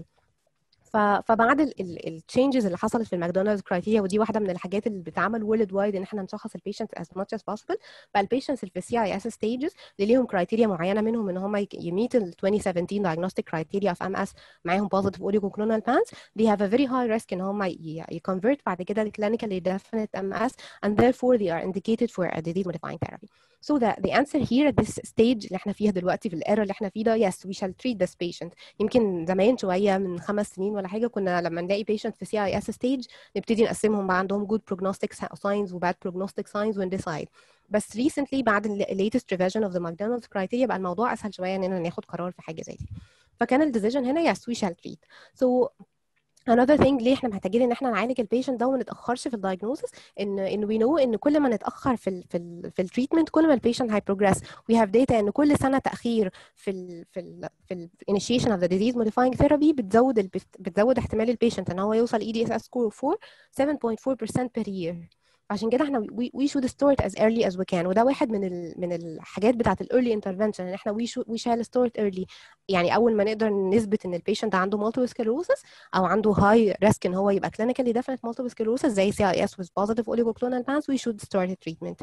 فبعد التشينجز اللي حصلت في الماكدونالدز كرايتيريا، ودي واحده من الحاجات اللي بتعمل وورلد وايد ان احنا نشخص البيشنت as much as possible، بقى البيشنتس اللي في السي اي اس ستيجز اللي ليهم كرايتيريا معينه منهم ان هم يميت ال 2017 diagnostic criteria of MS معاهم positive oligoclonal pans they have a very high risk ان هم يconvert بعد كده ل clinically definite MS and therefore they are indicated for a disease modifying therapy. So the answer here at this stage اللي احنا فيها دلوقتي في الايرور اللي احنا فيه ده yes we shall treat this patient. يمكن زمان شويه من 5 سنين ولا حاجه كنا لما نلاقي patient في CIS stage نبتدي نقسمهم بقى عندهم good prognostic signs و bad prognostic signs ونديسايد. بس recently بعد ال latest revision of the McDonald's criteria بقى الموضوع اسهل شويه اننا ناخد قرار في حاجه زي دي. فكان الديسيجن هنا yes we shall treat. So another thing ليه احنا محتاجين ان احنا نعالج البيشنت ده وما نتاخرش في الدايجنوسيس ان we know ان كل ما نتاخر في التريتمنت كل ما البيشنت هيبروجريس. we have data ان كل سنه تاخير في initiation of the disease modifying therapy بتزود احتمال البيشنت ان هو يوصل EDSS score 7.4% per year. عشان كده احنا we should start as early as we can، وده واحد من الحاجات بتاعت ال early intervention ان احنا we shall start early. يعني اول ما نقدر نثبت ان البيشنت عنده multiple sclerosis او عنده high risk ان هو يبقى clinically definite multiple sclerosis زي CIS with positive oligoclonal pans we should start the treatment.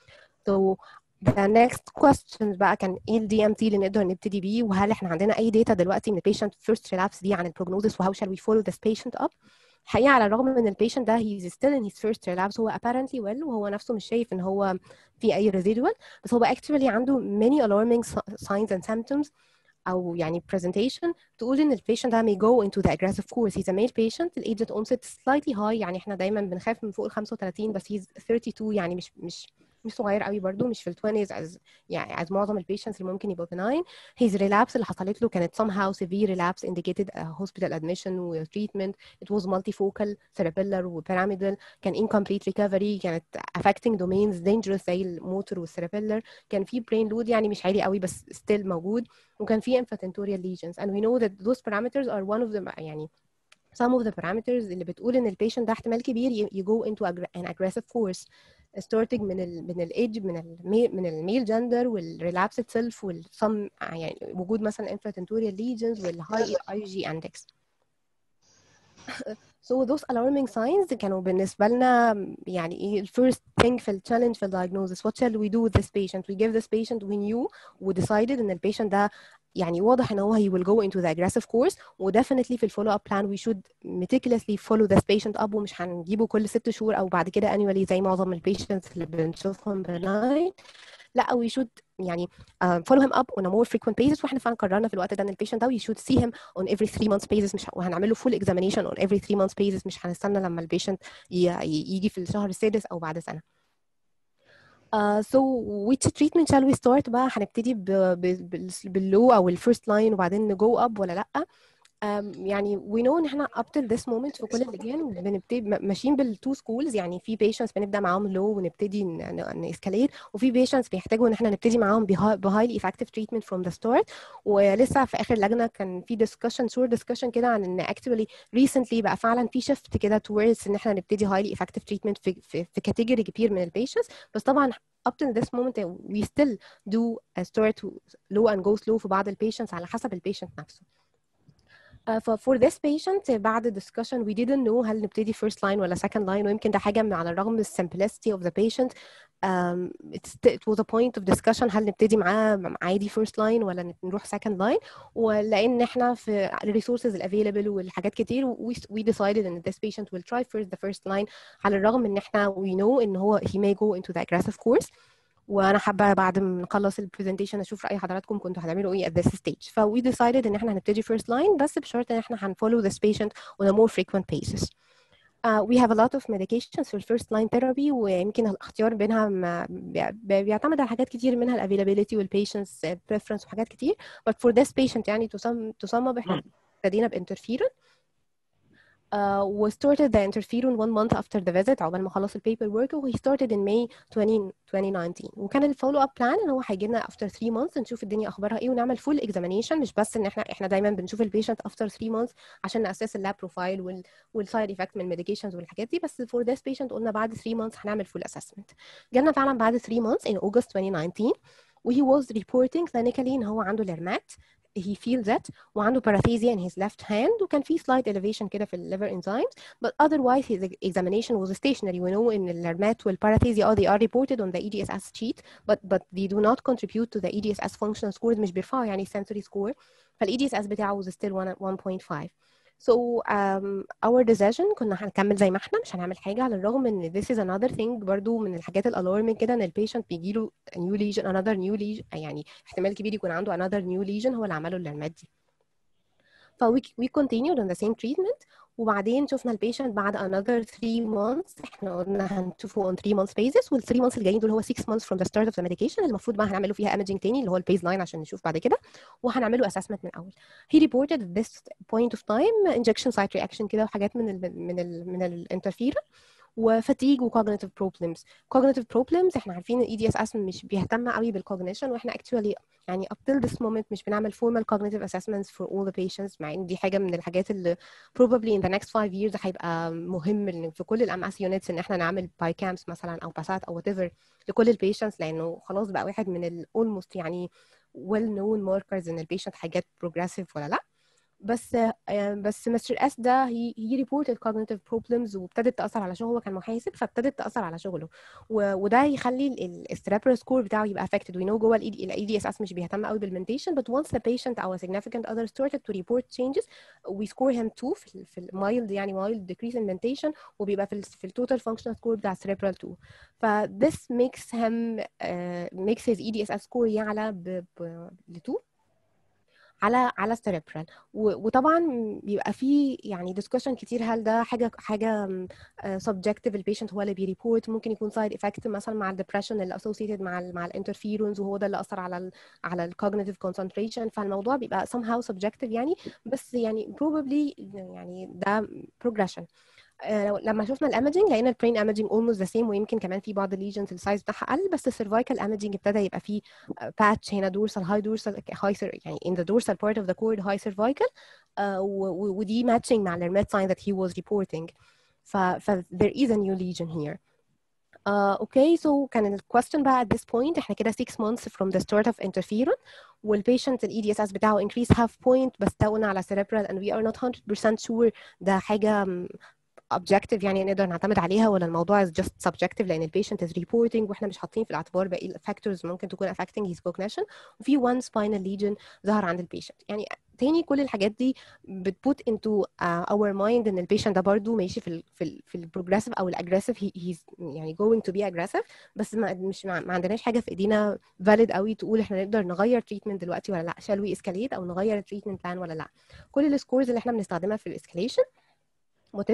So the next question بقى كان ايه ال DMT اللي نقدر نبتدي بيه، وهل احنا عندنا اي data دلوقتي من البيشنت first relapse دي عن البروجنوزس، وهاو shall we follow this patient up. الحقيقه على الرغم من البيشنت ده he's still in his first relapse هو apparently well وهو نفسه مش شايف ان هو في اي residual، بس هو actually عنده many alarming signs and symptoms او يعني presentation تقول ان البيشنت ده may go into the aggressive course. He's a male patient. the age at onset slightly high، يعني احنا دايما بنخاف من فوق ال 35 بس he's 32 يعني مش صغير قوي برضو، مش في ال 20s as معظم البيشنتس اللي ممكن يبقوا benign. his relapse اللي حصلت له كانت somehow severe relapse indicated a hospital admission و treatment. it was multifocal cerebellar و pyramidal. كان incomplete recovery، كانت affecting domains dangerous زي الموتور والcerebellar. كان في brain load يعني مش عالي قوي بس still موجود، وكان في infantorial lesions and we know that those parameters are one of them يعني some of the parameters اللي بتقول ان البيشنت ده احتمال كبير go into an aggressive course starting من الايدج من الميل جندر والريلابس itself والsome يعني وجود مثلا infantorial lesions والhigh IgG index. So those alarming signs كانوا بالنسبة لنا يعني ايه first thing في ال challenge في ال diagnosis. What shall we do with this patient? We give this patient we knew و decided ان ال patient ده يعني واضح ان هو he will go into the aggressive course و definitely في ال follow up plan we should meticulously follow this patient up ومش هنجيبه كل 6 شهور او بعد كده annually زي معظم ال patients اللي بنشوفهم benign. لا we should يعني follow him up on a more frequent basis. واحنا فعلا قررنا في الوقت ده ان البيشنت ده we should see him on every 3 months basis مش وهنعمل له full examination on every 3 months basis، مش هنستنى لما البيشنت يجي في الشهر السادس او بعد سنه. So which treatment shall we start بقى؟ هنبتدي باللو او الفيرست لاين وبعدين نجو اب ولا لا؟ يعني we know ان احنا up till this moment في كل اللجان بنبتدي ماشيين بالتو سكولز. يعني في patients بنبدا معاهم low ونبتدي نسكاليت، وفي patients بيحتاجوا ان احنا نبتدي معاهم بهايلي effective treatment from the start. ولسه في اخر لجنه كان في short discussion كده عن ان actually recently بقى فعلا في shift كده towards ان احنا نبتدي highly effective treatment في category كبير من patients. بس طبعا up to this moment we still do start low and go slow في بعض patients على حسب patient نفسه. For this patient بعد discussion we didn't know هل نبتدي first line ولا second line، ويمكن ده حاجة على الرغم من simplicity of the patient it was a point of discussion هل نبتدي معاه عادي first line ولا نروح second line. ولأن احنا في resources available والحاجات كتير we decided ان this patient will try first the first line على الرغم ان احنا we know ان هو he may go into the aggressive course. وانا حابه بعد ما نخلص البرزنتيشن اشوف راي حضراتكم كنتوا هتعملوا ايه at this stage. ف we decided ان احنا هنبتدي first line بس بشرط ان احنا هنfollow this patient on a more frequent basis. We have a lot of medications في first line therapy، ويمكن الاختيار بينها بيعتمد على حاجات كتير منها availability والpatient's preference وحاجات كتير. But for this patient يعني to sum up احنا ابتدينا بانترفيرون we started the interferon 1 month after the visit عقبال ما خلص البيبر ورك. و he started in May 2019. وكان الفولو اب بلان ان هو هيجي لنا after 3 months نشوف الدنيا اخبارها ايه ونعمل full examination. مش بس ان احنا دايما بنشوف البيشنت after 3 months عشان ناسس اللاب بروفايل والسايد افكت من الميديكيشنز والحاجات دي. بس for this patient قلنا بعد 3 months هنعمل full assessment. جالنا فعلا بعد 3 months in August 2019 و he was reporting clinically ان هو عنده ليرمات. he feels that وعنده parathesia in his left hand وكان في slight elevation كده في liver enzymes, but otherwise his examination was stationary. We know in the LERMAT والparathesia they are reported on the EDSS sheet but they do not contribute to the EDSS functional scores. مش بيرفعوا يعني sensory score. فال EDSS بتاعه was still 1.5. So our decision كنا هنكمل زي ما احنا مش هنعمل حاجة على الرغم ان this is another thing برضو من الحاجات الالارمing كده ان البيشنت بيجيله new lesion another new lesion يعني احتمال كبير يكون عنده another new lesion هو اللي عمله الليرمات دي. ف we continued on the same treatment. وبعدين شفنا البيشنت بعد another 3 months احنا قلنا هنشوفه on 3 months basis وال 3 months الجايين دول هو 6 months from the start of the medication اللي المفروض بقى هنعمله فيها imaging تاني اللي هو البيز لاين عشان نشوف بعد كده وهنعمله assessment من الاول. He reported at this point of time injection site reaction كده وحاجات من الانترفيرون وفاتيج وكوجنيتيف بروبلمز. كوجنيتيف بروبلمز احنا عارفين الاي دي اس اس مش بيهتم قوي بالكوجنيشن واحنا actually يعني up till this moment مش بنعمل formal cognitive assessments for all the patients مع ان دي حاجه من الحاجات اللي probably in the next 5 years هيبقى مهم في كل الام اس يونتس ان احنا نعمل باي كامس مثلا او باسات او whatever لكل البيشنتس لانه خلاص بقى واحد من almost يعني well known markers ان البيشنت هيجت progressive ولا لا. بس مستر اس ده he reported cognitive problems وابتدت تأثر على شغله. هو كان محاسب فابتدت تأثر على شغله وده يخلي السترابر سكور بتاعه يبقى affected. we know جوه ال EDSS مش بيهتم قوي بالمنتيشن but once the patient or a significant other started to report changes we score him 2 في mild يعني mild decrease in mentation وبيبقى في total functional score بتاع cerebral 2. ف this makes him makes his EDSS score يعلى ل 2 على cerebral. وطبعا بيبقى فيه يعني discussion كتير هل ده حاجه subjective البيشنت هو اللي بيريبورت. ممكن يكون side effect مثلا مع الدبريشن اللي associated مع الانترفيرونز وهو ده اللي اثر على الكوجنيتيف concentration. فالموضوع بيبقى somehow subjective يعني بس يعني probably يعني ده progression. لما شفنا الاماجينج لقينا البرين اماجينج almost the same ويمكن كمان في بعض الليجنز السايز بتاعها قل بس السيرفايكال اماجينج ابتدى يبقى فيه باتش هنا دورسال هاي دورسال هاي يعني in the dorsal part of the cord high cervical ودي matching مع الرمات sign that he was reporting. ف there is a new lesion here. Okay, so كان الكويستشن بقى at this point احنا كده 6 months from the start of interferon والبيشنت ال EDSS بتاعه increase half point بس تاونا على cerebral and we are not 100% sure ده حاجة objective يعني نقدر نعتمد عليها ولا الموضوع is just subjective لان البيشنت is reporting واحنا مش حاطين في الاعتبار باقي factors ممكن تكون affecting his cognition وفي one spinal lesion ظهر عند البيشنت. يعني تاني كل الحاجات دي بتput into our mind ان البيشنت ده برضو ماشي في البروجريسيف او الاجريسيف he's يعني going to be aggressive بس ما عندناش حاجه في ايدينا valid قوي تقول احنا نقدر نغير treatment دلوقتي ولا لا shall we escalate او نغير treatment plan ولا لا. كل السكورز اللي احنا بنستخدمها في الاسكاليشن whatever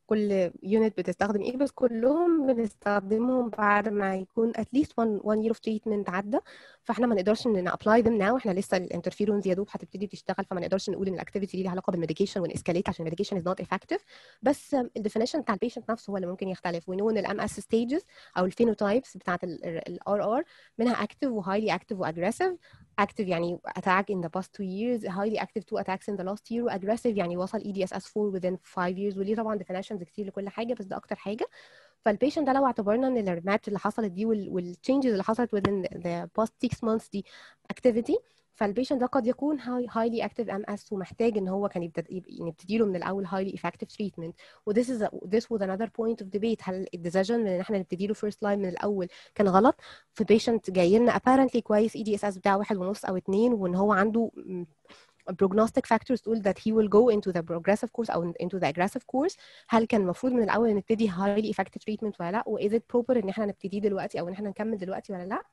كل يونت بتستخدم ايه، بس كلهم بنستخدمهم بعد ما يكون at least one year of treatment عدى. فاحنا ما نقدرش ان apply them now، احنا لسه الانترفيرونز يا دوب هتبتدي تشتغل، فما نقدرش نقول ان الاكتيفيتي دي ليها علاقه بالميديكيشن ونسكاليت عشان الميديكيشن is not effective. بس الديفينيشن بتاع البيشنت نفسه هو اللي ممكن يختلف. ونقول ان الام اس ستيجز او الفينوتايبس بتاعت الار ار منها active وهايلي active واجريسيف. active يعني attack in the past 2 years, highly active 2 attacks in the last year, aggressive يعني وصل EDSS-4 within 5 years. وليه طبعا definitions كتير لكل حاجه، بس ده اكتر حاجه. فالبيشنت ده لو اعتبرنا ان الريمات اللي حصلت دي والتشينجز اللي حصلت within the past 6 months دي activity، فالبيشنت ده قد يكون highly active MS ومحتاج ان هو كان نبتدي له من الاول highly effective treatment. this was another point of debate. هل الديسيجن ان احنا نبتدي له first line من الاول كان غلط؟ في بيشنت جاي لنا apparently كويس EDSS بتاعه 1.5 أو 2 وان هو عنده prognostic factors تقول that he will go into the progressive course أو into the aggressive course. هل كان المفروض من الأول نبتدي highly effective treatment ولا لا؟ و is it proper إن احنا نبتدي دلوقتي أو إن احنا نكمل دلوقتي ولا لا؟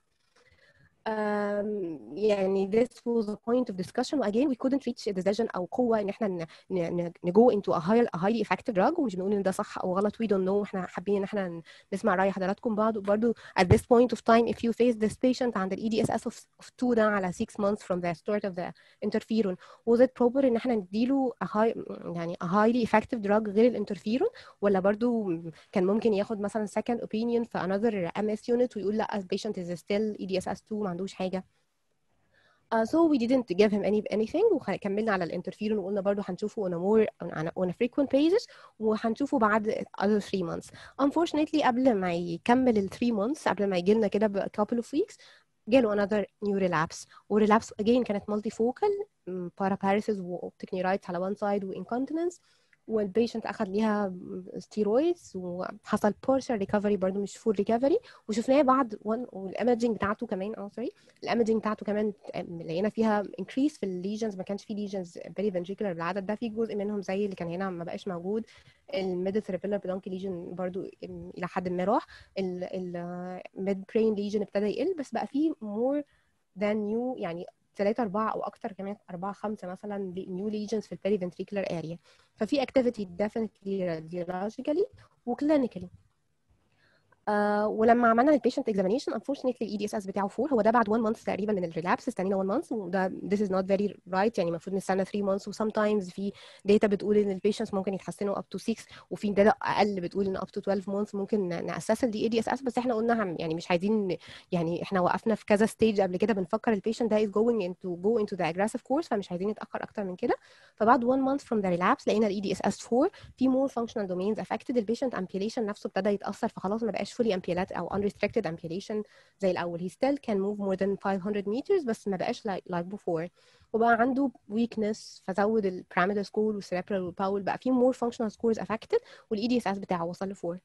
يعني this was a point of discussion. again we couldn't reach a decision أو قوة إن احنا go into a highly effective drug. ومش بنقول إن ده صح أو غلط, we don't know. احنا حابين إن احنا نسمع رأي حضراتكم برضو at this point of time. if you face this patient عند ال EDSS of 2 ده على 6 months from the start of the interferon, was it proper إن احنا نديله يعني a highly effective drug غير الانترفيرون, ولا برضو كان ممكن ياخد مثلا second opinion في another MS unit ويقول لا patient is still EDSS2 ما عندوش حاجة. So we didn't give him anything وكملنا على الانترفيرون وقلنا برضو هنشوفه on a frequent basis وهنشوفه بعد other 3 months. Unfortunately قبل ما يكمل ال 3 months, قبل ما يجيلنا كده ب couple of weeks, جاله another new relapse. relapse again كانت multifocal, paraparesis وoptic neuritis على one side وincontinence, والبيشنت اخذ ليها ستيرويدز وحصل partial recovery برضو مش full recovery. وشفناه بعد والايمجنج بتاعته كمان الايمجنج بتاعته كمان لقينا فيها increase في الليجنز. ما كانش في ليجنز periventricular بالعدد ده, في جزء منهم زي اللي كان هنا ما بقاش موجود. الميد cerebellar peduncle ليجن برضو الى حد ما راح. الميد برين ليجن ابتدى يقل, بس بقى فيه more than new يعني 3 4 او اكتر كمان 4 5 مثلا new lesions في periventricular area. ففي activity definitely radiologically وclinically. ولما عملنا البيشنت examination unfortunately EDSS بتاعه 4, هو ده بعد 1 month تقريبا من الريلابس. استنينا 1 month وده this is not very right, يعني المفروض نستنى 3 months. و sometimes في data بتقول ان البيشنتس ممكن يتحسنوا up to 6, وفي data اقل بتقول ان up to 12 months ممكن نأسس ال EDSS. بس احنا قلنا يعني مش عايزين, يعني احنا وقفنا في كذا stage قبل كده بنفكر البيشنت ده is going into the aggressive course, فمش عايزين نتأخر اكتر من كده. فبعد 1 month from the relapse لقينا ال EDSS 4 في more functional domains affected. البيشنت ambulation نفسه ابتدى يتأثر, فخلاص ما بقاش fully ambulate او unrestricted ambulation زي الاول. he still can move more than 500 meters بس ما بقاش like before. وبقى عنده weakness, فزود ال pyramidal score والcerebral والباول, بقى في more functional scores affected, وال EDSS بتاعه وصل ل 4.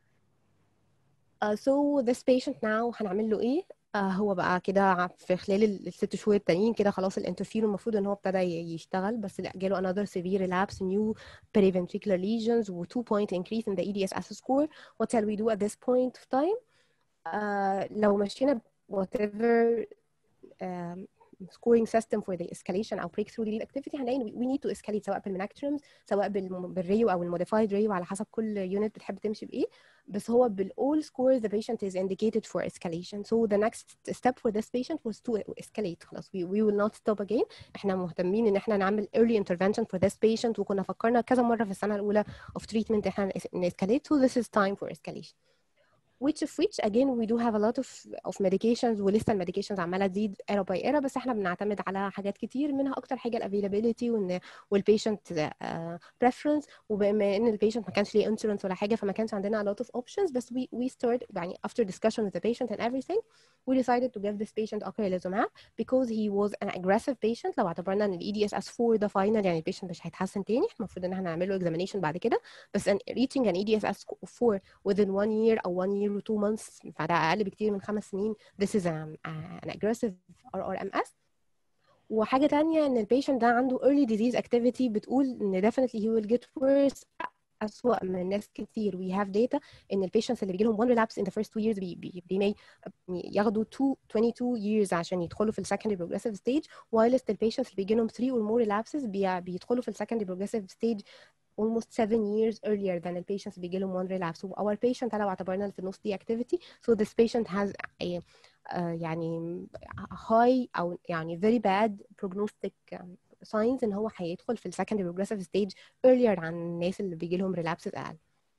So this patient now هنعمل له ايه؟ هو بقى كده في خلال ال6 شهور التانيين كده خلاص الانترفيرون المفروض ان هو ابتدى يشتغل, بس لا جاله another severe relapse, new periventricular lesions و 2 point increase in the EDSS score. What shall we do at this point of time? لو مشينا whatever scoring system for the escalation أو breakthrough disease activity هنلاقي we need to escalate سواء بالمناكترمز سواء بالريو أو الموديفايد ريو على حسب كل يونت بتحب تمشي بإيه. بس هو بالall scores the patient is indicated for escalation. So the next step for this patient was to escalate. خلاص we will not stop again. احنا مهتمين ان احنا نعمل early intervention for this patient, وكنا فكرنا كذا مرة في السنة الأولى of treatment احنا escalate. So this is time for escalation. which again we do have a lot of medications, ولسه الميديكيشنز عماله تزيد era by era, بس احنا بنعتمد على حاجات كتير, منها اكتر حاجه الافيلابيلتي والبيشنت preference. وبما ان البيشنت ما كانش ليه انشورنس ولا حاجه فما كانش عندنا a lot of options, بس we start يعني after discussion with the patient and everything we decided to give this patient ocrelizumab because he was an aggressive patient. لو اعتبرنا ان ال EDSS-4 ده final يعني البيشنت مش هيتحسن تاني, المفروض ان احنا نعمل له examination بعد كده, بس reaching an EDSS-4 within 1 year او 1 year و 2 months فده اقل بكتير من 5 سنين. this is an aggressive RRMS. وحاجه تانية ان البيشنت ده عنده early disease activity بتقول ان definitely he will get worse أسوأ من ناس كتير. we have data ان البيشنتس اللي بيجيلهم one relapse in the first 2 years may ياخدوا 22 years عشان يدخلوا في ال secondary progressive stage, whilst البيشنتس اللي بيجيلهم 3 or more relapses بيدخلوا في ال secondary progressive stage almost 7 years earlier than the patients بيجي لهم one relapse. So our patient لو اعتبرنا في النص دي activity, so this patient has a يعني high أو يعني very bad prognostic signs إن هو هيدخل في ال secondary progressive stage earlier عن الناس اللي بيجي لهم relapses أقل.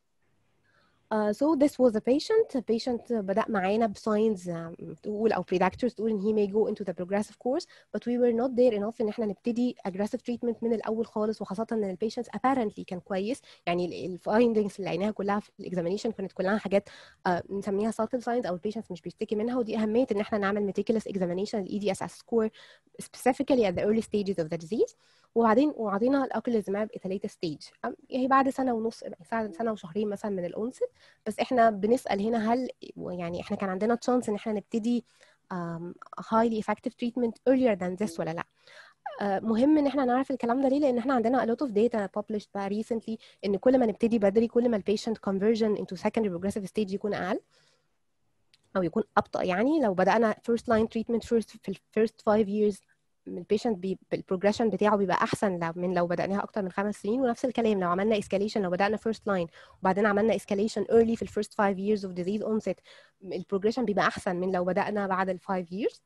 So this was a patient بدأ معانا بsigns تقول أو predictors تقول إن he may go into the progressive course, but we were not there enough إن إحنا نبتدي aggressive treatment من الأول خالص, وخاصة إن patients apparently كان كويس. يعني ال findings اللي لقيناها كلها في examination كانت كلها حاجات نسميها subtle signs أو patients مش بيشتكي منها, ودي أهمية إن إحنا نعمل meticulous examination ال EDSS score specifically at the early stages of the disease. وبعدين وعطينا الأوكليزماب at a later stage, هي بعد سنة ونص, سنة وشهرين مثلا من الأونست. بس احنا بنسأل هنا هل يعني احنا كان عندنا chance ان احنا نبتدي highly effective treatment earlier than this ولا لا. مهم ان احنا نعرف الكلام ده ليه, لان احنا عندنا a lot of data published بقى recently ان كل ما نبتدي بدري كل ما patient conversion into secondary progressive stage يكون اقل او يكون ابطأ. يعني لو بدأنا first line treatment في ال first 5 years البيشنت البروجريشن بتاعه بيبقى احسن من لو بدأناها اكتر من 5 سنين. ونفس الكلام لو عملنا اسكاليشن, لو بدأنا first line وبعدين عملنا اسكاليشن early في ال first 5 years of disease onset البروجريشن بيبقى احسن من لو بدأنا بعد ال 5 years.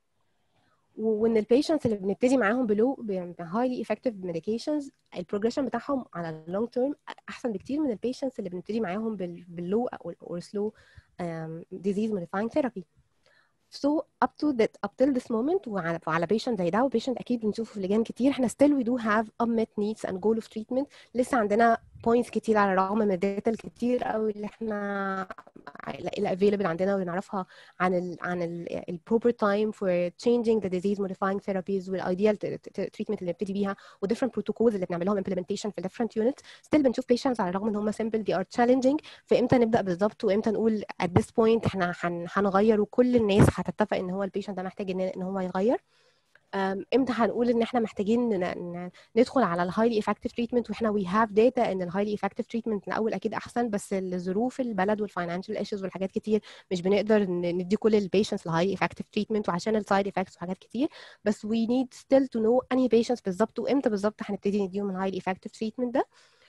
وان البيشنتس اللي بنبتدي معاهم بلو highly effective medications البروجريشن بتاعهم على اللونج تيرم احسن بكتير من البيشنتس اللي بنبتدي معاهم باللو or slow disease modifying therapy. So up till this moment وعلى patient زي ده, وبيشنت اكيد بنشوفه في لجان كتير, احنا still we do have unmet needs and goal of treatment. لسه عندنا points كتير على الرغم من الداتا الكتير قوي اللي احنا اللي available عندنا واللي نعرفها عن ال proper time for changing the disease modifying therapies والايديال treatment اللي نبتدي بيها و different protocols اللي بنعمل لهم implementation في different units. still بنشوف patients على الرغم ان هم simple they are challenging. فامتى نبدا بالظبط وامتى نقول at this point احنا هنغير وكل الناس هتتفق ان هو البيشنت ده محتاج ان هو يغير, امتى هنقول ان احنا محتاجين ندخل على الهايلي افكتيف تريتمنت واحنا وي هاف داتا ان الهايلي افكتيف تريتمنت الاول اكيد احسن, بس الظروف البلد والفاينانشال ايشوز والحاجات كتير مش بنقدر ندي كل البيشنتس الهايلي افكتيف تريتمنت وعشان السايد افكتس وحاجات كتير. بس we need still to know انهي بيشنتس بالظبط وامتى بالظبط هنبتدي نديهم الهايلي افكتيف تريتمنت ده.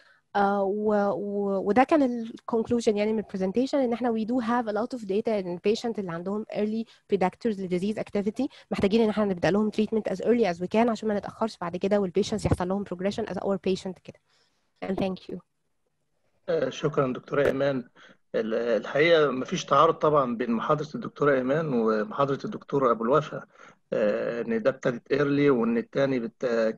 وده كان الكونكلوجن يعني من البرزنتيشن ان احنا we do have a lot of data ان البيشنت اللي عندهم early predictors للديزيز activity محتاجين ان احنا نبدا لهم treatment as early as we can عشان ما نتاخرش بعد كده والبيشنتس يحصل لهم progression as our patient كده. and thank you. شكرا دكتورة إيمان. الحقيقة مفيش تعارض طبعا بين محاضرة الدكتورة إيمان ومحاضرة الدكتور أبو الوفا, إن ده ابتدت early وإن التاني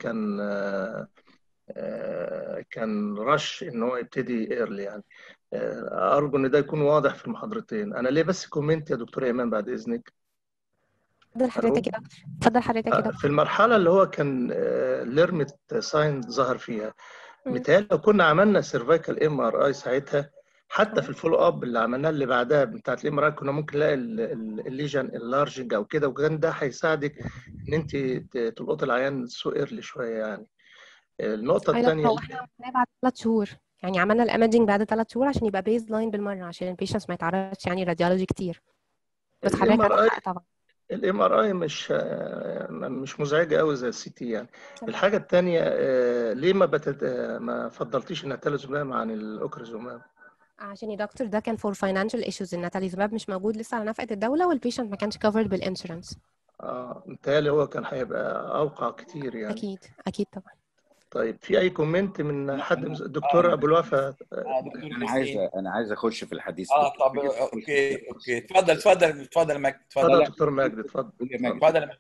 كان رش ان هو يبتدي ايرلي. يعني ارجو ان ده يكون واضح في المحاضرتين. انا ليه بس كومنت يا دكتور ايمان بعد اذنك. اتفضل حضرتك يا دكتور. اتفضل حضرتك يا دكتور. في المرحله اللي هو كان ليرمت ساين ظهر فيها, متهيألي لو كنا عملنا سيرفايكال MRI ساعتها حتى في الفولو اب اللي عملناه اللي بعدها بتاعت الMRI كنا ممكن نلاقي الليجن اللارجنج او كده, وكان ده هيساعدك ان انت تلقط العيان سو ايرلي شويه. يعني النقطه الثانيه هو احنا عملناه بعد 3 شهور, يعني عملنا الايمجنج بعد 3 شهور عشان يبقى بيز لاين بالمره عشان البيشنتس ما يتعرضش يعني راديولوجي كتير. بس حضرتك عندك حق طبعا. الMRI مش مزعجه قوي زي الCT. يعني الحاجه الثانيه ليه ما فضلتيش الناتاليزوماب عن الاوكريزوماب؟ عشان يا دكتور ده كان فور فاينانشال ايشوز, الناتاليزوماب مش موجود لسه على نفقه الدوله والبيشنت ما كانش كفرد بالانشورنس. متهيألي هو كان هيبقى اوقع كتير يعني. اكيد طبعا. طيب في اي كومنت من حد الدكتور ابو الوفا؟ انا عايز اخش في الحديث. طب اوكي اتفضل مجدي. اتفضل دكتور مجدي. اتفضل.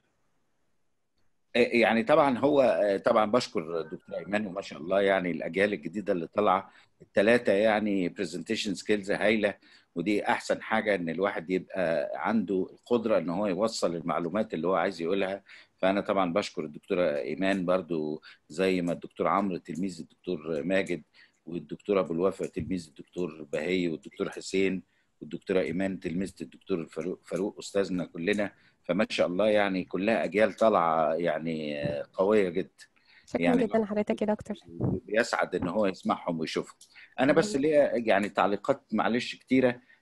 يعني طبعا هو طبعا بشكر دكتور ايمان وما شاء الله يعني الاجيال الجديده اللي طالعه الثلاثه يعني برزنتيشن سكيلز هايله, ودي احسن حاجه ان الواحد يبقى عنده القدره ان هو يوصل المعلومات اللي هو عايز يقولها. فانا طبعا بشكر الدكتوره ايمان برضو زي ما الدكتور عمرو تلميذ الدكتور ماجد, والدكتور ابو الوفا تلميذ الدكتور بهي, والدكتور حسين, والدكتوره ايمان تلميذه الدكتور فاروق استاذنا كلنا. فما شاء الله يعني كلها اجيال طالعه يعني قويه جدا. شكرا يعني جدا لحضرتك يا دكتور. بيسعد ان هو يسمعهم ويشوفهم. انا بس ليا يعني تعليقات معلش كتيره.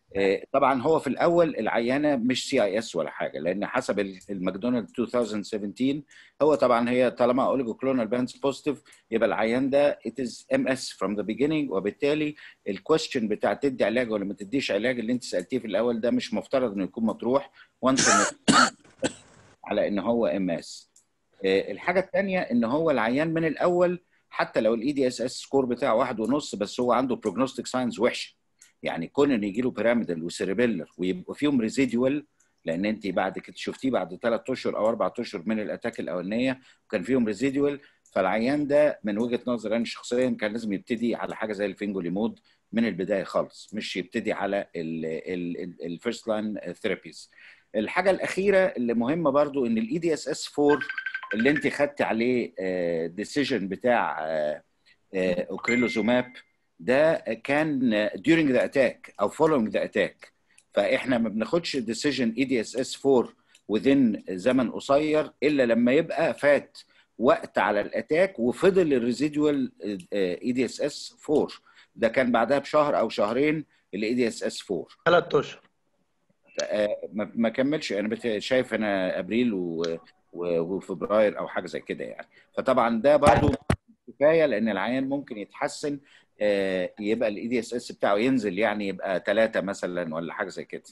طبعا هو في الاول العيانه مش CIS ولا حاجه، لان حسب الماكدونالد 2017 هو طبعا هي طالما اوليجوكلونال بانز بوزيتيف يبقى العيان ده it is MS from the beginning، وبالتالي الكويستشن بتاع تدي علاج ولا ما تديش علاج اللي انت سالتيه في الاول ده مش مفترض انه يكون مطروح وانس على ان هو MS. الحاجه الثانيه ان هو العيان من الاول حتى لو EDSS سكور بتاعه 1.5 بس هو عنده بروجنوستيك ساينز وحشه، يعني كون ان يجي له بيراميدال وسيريبيلر ويبقوا فيهم ريزيدوال، لان انت بعد كده شفتيه بعد 3 اشهر او 4 اشهر من الاتاك الاولانيه وكان فيهم ريزيدوال، فالعيان ده من وجهه نظري انا شخصيا كان لازم يبتدي على حاجه زي الفينجوليمود من البدايه خالص، مش يبتدي على الفيرست لاين ثيرابيز. الحاجه الاخيره اللي مهمه برضو ان EDSS 4 اللي انت خدت عليه ديسيجن بتاع اوكريلوزوماب ده كان during the attack او following the attack، فاحنا ما بناخدش decision EDSS 4 within زمن قصير الا لما يبقى فات وقت على الاتاك وفضل الريزيدوال EDSS 4، ده كان بعدها بشهر او شهرين EDSS 4 3 اشهر ما كملش، انا شايف انا ابريل وفبراير او حاجه زي كده يعني، فطبعا ده برضو كفايه لان العيان ممكن يتحسن يبقى EDSS بتاعه ينزل يعني يبقى 3 مثلا ولا حاجه زي كده.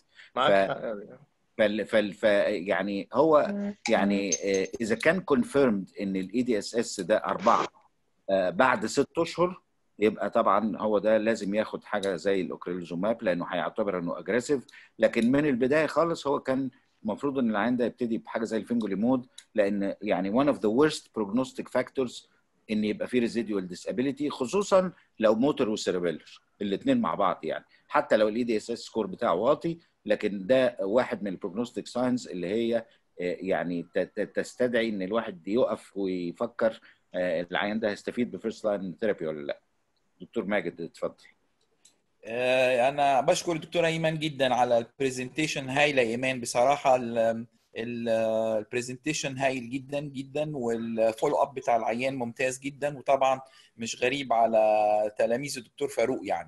يعني هو يعني اذا كان كونفيرمد ان EDSS ده 4 بعد 6 اشهر يبقى طبعا هو ده لازم ياخد حاجه زي الاوكريلوزوماب لانه هيعتبر انه اجريسيف، لكن من البدايه خالص هو كان المفروض ان العيان ده يبتدي بحاجه زي الفينجوليمود، لان يعني one of the worst prognostic factors ان يبقى في ريزيديوال ديسابيليتي، خصوصا لو موتور وسيربيلر الاثنين مع بعض، يعني حتى لو EDSS سكور بتاعه واطي لكن ده واحد من البروجنوستيك ساينز اللي هي يعني تستدعي ان الواحد يقف ويفكر العيان ده هيستفيد بفيرست لاين ثيرابي ولا لا. دكتور ماجد اتفضل. انا بشكر الدكتوره ايمان جدا على البرزنتيشن، هايله ايمان بصراحه، البرزنتيشن هايل جدا جدا والفولو اب بتاع العيان ممتاز جدا، وطبعا مش غريب على تلاميذ الدكتور فاروق يعني.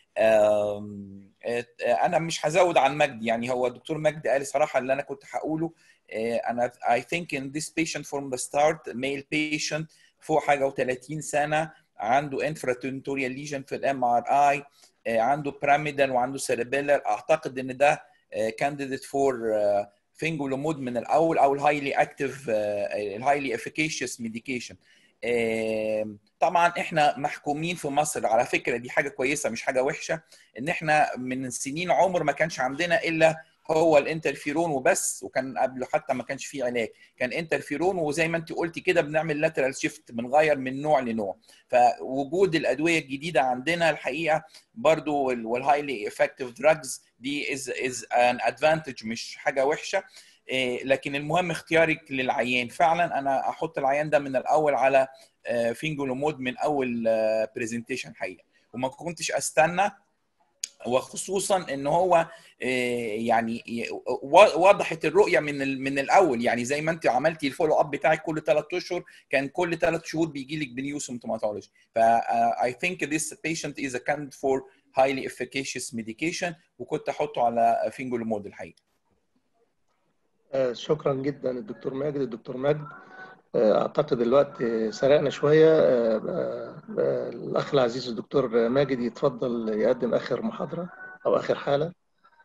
انا مش هزود عن مجد، يعني هو الدكتور مجد قال صراحه اللي انا كنت هقوله. انا I think in this patient from the start male patient فوق حاجه و30 سنه عنده انفراتنتوريال ليجن في الMRI، عنده بيراميدال وعنده سيربيلر، اعتقد ان ده كانديديت فور فينجولومود من الاول او الهايلي اكتيف الهايلي افيكيشس ميديكيشن. طبعا احنا محكومين في مصر، على فكره دي حاجه كويسه مش حاجه وحشه، ان احنا من سنين عمر ما كانش عندنا الا هو الانترفيرون وبس، وكان قبله حتى ما كانش فيه علاج، كان انترفيرون وزي ما انت قلتي كده بنعمل لاترال شيفت، بنغير من نوع لنوع. فوجود الادويه الجديده عندنا الحقيقه برضو والهايلي افكتيف دراجز دي از ان ادفانتج مش حاجه وحشه، لكن المهم اختيارك للعيان. فعلا انا احط العيان ده من الاول على فينجولومود من اول برزنتيشن حقيقه، وما كنتش استنى، وخصوصا ان هو يعني وضحت الرؤيه من الاول، يعني زي ما انت عملتي الفولو اب بتاعك كل 3 اشهر كان كل 3 شهور بيجي لك بنيو سيمتوماتولوجي. ف I think this patient is a candidate for highly efficacious medication، وكنت احطه على فينجولومود الحقيقه. شكرا جدا الدكتور ماجد. الدكتور ماجد اعتقد الوقت سرقنا شويه، الاخ العزيز الدكتور ماجد يتفضل يقدم اخر محاضره او اخر حاله.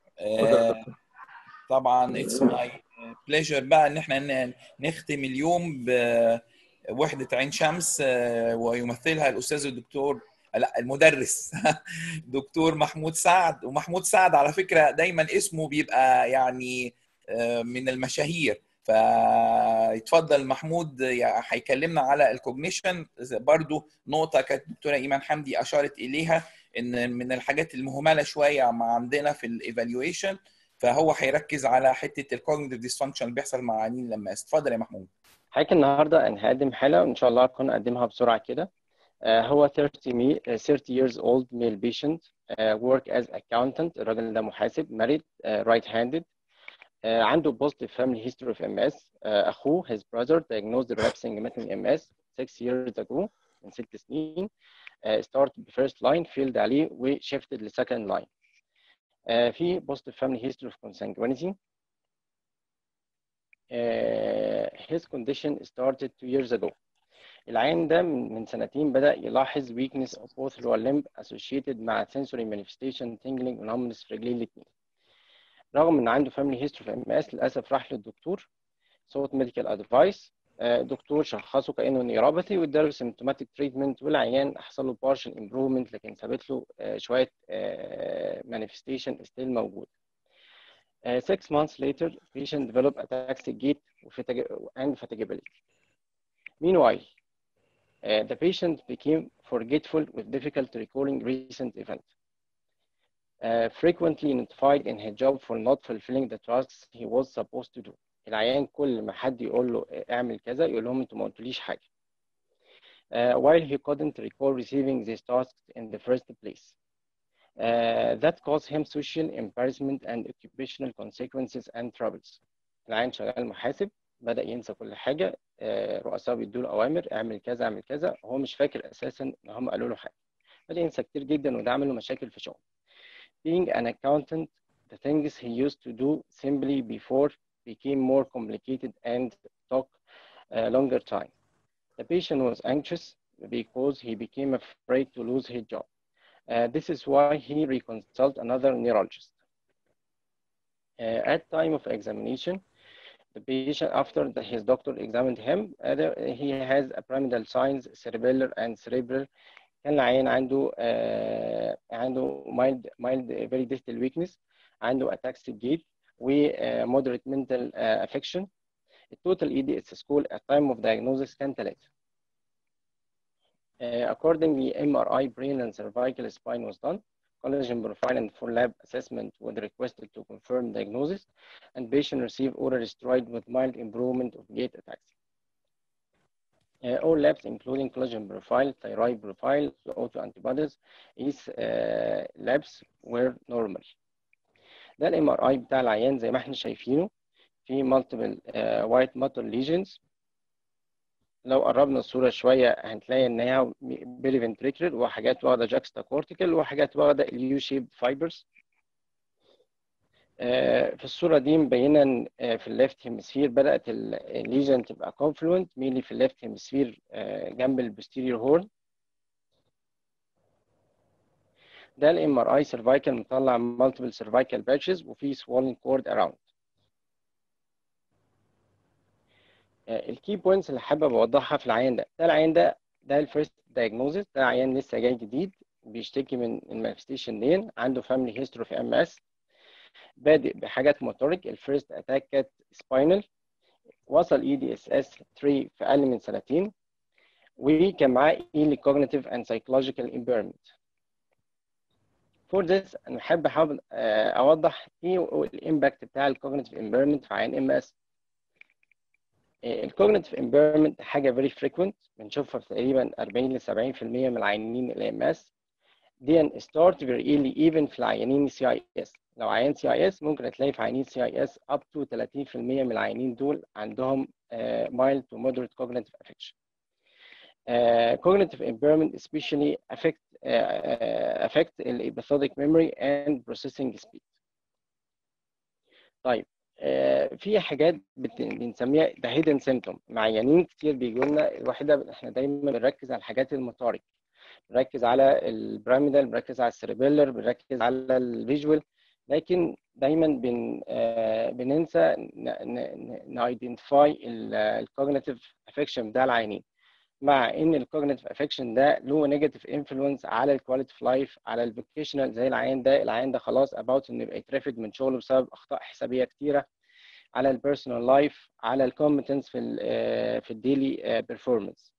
طبعا it's my pleasure بقى ان احنا نختم اليوم بوحده عين شمس ويمثلها الاستاذ الدكتور المدرس دكتور محمود سعد. ومحمود سعد على فكره دايما اسمه بيبقى يعني من المشاهير، فيتفضل محمود هيكلمنا على الكوجنيشن. برضو نقطه كانت الدكتوره ايمان حمدي اشارت اليها ان من الحاجات المهمله شويه عندنا في الايفالويشن، فهو هيركز على حته الكوجنيتيف ديسفانكشن اللي بيحصل مع عيانين لما اتفضل يا محمود. حضرتك النهارده انا هقدم حاله وان شاء الله هكون اقدمها بسرعه كده. هو 30 years old male patient work as accountant. الراجل ده محاسب married right handed. عنده positive family history of MS. اخوه his brother diagnosed relapsing remitting MS 6 years ago من 6 سنين. started بفيرست لاين failed عليه وشيفتد لسكند لاين. في positive family history of consanguinity. His condition started 2 years ago. العيان ده من سنتين بدأ يلاحظ weakness of both lower limb associated مع sensory manifestation tingling ونمنس في رجليه الاثنين. رغم ان عنده family history في MS للأسف راح للدكتور صوت medical advice. دكتور شخصه كأنه نيوروباثي واداله symptomatic treatment والعيان حصل له partial improvement لكن ثابت له شوية manifestation still موجود. 6 months later, patient developed ataxic gait and fatigability. Meanwhile, the patient became forgetful with difficulty recalling recent events. Frequently notified in his job for not fulfilling the tasks he was supposed to do. العيان كل ما حد يقول له اعمل كذا يقول لهم انتوا ما قلتوليش حاجة. While he couldn't recall receiving these tasks in the first place. That caused him social embarrassment and occupational consequences and troubles. العيان شغال محاسب بدأ ينسى كل حاجة. رؤساء بيدوا له أوامر اعمل كذا اعمل كذا هو مش فاكر أساسا إن هم قالوا له حاجة. بدأ ينسى كتير جدا وده عمل له مشاكل في شغله. Being an accountant, the things he used to do simply before became more complicated and took a longer time. The patient was anxious because he became afraid to lose his job. This is why he reconsulted another neurologist. At time of examination, the patient, after his doctor examined him, he has a pyramidal signs, cerebellar and cerebral. كان العيان عنده mild very distal weakness, عنده ataxic gait و moderate mental affection. التوتال EDS score at time of diagnosis كان 3. Accordingly, MRI brain and cervical spine was done. Collagen profile and full lab assessment was requested to confirm diagnosis, and patient received oral steroid with mild improvement of gait attacks. All labs, including collagen profile, thyroid profile, autoantibodies, these labs were normal. ده الMRI بتاع العيان زي ما احنا شايفينه في multiple white matter lesions. لو قربنا الصورة شوية هنلاقي إن هي periventricular وحاجات واخدة juxtacortical وحاجات واخدة U-shaped fibers. في الصورة دي مبينة في الليفت هيمسفير بدأت الليجن تبقى confluent mainly في الليفت هيمسفير جنب البوستيريور هورن. ده الMRI cervical مطلع multiple cervical patches وفي swollen cord around. الكي بوينتس اللي حابب اوضحها في العيان ده العيان ده الفيرست دايجنوزيس. ده عيان لسه جاي جديد بيشتكي من المانيفستيشن دي. عنده فاميلي هيستوري في MS. بادئ بحاجات موتوريك. الفيرست اتاك كانت سباينال. وصل EDSS 3 في اقل من سنتين وكان معاه early cognitive and psychological impairment. For this انا احاول اوضح ايه الامباكت بتاع الكوجنيتيف impairment في عيان MS. الكوجنيتيف impairment حاجه very frequent بنشوفها في تقريبا 40 ل 70% من العيانين ال MS. دي start very early even في العيانين CIS. لو عيان CIS ممكن تلاقي في عيانين CIS up to 30% من العيانين دول عندهم mild to moderate cognitive affection. Cognitive impairment especially affect the episodic memory and processing speed. طيب في حاجات بنسميها ده hidden symptom. مع عيانين كتير بيجوا لنا الواحده احنا دايما بنركز على الحاجات الموتوريك، بنركز على البيراميدال، بنركز على السيربيلر، بنركز على الفيجوال، لكن دايما بننسى نايدنتيفاي الكوجنيتيف افكشن بتاع العيانين. مع ان الكوجنيتيف افكشن ده له نيجاتيف انفلونس على الكواليتي اوف لايف، على الفوكيشنال زي العيان ده خلاص اباوت انه يبقى يترفد من شغله بسبب اخطاء حسابيه كتيره، على البيرسونال لايف، على الكومبتنس في الديلي بيرفورمانس.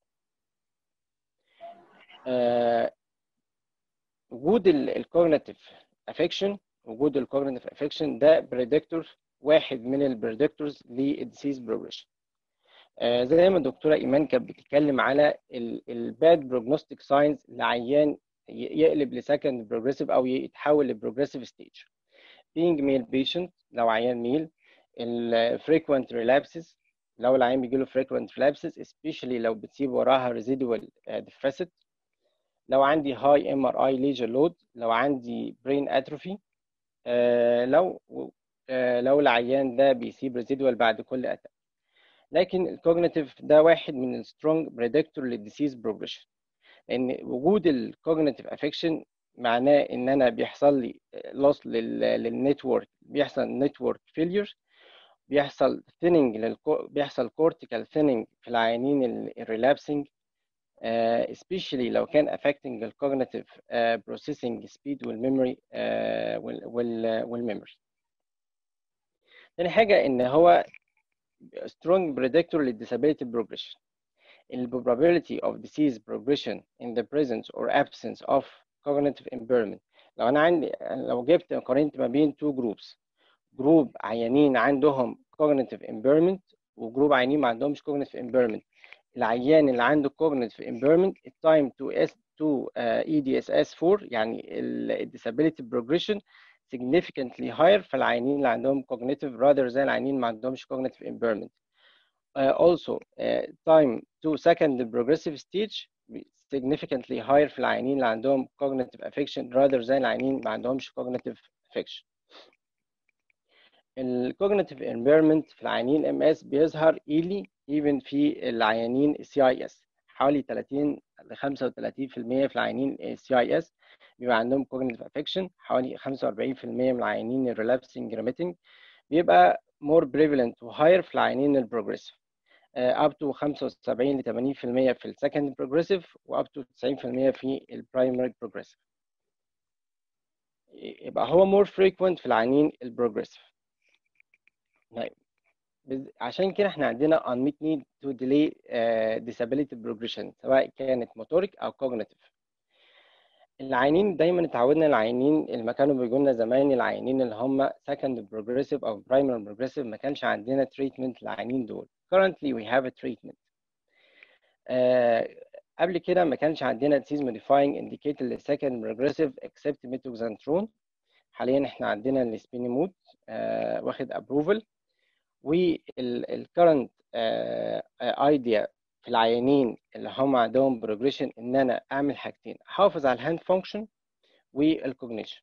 وجود الكوجنيتيف افكشن ده بريدكتور، واحد من البريدكتورز للديسيز بروجريشن. زي ما الدكتوره ايمان كانت بتتكلم على الباد بروجنوستيك ساينز لعيان يقلب لسكند بروجريسيف او يتحول لبروجريسيف ستيج. being male patient لو عيان ميل، frequent relapses لو العيان بيجي له frequent relapses especially لو بتسيب وراها residual deficit، لو عندي high MRI lesion load، لو عندي brain atrophy، لو العيان ده بيسيب ريزيدوال بعد كل اتاك. لكن الكوجنيتيف ده واحد من السترونج بريدكتور للديسيز بروجريشن، لان وجود الكوجنيتيف افكشن معناه ان انا بيحصل لي لوس للنتورك، بيحصل نتورك فيلير، بيحصل ثيننج بيحصل كورتيكال ثيننج في العيانين الريلابسنج، especially لو كان affecting the cognitive processing speed والmemory والmemory. تاني حاجة إن هو strong predictor للدisability progression. The probability of disease progression in the presence or absence of cognitive impairment. لو قارنت ما بين two groups، جروب عيانين عندهم cognitive impairment وجروب عيانين ما عندهمش cognitive impairment. العيان اللي عنده cognitive impairment التايم to EDSS-4 يعني ال disability progression significantly higher في العيانين اللي عندهم cognitive rather than العيانين ما عندهمش cognitive impairment. Also time to second progressive stage significantly higher في العيانين اللي عندهم cognitive affection rather than العيانين ما عندهمش cognitive affection. الcognitive impairment في العيانين MS بيظهر early even في العيانين CIS. حوالي 30 ل 35% في العيانين CIS بيبقى عندهم cognitive affection. حوالي 45% من العيانين relapsing remitting بيبقى more prevalent و higher في العيانين progressive. up to 75 ل 80% في second progressive و up to 90% في primary progressive. يبقى هو more frequent في العيانين progressive. طيب عشان كده احنا عندنا unmet need to delay disability progression سواء كانت موتوريك او cognitive. العيانين دايما اتعودنا العيانين اللي كانوا بيجوا لنا زمان العيانين اللي هم second progressive او primary progressive ما كانش عندنا treatment للعيانين دول. Currently we have a treatment. قبل كده ما كانش عندنا disease modifying indicator ل second progressive except metoxantrone. حاليا احنا عندنا السبينيمود واخد approval. والكرنت ايديا في العيانين اللي هم عندهم بروجريشن ان انا اعمل حاجتين، احافظ على الهاند فانكشن والكوجنيشن.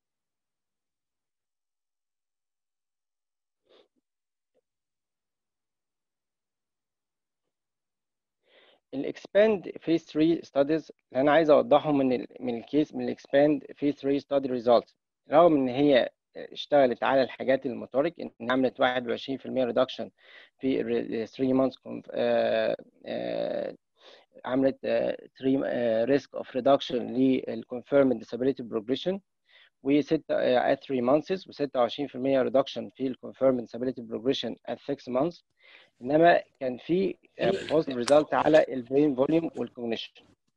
الاكسباند فيز 3 ستاديز اللي انا عايز اوضحهم من الكيس من الاكسباند فيز 3 ستادي ريزلتس، رغم ان هي اشتغلت على الحاجات الموتوريك ان عملت 21% ريدكشن في 3 months عملت 3 risk of reduction للconfirmed disability progression و6 at 3 months و26% reduction في الconfirmed disability progression at 6 months. انما كان في positive result على البرين فوليوم والكوجنيشن.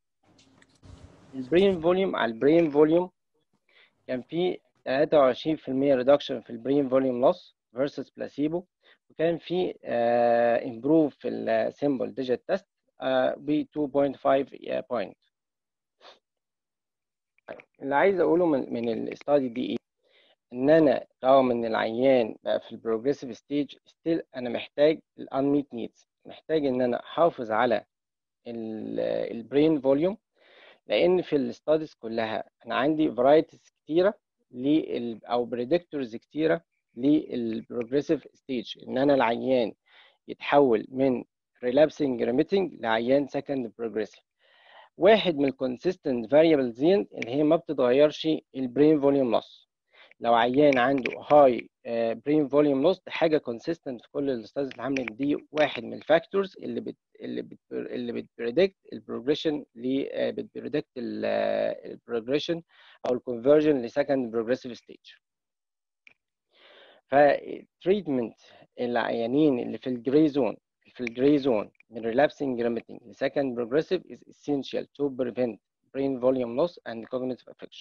البرين فوليوم على البرين فوليوم كان في 23% reduction في البرين فوليوم loss versus placebo، وكان في improve في السيمبل ديجيت تيست ب 2.5 point. اللي عايز اقوله من الاستادي دي ايه؟ ان انا رغم ان العيان بقى في البروجريسيف ستيج ستيل انا محتاج الانميت نيدز، محتاج ان انا احافظ على البرين فوليوم، لان في الاستاديز كلها انا عندي فرايتيز كتيره او بريدكتورز كتيره للبروجريسيف ستيج، ان انا العيان يتحول من relapsing remitting لعيان second progressive. واحد من الكونسيستنت فاريبلز دي اللي هي ما بتتغيرش البرين فوليوم لوس. لو عيان عنده هاي برين فوليوم لوس دي حاجه كونسيستنت في كل الاستاديز اللي عملت دي، واحد من الفاكتورز اللي بتبريدكت البروجريشن بتبريدكت البروجريشن او الكونفرجن لسكند بروجريسيف ستيج. فتريتمنت العيانين اللي في الجري زون من relapsing remitting ل second progressive is essential to prevent brain volume loss and cognitive affection.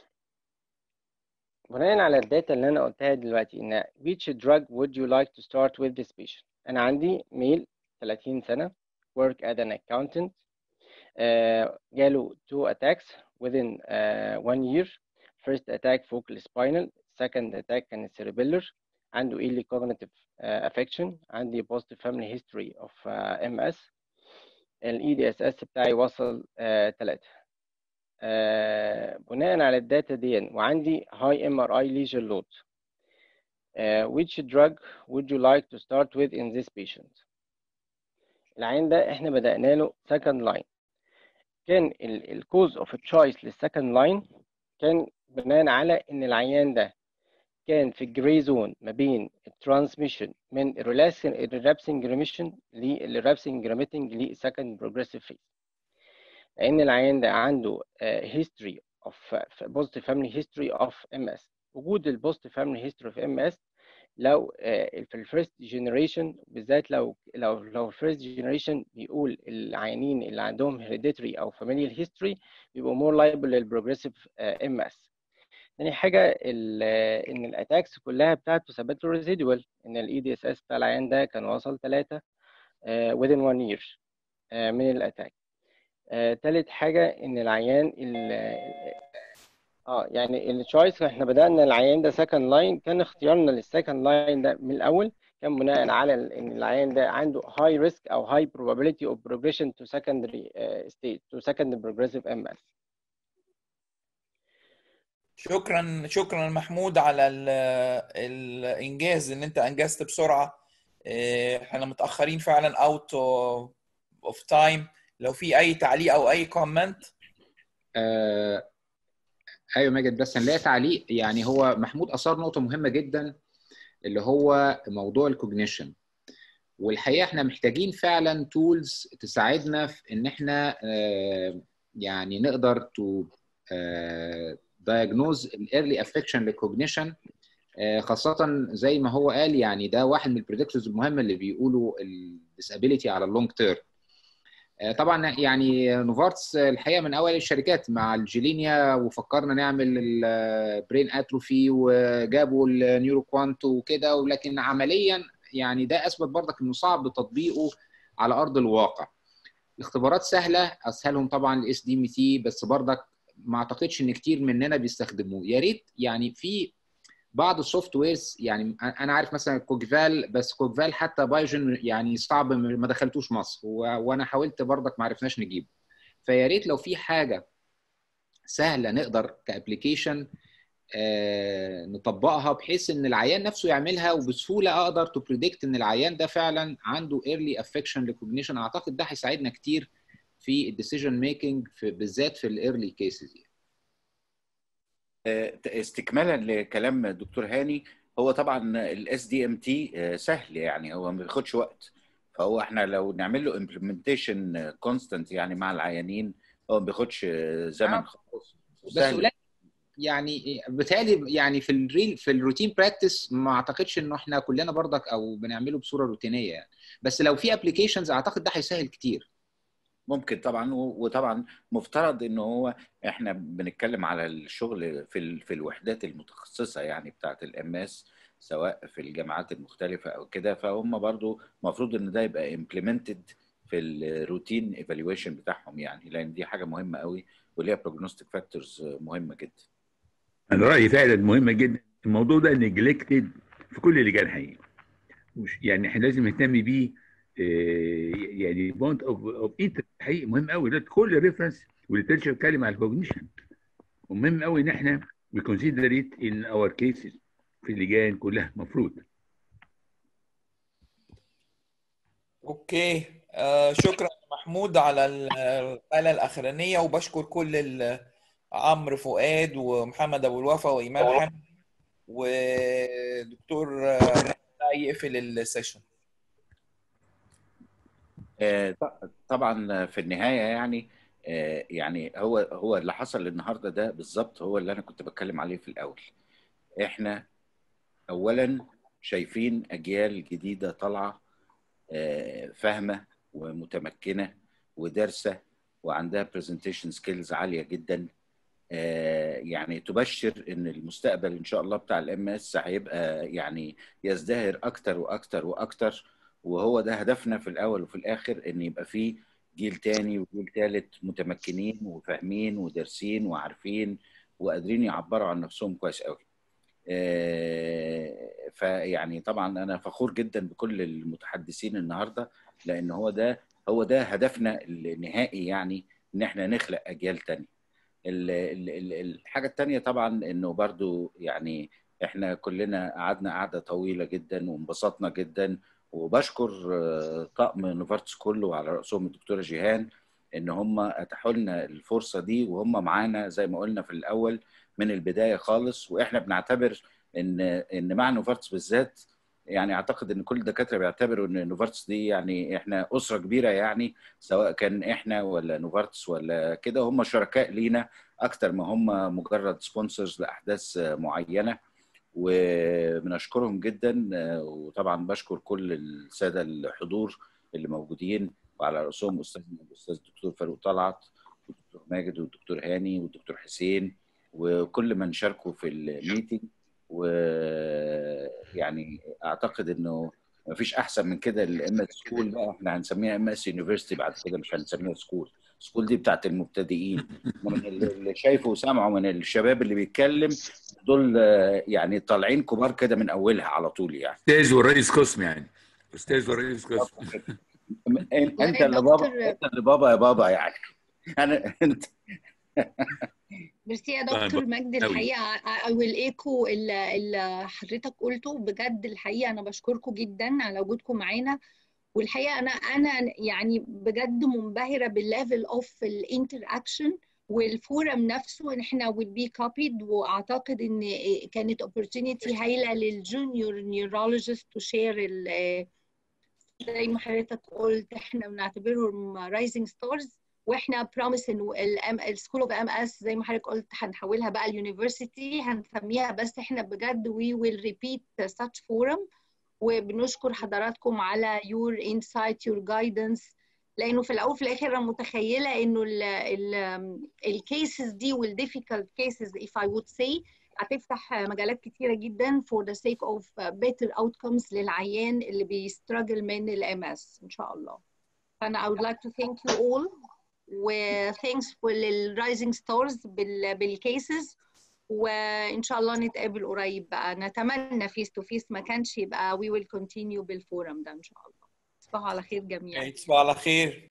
بناء على الداتا اللي انا قلتها دلوقتي ان which drug would you like to start with this patient؟ انا عندي ميل 30 سنه work as an accountant، جاله 2 attacks within 1 year. first attack focal spinal، second attack كان cerebellar، عنده early cognitive affection، عندي positive family history of MS. ال EDSS بتاعي وصل 3. بناء على الداتا دي وعندي high MRI lesion load, which drug would you like to start with in this patient? العين ده احنا بدأنا له second line. كان ال cause of choice للsecond line كان بناء على ان العيان ده كان في الجري زون ما بين الترانسميشن من relapsing remission للرابسنج remitting لسكند بروجريسيف فيز، لان العيان ده عنده history of positive family history of MS. وجود البوزيتيف فاميلي هيستوري في MS لو في الفيرست جنريشن بالذات، لو الفيرست جنريشن بيقول العيانين اللي عندهم هيريديتري او فاميليال هيستوري بيبقوا مور لايبل للبروجريسيف MS. تاني حاجه ان الاتاكس كلها بتاعته ثبت له ريزيدوال، ان الاي دي اس اس بتاع العيان ده كان وصل 3 within 1 year من الاتاك. تالت حاجه ان العيان يعني التشويس احنا بدانا العيان ده سكند لاين، كان اختيارنا للسكند لاين ده من الاول كان بناء على ان العيان ده عنده هاي ريسك او هاي probability of progression to secondary stage to second progressive MS. شكرا محمود على الانجاز، ان انت انجزت بسرعه. احنا متاخرين فعلا اوت اوف تايم. لو في اي تعليق او اي كومنت. ايوه ماجد، بس هنلاقي تعليق. يعني هو محمود اثار نقطه مهمه جدا اللي هو موضوع الكوجنيشن، والحقيقه احنا محتاجين فعلا تولز تساعدنا في ان احنا يعني نقدر تو diagnose الايرلي افكشن للكوجنيشن، خاصه زي ما هو قال يعني ده واحد من البريدكتورز المهمه اللي بيقولوا الديسابيليتي على اللونج تيرم. طبعا يعني نوفارتس الحقيقه من اوائل الشركات مع الجيلينيا، وفكرنا نعمل البرين اتروفي وجابوا النيورو كوانت وكده، ولكن عمليا يعني ده اثبت برضك انه صعب تطبيقه على ارض الواقع. الاختبارات سهله، اسهلهم طبعا الاس دي ام تي، بس برضك ما اعتقدش ان كتير مننا بيستخدموه. يا ريت يعني في بعض السوفت ويرز، يعني انا عارف مثلا كوجفال، بس كوجفال حتى بايجن يعني صعب ما دخلتوش مصر، وانا حاولت برضك ما عرفناش نجيبه. فيا ريت لو في حاجه سهله نقدر كابليكيشن نطبقها بحيث ان العيان نفسه يعملها، وبسهوله اقدر تو بريدكت ان العيان ده فعلا عنده ايرلي افكشن لكوجنيشن. اعتقد ده هيساعدنا كتير في الديسيجن ميكنج بالذات في الايرلي كيسز. استكمالا لكلام الدكتور هاني، هو طبعا الاس دي ام تي سهل، يعني هو ما بياخدش وقت، فهو احنا لو نعمل له امبلمنتيشن كونستنت يعني مع العيانين هو ما بياخدش زمن خالص بس قليل يعني بالتالي يعني في الروتين براكتس ما اعتقدش انه احنا كلنا برضك او بنعمله بصوره روتينيه يعني، بس لو في ابلكيشنز اعتقد ده هيسهل كتير. ممكن طبعا، وطبعا مفترض ان هو احنا بنتكلم على الشغل في الوحدات المتخصصه يعني بتاعه الام اس، سواء في الجامعات المختلفه او كده، فهم برضو المفروض ان ده يبقى امبلمنتد في الروتين ايفالويشن بتاعهم، يعني لان دي حاجه مهمه قوي وليها بروجنوستيك فاكتورز مهمه جدا. انا رايي فعلا مهمه جدا. الموضوع ده نيجلكتد في كل اللجان حقيقي، يعني احنا لازم نهتم بيه. يعني بوينت اوف انترست حقيقي مهم قوي، ده كل ريفرنس والليترشر بيتكلم على الكوجنيشن، ومهم قوي ان احنا we consider it in our cases في اللجان كلها المفروض. اوكي، شكرا محمود على الحاله الاخرانيه، وبشكر كل عمرو فؤاد ومحمد ابو الوفا وايمان حمد ودكتور يقفل السيشن. طبعا في النهايه يعني هو اللي حصل النهارده ده بالظبط هو اللي انا كنت بتكلم عليه في الاول. احنا اولا شايفين اجيال جديده طالعه فاهمه ومتمكنه ودارسه وعندها برزنتيشن سكيلز عاليه جدا، يعني تبشر ان المستقبل ان شاء الله بتاع الام اس هيبقى يعني يزدهر اكتر واكتر واكتر، وهو ده هدفنا في الاول وفي الاخر، ان يبقى فيه جيل تاني وجيل تالت متمكنين وفاهمين ودارسين وعارفين وقادرين يعبروا عن نفسهم كويس قوي. فيعني طبعا انا فخور جدا بكل المتحدثين النهارده، لان هو ده هدفنا النهائي، يعني ان احنا نخلق اجيال تانية. الحاجه الثانيه طبعا انه برضو يعني احنا كلنا قعدنا قعده طويله جدا وانبسطنا جدا، وبشكر طقم نوفارتس كله وعلى راسهم الدكتوره جيهان ان هم اتاحوا لنا الفرصه دي، وهم معانا زي ما قلنا في الاول من البدايه خالص. واحنا بنعتبر ان مع نوفارتس بالذات، يعني اعتقد ان كل الدكاتره بيعتبروا ان نوفارتس دي يعني احنا اسره كبيره، يعني سواء كان احنا ولا نوفارتس ولا كده، هم شركاء لينا اكتر ما هم مجرد سبونسرز لاحداث معينه، وبنشكرهم جدا. وطبعا بشكر كل الساده الحضور اللي موجودين، وعلى راسهم الاستاذ الدكتور فاروق طلعت والدكتور ماجد والدكتور هاني والدكتور حسين وكل من شاركوا في الميتنج. ويعني اعتقد انه مفيش احسن من كده. الام اس سكول بقى احنا هنسميها ام اس يونيفرستي بعد كده، مش هنسميها سكول. سكول دي بتاعت المبتدئين. من اللي شايفه وسامعه من الشباب اللي بيتكلم دول يعني طالعين كبار كده من اولها على طول، يعني استاذ ورئيس قسم، يعني استاذ ورئيس قسم. انت اللي بابا، انت اللي بابا يا بابا يعني. انا انت ميرسي يا دكتور مجدي. الحقيقه I will echo اللي حضرتك قلته. بجد الحقيقه انا بشكركم جدا على وجودكم معانا. والحقيقه انا يعني بجد منبهره بالليفل اوف الانتر اكشن والفورم نفسه. ان احنا will be copied، واعتقد ان كانت opportunity هايله للجونيور نيورولوجيست تو شير. زي ما حضرتك قلت احنا بنعتبرهم رايزنج ستارز، واحنا بروميس انه السكول اوف ام اس زي ما حضرتك قلت هنحولها بقى اليونيفرسيتي هنسميها. بس احنا بجد we will repeat such forum. وبنشكر حضراتكم على your insight your guidance، لانه في الاول وفي الاخر انا متخيله انه الكيسز دي والديفيكالت كيسز if I would say هتفتح مجالات كتيره جدا for the sake of better outcomes للعيان اللي بيستراجل من الام اس ان شاء الله. فانا I would like to thank you all، وthanks for للرايزنج ستارز بالكيسز. وان شاء الله نتقابل قريب بقى، نتمنى فيس تو فيس، ما كانش يبقى we will continue بالفورم ده ان شاء الله. تصبحوا على خير جميعا. تصبحوا على خير.